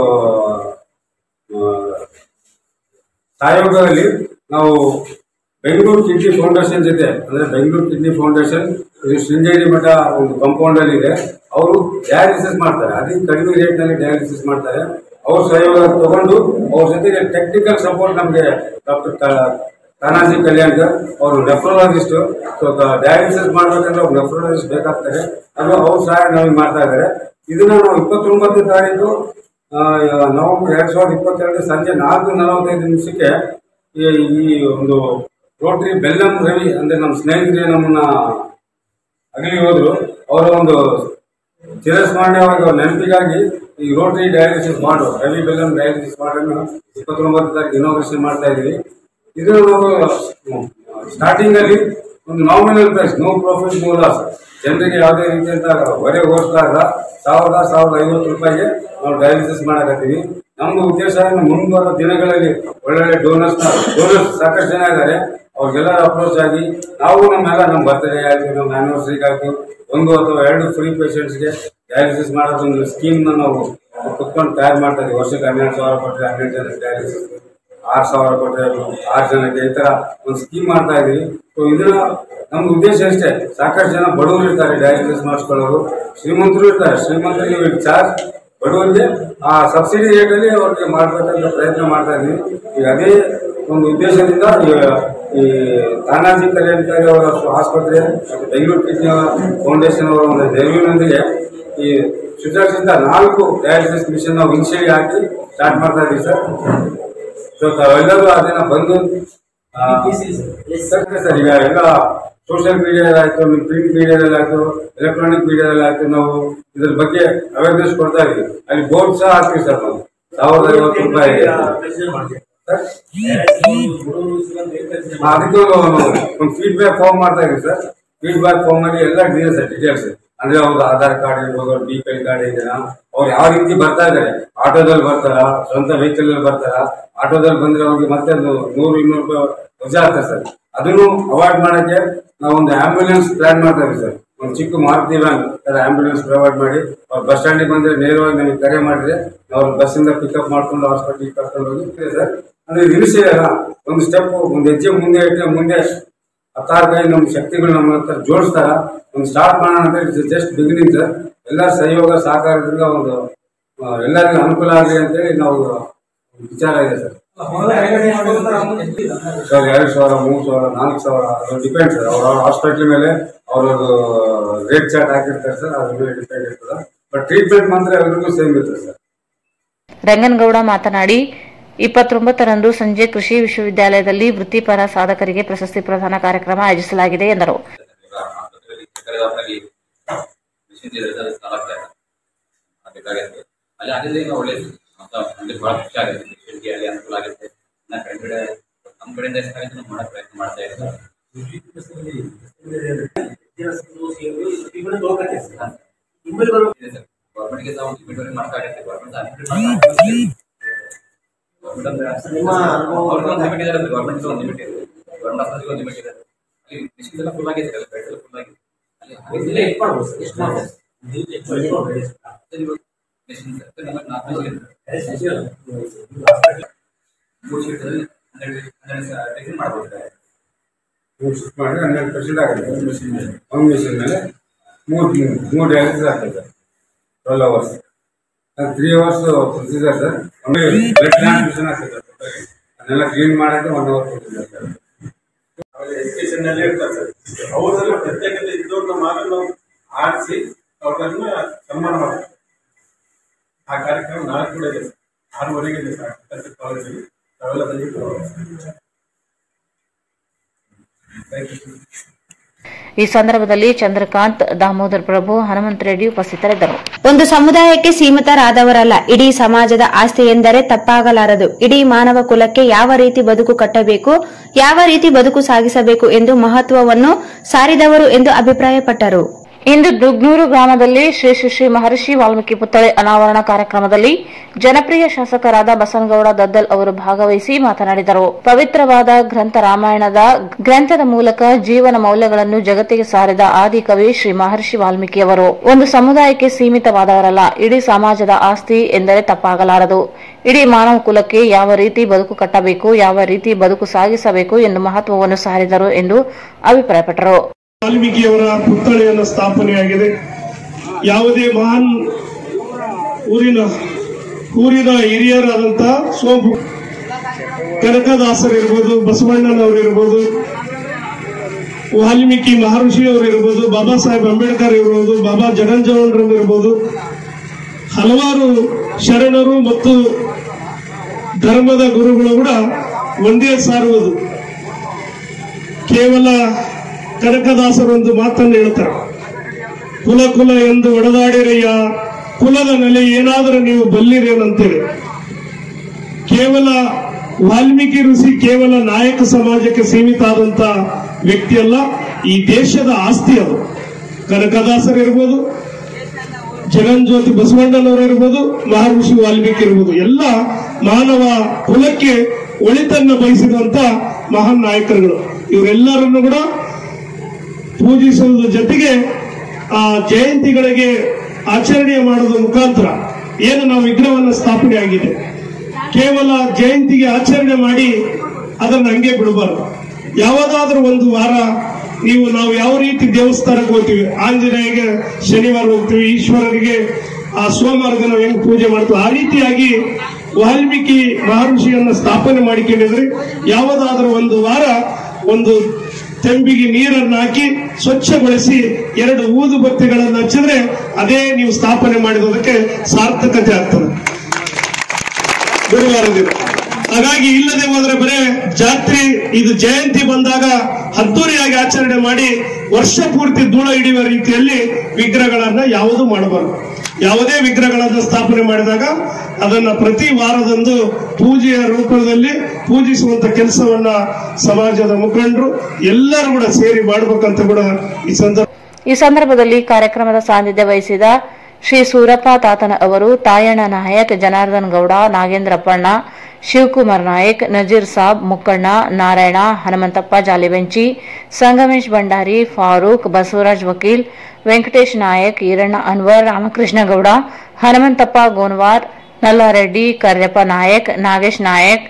ಸಹಯೋಗದಲ್ಲಿ ನಾವು ಬೆಂಗಳೂರು ಕಿಡ್ನಿ ಫೌಂಡೇಶನ್ ಜೊತೆ ಅಂದ್ರೆ ಬೆಂಗಳೂರು ಕಿಡ್ನಿ ಫೌಂಡೇಶನ್ ಇದು ಶೃಂಗೇರಿ ಮಠ ಒಂದು ಕಾಂಪೌಂಡ್ ಅಲ್ಲಿ ಇದೆ. ಅವರು ಡಯಾಲಿಸಿಸ್ ಮಾಡ್ತಾರೆ, ಅದೇ ಕಡಿಮೆ ರೇಟ್ ನಲ್ಲಿ ಡಯಾಲಿಸಿಸ್ ಮಾಡ್ತಾರೆ. ಅವ್ರ ಸಹಯೋಗ ತಗೊಂಡು ಅವ್ರ ಜೊತೆಗೆ ಟೆಕ್ನಿಕಲ್ ಸಪೋರ್ಟ್ ನಮಗೆ ಡಾಕ್ಟರ್ ತಾನಾಜಿ ಕಲ್ಯಾಣ್ಕರ್ ಅವರು ನೆಫ್ರಾಲಜಿಸ್ಟ್. ಸೊ ಡಯಾಲಿಸಿಸ್ ಮಾಡ್ಬೇಕಂದ್ರೆ ಅವ್ರು ನೆಫ್ರಾಲಜಿಸ್ಟ್ ಬೇಕಾಗ್ತಾರೆ, ಅದು ಅವ್ರ ಸಹಾಯ ನಮಗೆ ಮಾಡ್ತಾ ಇದ್ದಾರೆ. ಇದನ್ನ ನಾವು 29ನೇ ತಾರೀಕು ನವೆಂಬರ್ 2022 ಸಂಜೆ 4:45 ಈ ಒಂದು ರೋಟರಿ ಬೆಲ್ಲಂ ರವಿ ಅಂದ್ರೆ ನಮ್ಮ ಸ್ನೇಹಿತರೆ ನಮ್ಮನ್ನ ಅಗಲಿ ಹೋದ್ರು, ಅವರ ಒಂದು ಚಿರಸ್ಮರಣೀಯವಾಗಿ ಅವ್ರ ನೆನಪಿಗಾಗಿ ಈ ರೋಟರಿ ಡಯಾಲಿಸಿಸ್ ಮಾಡು ರವಿ ಬೆಲ್ಲಂ ಡಯಾಲಿಸಿಸ್ ಮಾಡನ್ನು 29ನೇ ತಾರೀಕು ಇನಾಗ್ರೇಷನ್ ಮಾಡ್ತಾ ಇದೀವಿ. ಇದು ನಾವು ಸ್ಟಾರ್ಟಿಂಗ್ ಅಲ್ಲಿ ಒಂದು nominal price, no profit no loss, ಜನರಿಗೆ ಯಾವುದೇ ರೀತಿಯಂತ ಹೊರೆ ಹೋಗಿಸ್ಲಾರ್ದ 1,050 ರೂಪಾಯಿಗೆ ನಾವು ಡಯಾಲಿಸಿಸ್ ಮಾಡಕತ್ತೀವಿ. ನಮ್ದು ಉದ್ದೇಶ ಮುಂಬರುವ ದಿನಗಳಲ್ಲಿ ಒಳ್ಳೊಳ್ಳೆ ಡೋನರ್ಸ್ ಸಾಕಷ್ಟು ಜನ ಇದ್ದಾರೆ, ಅವ್ರಿಗೆಲ್ಲರೂ ಅಪ್ರೋಚ್ ಆಗಿ ನಾವು ನಮ್ಮ ಬರ್ತ್ಡೇ ಆಯಿತು, ನಮ್ಮ ಆನಿವರ್ಸರಿಗೆ ಆಯಿತು, 1 ಅಥವಾ 2 ಫ್ರೀ ಪೇಷಂಟ್ಸ್ಗೆ ಡಯಾಲಿಸಿಸ್ ಮಾಡೋದೊಂದು ಸ್ಕೀಮ್ನ ನಾವು ಕುತ್ಕೊಂಡು ತಯಾರು ಮಾಡ್ತಾ ಇದ್ದೀವಿ. ವರ್ಷಕ್ಕೆ 12,000 ಕೊಟ್ಟರೆ 12 ಜನಕ್ಕೆ ಡಯಾಲಿಸಿಸ್, 6,000 ಕೊಟ್ಟರೆ 6 ಜನಕ್ಕೆ, ಈ ಥರ ಒಂದು ಸ್ಕೀಮ್ ಮಾಡ್ತಾ ಇದ್ದೀವಿ. ಸೊ ಇದನ್ನ ನಮ್ದು ಉದ್ದೇಶ ಅಷ್ಟೇ, ಸಾಕಷ್ಟು ಜನ ಬಡವರು ಇರ್ತಾರೆ ಡಯಾಲಿಸಿಸ್ ಮಾಡಿಸ್ಕೊಳ್ಳೋರು, ಶ್ರೀಮಂತರು ಇರ್ತಾರೆ, ಶ್ರೀಮಂತರಿಗೆ ವಿಲ್ ಚಾರ್ಜ್, ಬಡವರಿಗೆ ಆ ಸಬ್ಸಿಡಿ ರೇಟಲ್ಲಿ ಅವ್ರಿಗೆ ಮಾಡಬೇಕಂತ ಪ್ರಯತ್ನ ಮಾಡ್ತಾ ಇದ್ದೀವಿ. ಈಗ ಅದೇ ಒಂದು ಉದ್ದೇಶದಿಂದ ಈ ತಾನಾಜಿ ಕಲ್ಯಾಣಕಾರಿ ಅವರ ಆಸ್ಪತ್ರೆ ಮತ್ತು ಬೆಂಗಳೂರು ಕಿಡ್ನಿ ಫೌಂಡೇಶನ್ ಅವರ ಒಂದು ನೆರವಿನೊಂದಿಗೆ ಈ ಸುಧಾರಿಸಿದ 4 ಡಯಾಲಿಸಿಸ್ ಮಿಷನ್ ನಾವು ಇನಿಷಿಯಲಿ ಹಾಕಿ ಸ್ಟಾರ್ಟ್ ಮಾಡ್ತಾ ಇದ್ದೀವಿ ಸರ್. ಸೊ ತಾವೆಲ್ಲರೂ ಅದನ್ನ ಬಂದು ಸರ್ ಈಗ ಎಲ್ಲ ಸೋಷಿಯಲ್ ಮೀಡಿಯಾದಲ್ಲಾಯ್ತು, ಪ್ರಿಂಟ್ ಮೀಡಿಯಾದಲ್ಲಿ ಆಯ್ತು, ಎಲೆಕ್ಟ್ರಾನಿಕ್ ಮೀಡಿಯಾದಲ್ಲಿ ಆಯ್ತು, ನಾವು ಇದ್ರ ಬಗ್ಗೆ ಅವೇರ್ನೆಸ್ ಕೊಡ್ತಾ ಇದೀವಿ. ಅಲ್ಲಿ ಬೋರ್ಡ್ ಸಹ ಹಾಕ್ತೀವಿ ಸರ್ ನಾವು 1,050 ರೂಪಾಯಿ. ಅದಕ್ಕೆ ಒಂದು ಫೀಡ್ಬ್ಯಾಕ್ ಫಾರ್ಮ್ ಮಾಡ್ತಾ ಇದೀವಿ ಸರ್. ಫೀಡ್ಬ್ಯಾಕ್ ಫಾರ್ಮ್ ಅಲ್ಲಿ ಎಲ್ಲ ಡೀಟೇಲ್ಸ್ ಅಂದ್ರೆ ಅವ್ರ ಆಧಾರ್ ಕಾರ್ಡ್ ಇರ್ಬೋದು, BPL ಕಾರ್ಡ್ ಇದೆಯಾ, ಅವ್ರು ಯಾವ ರೀತಿ ಬರ್ತಾ ಇದಾರೆ, ಆಟೋದಲ್ಲಿ ಬರ್ತಾರ, ಸ್ವಂತ ವೆಹಿಕಲ್ ಅಲ್ಲಿ ಬರ್ತಾರ, ಆಟೋದಲ್ಲಿ ಬಂದ್ರೆ ಅವ್ರಿಗೆ ಮತ್ತೆ 100-200 ರೂಪಾಯಿ ವಜಾ ಆಗ್ತಾರೆ ಸರ್. ಅದನ್ನು ಅವಾಯ್ಡ್ ಮಾಡಕ್ಕೆ ನಾವು ಒಂದು ಆಂಬ್ಯುಲೆನ್ಸ್ ಪ್ಲಾನ್ ಮಾಡ್ತಾ ಇದ್ದೀವಿ ಸರ್. ಒಂದು ಚಿಕ್ಕ ಮಾರುತಿ ವ್ಯಾನ್ ಆಂಬ್ಯುಲೆನ್ಸ್ ಪ್ರೊವೈಡ್ ಮಾಡಿ ಅವ್ರು ಬಸ್ ಸ್ಟ್ಯಾಂಡಿಗೆ ಬಂದ್ರೆ ನೇರವಾಗಿ ನಮಗೆ ಕರೆ ಮಾಡಿದ್ರೆ ನಾವು ಬಸ್ಸಿಂದ ಪಿಕಪ್ ಮಾಡ್ಕೊಂಡು ಹಾಸ್ಪಿಟಲ್ಗೆ ಕರ್ಕೊಂಡು ಹೋಗಿ ಸರ್. ಅಂದ್ರೆ ನಿಲ್ಲಿಸಿಲ್ಲ, ಒಂದು ಸ್ಟೆಪ್ ಒಂದು ಹೆಜ್ಜೆ ಮುಂದೆ ಇಟ್ಟರೆ ಮುಂದೆ 16 ಕೈ ನಮ್ಮ ಶಕ್ತಿಗಳು ನಮ್ಮ ಹತ್ರ ಜೋಡಿಸ್ತಾರ. ಒಂದು ಸ್ಟಾರ್ಟ್ ಮಾಡೋಣ ಅಂತ ಇಟ್ಸ್ ಜಸ್ಟ್ ಬಿಗಿನಿಂಗ್ ಸರ್. ಎಲ್ಲರ ಸಹಯೋಗ ಸಹಕಾರದಿಂದ ಒಂದು ಎಲ್ಲರಿಗೂ ಅನುಕೂಲ ಆಗಲಿ ಅಂತೇಳಿ ನಾವು ವಿಚಾರ ಇದೆ ಸರ್. 2,000, 3,000, 4,000 ಅದು ಡಿಪೆಂಡ್ ಸರ್. ಅವ್ರ ಹಾಸ್ಪಿಟ್ಲ್ ಮೇಲೆ ಅವ್ರದ್ದು ರೇಟ್ ಚಾರ್ಟ್ ಹಾಕಿರ್ತಾರೆ ಸರ್, ಅದ್ರ ಮೇಲೆ ಡಿಪೆಂಡ್ ಇರ್ತದೆ. ಬಟ್ ಟ್ರೀಟ್ಮೆಂಟ್ ಮಾತ್ರ ಎಲ್ರಿಗೂ ಸೇಮ್ ಇರ್ತದೆ ಸರ್. ರಂಗನಗೌಡ ಮಾತನಾಡಿ 29ರಂದು ಸಂಜೆ ಕೃಷಿ ವಿಶ್ವವಿದ್ಯಾಲಯದಲ್ಲಿ ವೃತ್ತಿಪರ ಸಾಧಕರಿಗೆ ಪ್ರಶಸ್ತಿ ಪ್ರದಾನ ಕಾರ್ಯಕ್ರಮ ಆಯೋಜಿಸಲಾಗಿದೆ ಎಂದರು. ನಮ್ಮ ಕಡೆಯಿಂದ ಎಷ್ಟಾಗುತ್ತೆ ನಾವು ಮಾಡೋ ಪ್ರಯತ್ನ ಮಾಡ್ತಾ ಇದ್ದೀವಿ. ಗೌರ್ಮೆಂಟ್ಗೆ ನಾವು ಮಾಡ್ತಾ ಇರ್ತೀವಿ. ಗೌರ್ಮೆಂಟ್ ಅವ್ರಿಗೊಂದು ಲಿಮಿಟ್ ಇದೆ, ಗೌರ್ಮೆಂಟ್ ಒಂದು ಲಿಮಿಟ್ ಇದೆ, ಗೌರ್ಮೆಂಟ್ ಆಸ್ಪತ್ರೆಗೆ ಒಂದು ಲಿಮಿಟ್ ಇದೆ. ಅಲ್ಲಿ ಮಿಷಿನ್ ಎಲ್ಲ ಫುಲ್ ಆಗಿದೆ, ಬೆಡ್ ಎಲ್ಲ ಫುಲ್ ಆಗಿದೆ. ಅಲ್ಲಿ ಎಷ್ಟು ಮಾಡ್ಬೋದು, ಎಷ್ಟು ಮಾಡ್ಬೋದು ಮಿಷಿನ್ ಮಾಡ್ಬೋದು. 100% ಆಗುತ್ತೆ. ಒಂದು ಮಿಷಿನ್ ಮೇಲೆ ಮೂರು ಡಯಾಲಿಸಿಸ್ ಆಗ್ತದೆ 12 hours. 3 hours procedure sir. Blood transfusion ಆಗ್ತದೆ. ಅದನ್ನೆಲ್ಲ ಕ್ಲೀನ್ ಮಾಡೋಕ್ಕೆ 1 hour ಪ್ರೊಸೀಜರ್ ಸರ್. ಎಜುಕೇಶನ್ ನಲ್ಲಿ ಇರ್ತಾರೆ ಸರ್. ಅವರಲ್ಲಿ ಪ್ರತ್ಯೇಕತೆ ಇದ್ದವ್ರನ್ನ ಮಾತ್ರ ನಾವು ಆರಿಸಿ ಅವ್ರನ್ನ ಸನ್ಮಾನ ಮಾಡ್ತೀವಿ. ಆ ಕಾರ್ಯಕ್ರಮ ನಾಳೆ ಕೂಡ ಇದೆ, 6:30 ಇದೆ ಸರ್ ಕಾಲೇಜಲ್ಲಿ. ನಾವೆಲ್ಲ ಬಂದಿಟ್ಟು ಈ ಸಂದರ್ಭದಲ್ಲಿ ಚಂದ್ರಕಾಂತ್, ದಾಮೋದರ್ ಪ್ರಭು, ಹನುಮಂತ ರೆಡ್ಡಿ ಉಪಸ್ಥಿತರಿದ್ದರು. ಒಂದು ಸಮುದಾಯಕ್ಕೆ ಸೀಮಿತರಾದವರಲ್ಲ, ಇಡೀ ಸಮಾಜದ ಆಸ್ತಿ ಎಂದರೆ ತಪ್ಪಾಗಲಾರದು. ಇಡೀ ಮಾನವ ಕುಲಕ್ಕೆ ಯಾವ ರೀತಿ ಬದುಕು ಕಟ್ಟಬೇಕು, ಯಾವ ರೀತಿ ಬದುಕು ಸಾಗಿಸಬೇಕು ಎಂದು ಮಹತ್ವವನ್ನು ಸಾರಿದವರು ಎಂದು ಅಭಿಪ್ರಾಯಪಟ್ಟರು. ಇಂದು ದುಗ್ನೂರು ಗ್ರಾಮದಲ್ಲಿ ಶ್ರೀ ಶ್ರೀ ಮಹರ್ಷಿ ವಾಲ್ಮೀಕಿ ಪುತ್ಥಳಿ ಅನಾವರಣ ಕಾರ್ಯಕ್ರಮದಲ್ಲಿ ಜನಪ್ರಿಯ ಶಾಸಕರಾದ ಬಸನಗೌಡ ದದ್ದಲ್ ಅವರು ಭಾಗವಹಿಸಿ ಮಾತನಾಡಿದರು. ಪವಿತ್ರವಾದ ಗ್ರಂಥ ರಾಮಾಯಣದ ಗ್ರಂಥದ ಮೂಲಕ ಜೀವನ ಮೌಲ್ಯಗಳನ್ನು ಜಗತ್ತಿಗೆ ಸಾರಿದ ಆದಿಕವಿ ಶ್ರೀ ಮಹರ್ಷಿ ವಾಲ್ಮೀಕಿಯವರು ಒಂದು ಸಮುದಾಯಕ್ಕೆ ಸೀಮಿತವಾದವರಲ್ಲ, ಇಡೀ ಸಮಾಜದ ಆಸ್ತಿ ಎಂದರೆ ತಪ್ಪಾಗಲಾರದು. ಇಡೀ ಮಾನವ ಕುಲಕ್ಕೆ ಯಾವ ರೀತಿ ಬದುಕು ಕಟ್ಟಬೇಕು, ಯಾವ ರೀತಿ ಬದುಕು ಸಾಗಿಸಬೇಕು ಎಂದು ಮಹತ್ವವನ್ನು ಸಾರಿದರು ಎಂದು ಅಭಿಪ್ರಾಯಪಟ್ಟರು. ವಾಲ್ಮೀಕಿಯವರ ಪುತ್ಥಳಿಯನ್ನು ಸ್ಥಾಪನೆಯಾಗಿದೆ. ಯಾವುದೇ ಮಹಾನ್ ಊರಿನ ಹಿರಿಯರಾದಂತಹ ಸೋಮು ಕನಕದಾಸರಿರ್ಬೋದು, ಬಸವಣ್ಣನವರಿರ್ಬೋದು, ವಾಲ್ಮೀಕಿ ಮಹರ್ಷಿಯವರು ಇರ್ಬೋದು, ಬಾಬಾ ಸಾಹೇಬ್ ಅಂಬೇಡ್ಕರ್ ಇರ್ಬೋದು, ಬಾಬಾ ಜಗಜ್ಜೀವನ್ ಇರ್ಬೋದು, ಹಲವಾರು ಶರಣರು ಮತ್ತು ಧರ್ಮದ ಗುರುಗಳು ಕೂಡ ಒಂದೇ ಸಾರುವುದು. ಕೇವಲ ಕನಕದಾಸರು ಒಂದು ಮಾತನ್ನು ಹೇಳ್ತಾರೆ, ಕುಲ ಕುಲ ಎಂದು ಒಡೆದಾಡಿರಯ್ಯ, ಕುಲದ ನೆಲೆ ಏನಾದರೂ ನೀವು ಬಲ್ಲಿರೇನಂತೇಳಿ. ಕೇವಲ ವಾಲ್ಮೀಕಿ ಋಷಿ ಕೇವಲ ನಾಯಕ ಸಮಾಜಕ್ಕೆ ಸೀಮಿತ ಆದಂತ ವ್ಯಕ್ತಿಯಲ್ಲ, ಈ ದೇಶದ ಆಸ್ತಿ ಅದು. ಕನಕದಾಸರಿರ್ಬೋದು, ಜಗಜ್ಯೋತಿ ಬಸವಣ್ಣನವರಿರ್ಬೋದು, ಮಹರ್ಷಿ ವಾಲ್ಮೀಕಿ ಇರ್ಬೋದು, ಎಲ್ಲ ಮಾನವ ಕುಲಕ್ಕೆ ಒಳಿತನ್ನು ಬಯಸಿದಂತ ಮಹಾನ್ ನಾಯಕರುಗಳು. ಇವರೆಲ್ಲರನ್ನು ಕೂಡ ಪೂಜಿಸುವುದರ ಜೊತೆಗೆ ಆ ಜಯಂತಿಗಳಿಗೆ ಆಚರಣೆ ಮಾಡೋದ್ರ ಮುಖಾಂತರ ಏನು ನಾವು ವಿಗ್ರಹವನ್ನು ಸ್ಥಾಪನೆ ಆಗಿದೆ, ಕೇವಲ ಜಯಂತಿಗೆ ಆಚರಣೆ ಮಾಡಿ ಅದನ್ನು ಹಂಗೆ ಬಿಡಬಾರದು. ಯಾವುದಾದ್ರೂ ಒಂದು ವಾರ ನಾವು ಯಾವ ರೀತಿ ದೇವಸ್ಥಾನಕ್ಕೆ ಹೋಗ್ತೀವಿ, ಆಂಜನೇಯಗೆ ಶನಿವಾರ ಹೋಗ್ತೀವಿ, ಈಶ್ವರನಿಗೆ ಆ ಸೋಮವಾರ ನಾವು ಹೆಂಗ್ ಪೂಜೆ ಮಾಡ್ತೀವಿ, ಆ ರೀತಿಯಾಗಿ ವಾಲ್ಮೀಕಿ ಮಹರ್ಷಿಯನ್ನು ಸ್ಥಾಪನೆ ಮಾಡಿಕೊಂಡಿದ್ರೆ ಯಾವುದಾದ್ರೂ ಒಂದು ವಾರ ಒಂದು ತೆಂಬಿಗೆ ನೀರನ್ನು ಹಾಕಿ ಸ್ವಚ್ಛಗೊಳಿಸಿ 2 ಊದುಬತ್ತಿಗಳನ್ನು ಹಚ್ಚಿದ್ರೆ ಅದೇ ನೀವು ಸ್ಥಾಪನೆ ಮಾಡಿದಕ್ಕೆ ಸಾರ್ಥಕತೆ ಆಗ್ತದೆ ಗುರುವಾರ ದಿನ. ಹಾಗಾಗಿ ಇಲ್ಲದೆ ಹೋದ್ರೆ ಬರೇ ಜಾತ್ರೆ, ಇದು ಜಯಂತಿ ಬಂದಾಗ ಅದ್ದೂರಿಯಾಗಿ ಆಚರಣೆ ಮಾಡಿ ವರ್ಷ ಪೂರ್ತಿ ಧೂಳ ಹಿಡಿಯುವ ರೀತಿಯಲ್ಲಿ ವಿಗ್ರಹಗಳನ್ನ ಯಾವುದೂ ಮಾಡಬಾರದು. ಯಾವುದೇ ವಿಗ್ರಹಗಳನ್ನು ಸ್ಥಾಪನೆ ಮಾಡಿದಾಗ ಅದನ್ನ ಪ್ರತಿ ವಾರದಂದು ಪೂಜೆಯ ರೂಪದಲ್ಲಿ ಪೂಜಿಸುವಂತ ಕೆಲಸವನ್ನ ಸಮಾಜದ ಮುಖಂಡರು ಎಲ್ಲರೂ ಕೂಡ ಸೇರಿ ಮಾಡಬೇಕಂತ ಕೂಡ ಈ ಸಂದರ್ಭದಲ್ಲಿ ಕಾರ್ಯಕ್ರಮದ ಸಾನ್ನಿಧ್ಯ ವಹಿಸಿದ ಶ್ರೀ ಸೂರಪ್ಪ ತಾತನ ಅವರು, ತಾಯಣ್ಣ ನಾಯಕ್, ಜನಾರ್ದನ್ ಗೌಡ, ನಾಗೇಂದ್ರಪ್ಪಣ್ಣ, ಶಿವಕುಮಾರ್ ನಾಯಕ್, ನಜೀರ್ ಸಾಬ್, ಮುಕ್ಕಣ್ಣ, ನಾರಾಯಣ, ಹನುಮಂತಪ್ಪ ಜಾಲಿಬೆಂಚಿ, ಸಂಗಮೇಶ್ ಭಂಡಾರಿ, ಫಾರೂಕ್, ಬಸವರಾಜ್ ವಕೀಲ್, ವೆಂಕಟೇಶ್ ನಾಯಕ್, ಈರಣ್ಣ ಅನ್ವರ್, ರಾಮಕೃಷ್ಣ ಗೌಡ, ಹನುಮಂತಪ್ಪ ಗೋನ್ವಾರ್, ನಲ್ಲಾರೆಡ್ಡಿ, ಕರ್ಯಪ್ಪ ನಾಯಕ್, ನಾಗೇಶ್ ನಾಯಕ್,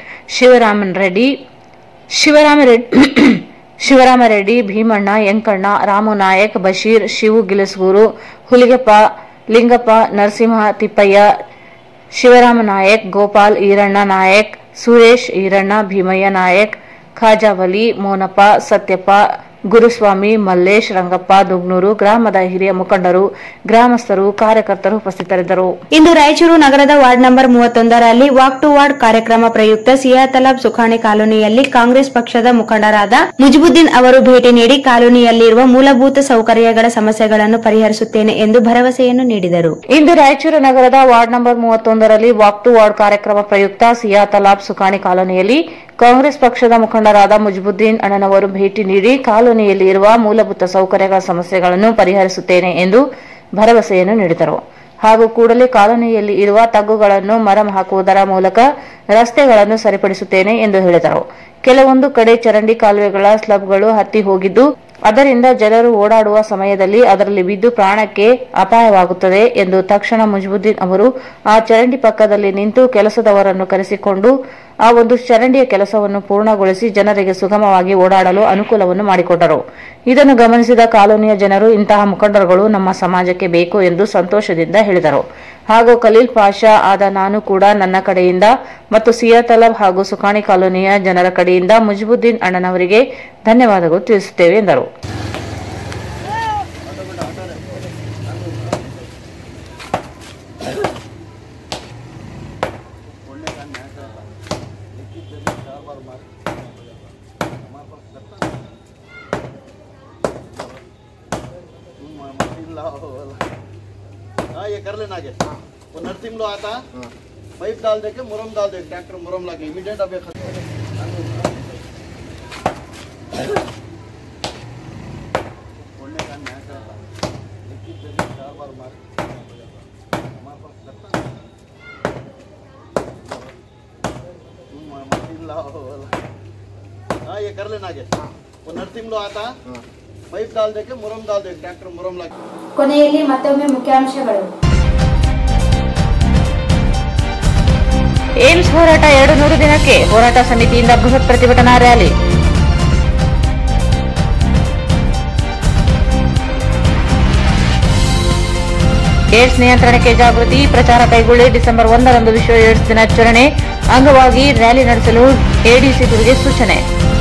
ಶಿವರಾಮರೆಡ್ಡಿ, ಭೀಮಣ್ಣ, ಯಂಕಣ್ಣ, ರಾಮು ನಾಯಕ್, ಬಶೀರ್, ಶಿವು ಗಿಲಸ್ಗೂರು, ಹುಲಿಗೆಪ್ಪ, ಲಿಂಗಪ್ಪ, ನರಸಿಂಹ, ತಿಪ್ಪಯ್ಯ, ಶಿವರಾಮ ನಾಯಕ್, ಗೋಪಾಲ್, ಈರಣ್ಣ ನಾಯಕ್, ಸುರೇಶ್, ಈರಣ್ಣ, ಭೀಮಯ್ಯ ನಾಯಕ್, ಖಾಜಾವಲಿ, ಮೋನಪ್ಪ, ಸತ್ಯಪ್ಪ, ಗುರುಸ್ವಾಮಿ, ಮಲ್ಲೇಶ್, ರಂಗಪ್ಪ, ದುಗ್ನೂರು ಗ್ರಾಮದ ಹಿರಿಯ ಮುಖಂಡರು, ಗ್ರಾಮಸ್ಥರು, ಕಾರ್ಯಕರ್ತರು ಉಪಸ್ಥಿತರಿದ್ದರು. ಇಂದು ರಾಯಚೂರು ನಗರದ ವಾರ್ಡ್ ನಂಬರ್ 31ರಲ್ಲಿ ವಾಕ್ ಟು ವಾರ್ಡ್ ಕಾರ್ಯಕ್ರಮ ಪ್ರಯುಕ್ತ ಸಿಯಾತಲಾಬ್ ಸುಖಾಣಿ ಕಾಲೋನಿಯಲ್ಲಿ ಕಾಂಗ್ರೆಸ್ ಪಕ್ಷದ ಮುಖಂಡರಾದ ಮುಜಿಬುದ್ದೀನ್ ಅವರು ಭೇಟಿ ನೀಡಿ ಕಾಲೋನಿಯಲ್ಲಿರುವ ಮೂಲಭೂತ ಸೌಕರ್ಯಗಳ ಸಮಸ್ಯೆಗಳನ್ನು ಪರಿಹರಿಸುತ್ತೇನೆ ಎಂದು ಭರವಸೆಯನ್ನು ನೀಡಿದರು. ಇಂದು ರಾಯಚೂರು ನಗರದ ವಾರ್ಡ್ ನಂಬರ್ 31ರಲ್ಲಿ ವಾಕ್ ಟು ವಾರ್ಡ್ ಕಾರ್ಯಕ್ರಮ ಪ್ರಯುಕ್ತ ಸಿಯಾತಲಾಬ್ ಸುಖಾಣಿ ಕಾಲೋನಿಯಲ್ಲಿ ಕಾಂಗ್ರೆಸ್ ಪಕ್ಷದ ಮುಖಂಡರಾದ ಮುಜಿಬುದ್ದೀನ್ ಅಣ್ಣನವರು ಭೇಟಿ ನೀಡಿ ಕಾಲೋನಿಯಲ್ಲಿ ಇರುವ ಮೂಲಭೂತ ಸೌಕರ್ಯಗಳ ಸಮಸ್ಯೆಗಳನ್ನು ಪರಿಹರಿಸುತ್ತೇನೆ ಎಂದು ಭರವಸೆಯನ್ನು ನೀಡಿದರು. ಹಾಗೂ ಕೂಡಲೇ ಕಾಲೋನಿಯಲ್ಲಿ ಇರುವ ತಗ್ಗುಗಳನ್ನು ಮರಂ ಹಾಕುವುದರ ಮೂಲಕ ರಸ್ತೆಗಳನ್ನು ಸರಿಪಡಿಸುತ್ತೇನೆ ಎಂದು ಹೇಳಿದರು. ಕೆಲವೊಂದು ಕಡೆ ಚರಂಡಿ ಕಾಲುವೆಗಳ ಸ್ಲಬ್ಗಳು ಹತ್ತಿ ಹೋಗಿದ್ದು, ಅದರಿಂದ ಜನರು ಓಡಾಡುವ ಸಮಯದಲ್ಲಿ ಅದರಲ್ಲಿ ಬಿದ್ದು ಪ್ರಾಣಕ್ಕೆ ಅಪಾಯವಾಗುತ್ತದೆ ಎಂದು ತಕ್ಷಣ ಮುಜಿಬುದ್ದೀನ್ ಅವರು ಆ ಚರಂಡಿ ಪಕ್ಕದಲ್ಲಿ ನಿಂತು ಕೆಲಸದವರನ್ನು ಕರೆಸಿಕೊಂಡು ಆ ಒಂದು ಚರಂಡಿಯ ಕೆಲಸವನ್ನು ಪೂರ್ಣಗೊಳಿಸಿ ಜನರಿಗೆ ಸುಗಮವಾಗಿ ಓಡಾಡಲು ಅನುಕೂಲವನ್ನು ಮಾಡಿಕೊಟ್ಟರು. ಇದನ್ನು ಗಮನಿಸಿದ ಕಾಲೋನಿಯ ಜನರು ಇಂತಹ ಮುಖಂಡರುಗಳು ನಮ್ಮ ಸಮಾಜಕ್ಕೆ ಬೇಕು ಎಂದು ಸಂತೋಷದಿಂದ ಹೇಳಿದರು. ಹಾಗೂ ಖಲೀಲ್ ಪಾಷಾ ಆದ ನಾನು ಕೂಡ ನನ್ನ ಕಡೆಯಿಂದ ಮತ್ತು ಸಿಯಾತಲಬ್ ಹಾಗೂ ಸುಕಾಣಿ ಕಾಲೋನಿಯ ಜನರ ಕಡೆಯಿಂದ ಮುಜಿಬುದ್ದೀನ್ ಅಣ್ಣನವರಿಗೆ ಧನ್ಯವಾದಗಳು ತಿಳಿಸುತ್ತೇವೆ ಎಂದರು. हाँ ये कर लेना आगे वो नर्सिंग लो आता पाइप डाल देके मुरम डाल दे ट्रैक्टर मुरम लाके इमीडिएट अभी हाँ ये कर लेना आगे वो नर्सिंग लो आता पाइप डाल देके मुरम डाल दे ट्रैक्टर मुरम लाके ಕೊನೆಯಲ್ಲಿ ಮತ್ತೊಮ್ಮೆ ಮುಖ್ಯಾಂಶಗಳು. ಏಮ್ಸ್ ಹೋರಾಟ 200 ದಿನಕ್ಕೆ ಹೋರಾಟ ಸಮಿತಿಯಿಂದ ಬೃಹತ್ ಪ್ರತಿಭಟನಾ ರ್ಯಾಲಿ. ಏಡ್ಸ್ ನಿಯಂತ್ರಣಕ್ಕೆ ಜಾಗೃತಿ ಪ್ರಚಾರ ಕೈಗೊಳ್ಳಿ. ಡಿಸೆಂಬರ್ 1ರಂದು ವಿಶ್ವ ಏಡ್ಸ್ ದಿನಾಚರಣೆ ಅಂಗವಾಗಿ ರ್ಯಾಲಿ ನಡೆಸಲು ಎಡಿಸಿಗಳಿಗೆ ಸೂಚನೆ.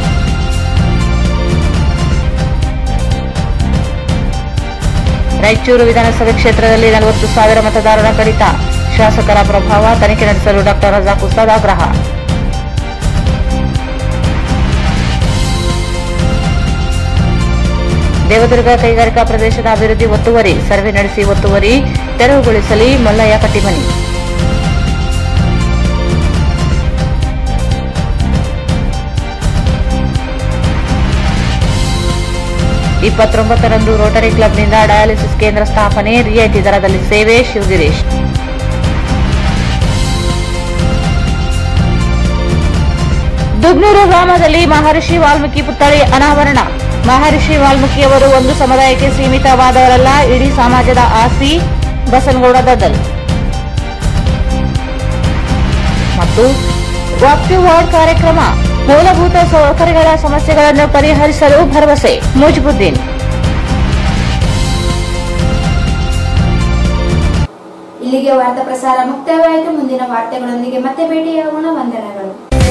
ರಾಯಚೂರು ವಿಧಾನಸಭೆ ಕ್ಷೇತ್ರದಲ್ಲಿ 40,000 ಮತದಾರರ ಕಡಿತ. ಶಾಸಕರ ಪ್ರಭಾವ ತನಿಖೆ ನಡೆಸಲು ಡಾ ರಜಾಕ್ ಉಸ್ತಾದ್ ಆಗ್ರಹ. ದೇವದುರ್ಗ ಕೈಗಾರಿಕಾ ಪ್ರದೇಶದ ಅಭಿವೃದ್ಧಿ ಒತ್ತುವರಿ ಸರ್ವೆ ನಡೆಸಿ ಒತ್ತುವರಿ ತೆರವುಗೊಳಿಸಲಿ ಮಲ್ಲಯ್ಯ ಕಟ್ಟಿಮನಿ. ರಂದು ರೋಟರಿ ಕ್ಲಬ್ನಿಂದ ಡಯಾಲಿಸಿಸ್ ಕೇಂದ್ರ ಸ್ಥಾಪನೆ, ರಿಯಾಯಿತಿ ದರದಲ್ಲಿ ಸೇವೆ. ಶಿವಗಿರೀಶ್. ದುಗ್ನೂರು ಗ್ರಾಮದಲ್ಲಿ ಮಹರ್ಷಿ ವಾಲ್ಮೀಕಿ ಪುತ್ಥಳಿ ಅನಾವರಣ. ಮಹರ್ಷಿ ವಾಲ್ಮೀಕಿಯವರು ಒಂದು ಸಮುದಾಯಕ್ಕೆ ಸೀಮಿತವಾದವರಲ್ಲ, ಇಡೀ ಸಮಾಜದ ಆಸ್ತಿ. ಬಸನಗೌಡ ದದ್ದಲ್. ಮತ್ತು ವಾಕ್ ಟು ವಾರ್ಡ್ ಕಾರ್ಯಕ್ರಮ, ಮೂಲಭೂತ ಸೌಕರ್ಯಗಳ ಸಮಸ್ಯೆಗಳನ್ನು ಪರಿಹರಿಸಲು ಭರವಸೆ. ಮುಜಿಬುದ್ದೀನ್. ಇಲ್ಲಿಗೆ ವಾರ್ತಾ ಪ್ರಸಾರ ಮುಕ್ತಾಯವಾಯಿತು. ಮುಂದಿನ ವಾರ್ತೆಗಳೊಂದಿಗೆ ಮತ್ತೆ ಭೇಟಿಯಾಗೋಣ. ವಂದನೆಗಳು.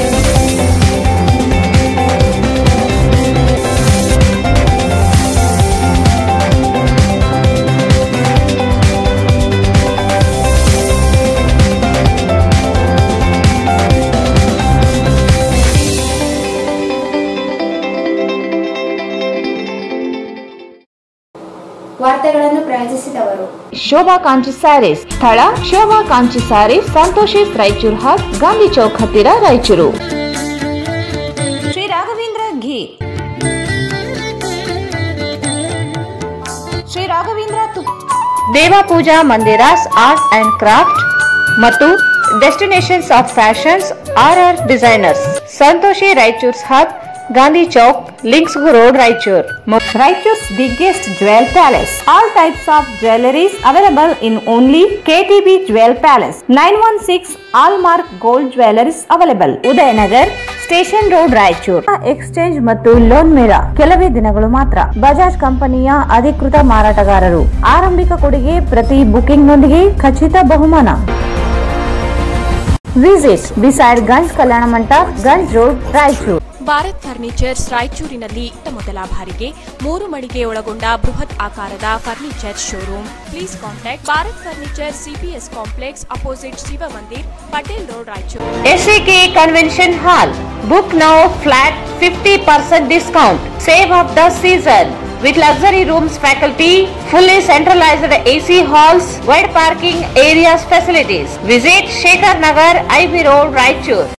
ವಾರ್ತೆಗಳನ್ನು ಪ್ರಾಯೋಜಿಸಿದವರು ಶೋಭಾ ಕಾಂಚಿ ಸ್ಯಾರೀಸ್. ಸ್ಥಳ ಶೋಭಾ ಕಾಂಚಿ ಸ್ಯಾರೀಸ್, ಸಂತೋಷಿಸ್ ರಾಯಚೂರು ಹಾಟ್, ಗಾಂಧಿ ಚೌಕ್ ಹತ್ತಿರ, Raichur. Shri Raghavendra Ghee, Shri Raghavendra Deva Pooja Mandiras art and craft ಮತ್ತು destinations of fashions RR designers, Santoshi Raichur's hub, Gandhi Chowk, Links Road, Raichur. Raichur's biggest jewel palace. All types of jewelries available in only KTB Jewel Palace. 916 Allmark Gold Jewelries available. Udayanagar, Station Road, Raichur. Exchange ಮತ್ತು loan ಮೇಳ ಕೆಲವೇ ದಿನಗಳು ಮಾತ್ರ. ಬಜಾಜ್ ಕಂಪನಿಯ ಅಧಿಕೃತ ಮಾರಾಟಗಾರರು. ಆರಂಭಿಕ ಕೊಡುಗೆ ಪ್ರತಿ ಬುಕಿಂಗ್ ನೊಂದಿಗೆ ಖಚಿತ ಬಹುಮಾನ. Visit beside Ganj Kalyana Mantapa, Ganj road, Raichur. Bharat furnitures ರಾಯಚೂರಿನಲ್ಲಿ ಮೊದಲ ಬಾರಿಗೆ 3 ಮಳಿಗೆ ಒಳಗೊಂಡ ಬೃಹತ್ ಆಕಾರದ furniture showroom. Please contact Bharat furniture CPS complex opposite Shiva Mandir, Patel road, Raichur. SAK convention hall. Book now flat 50% discount. Save of the season. With luxury rooms, faculty, fully centralized AC halls, wide parking areas facilities. Visit Shekhar Nagar, IB Road, Raichur.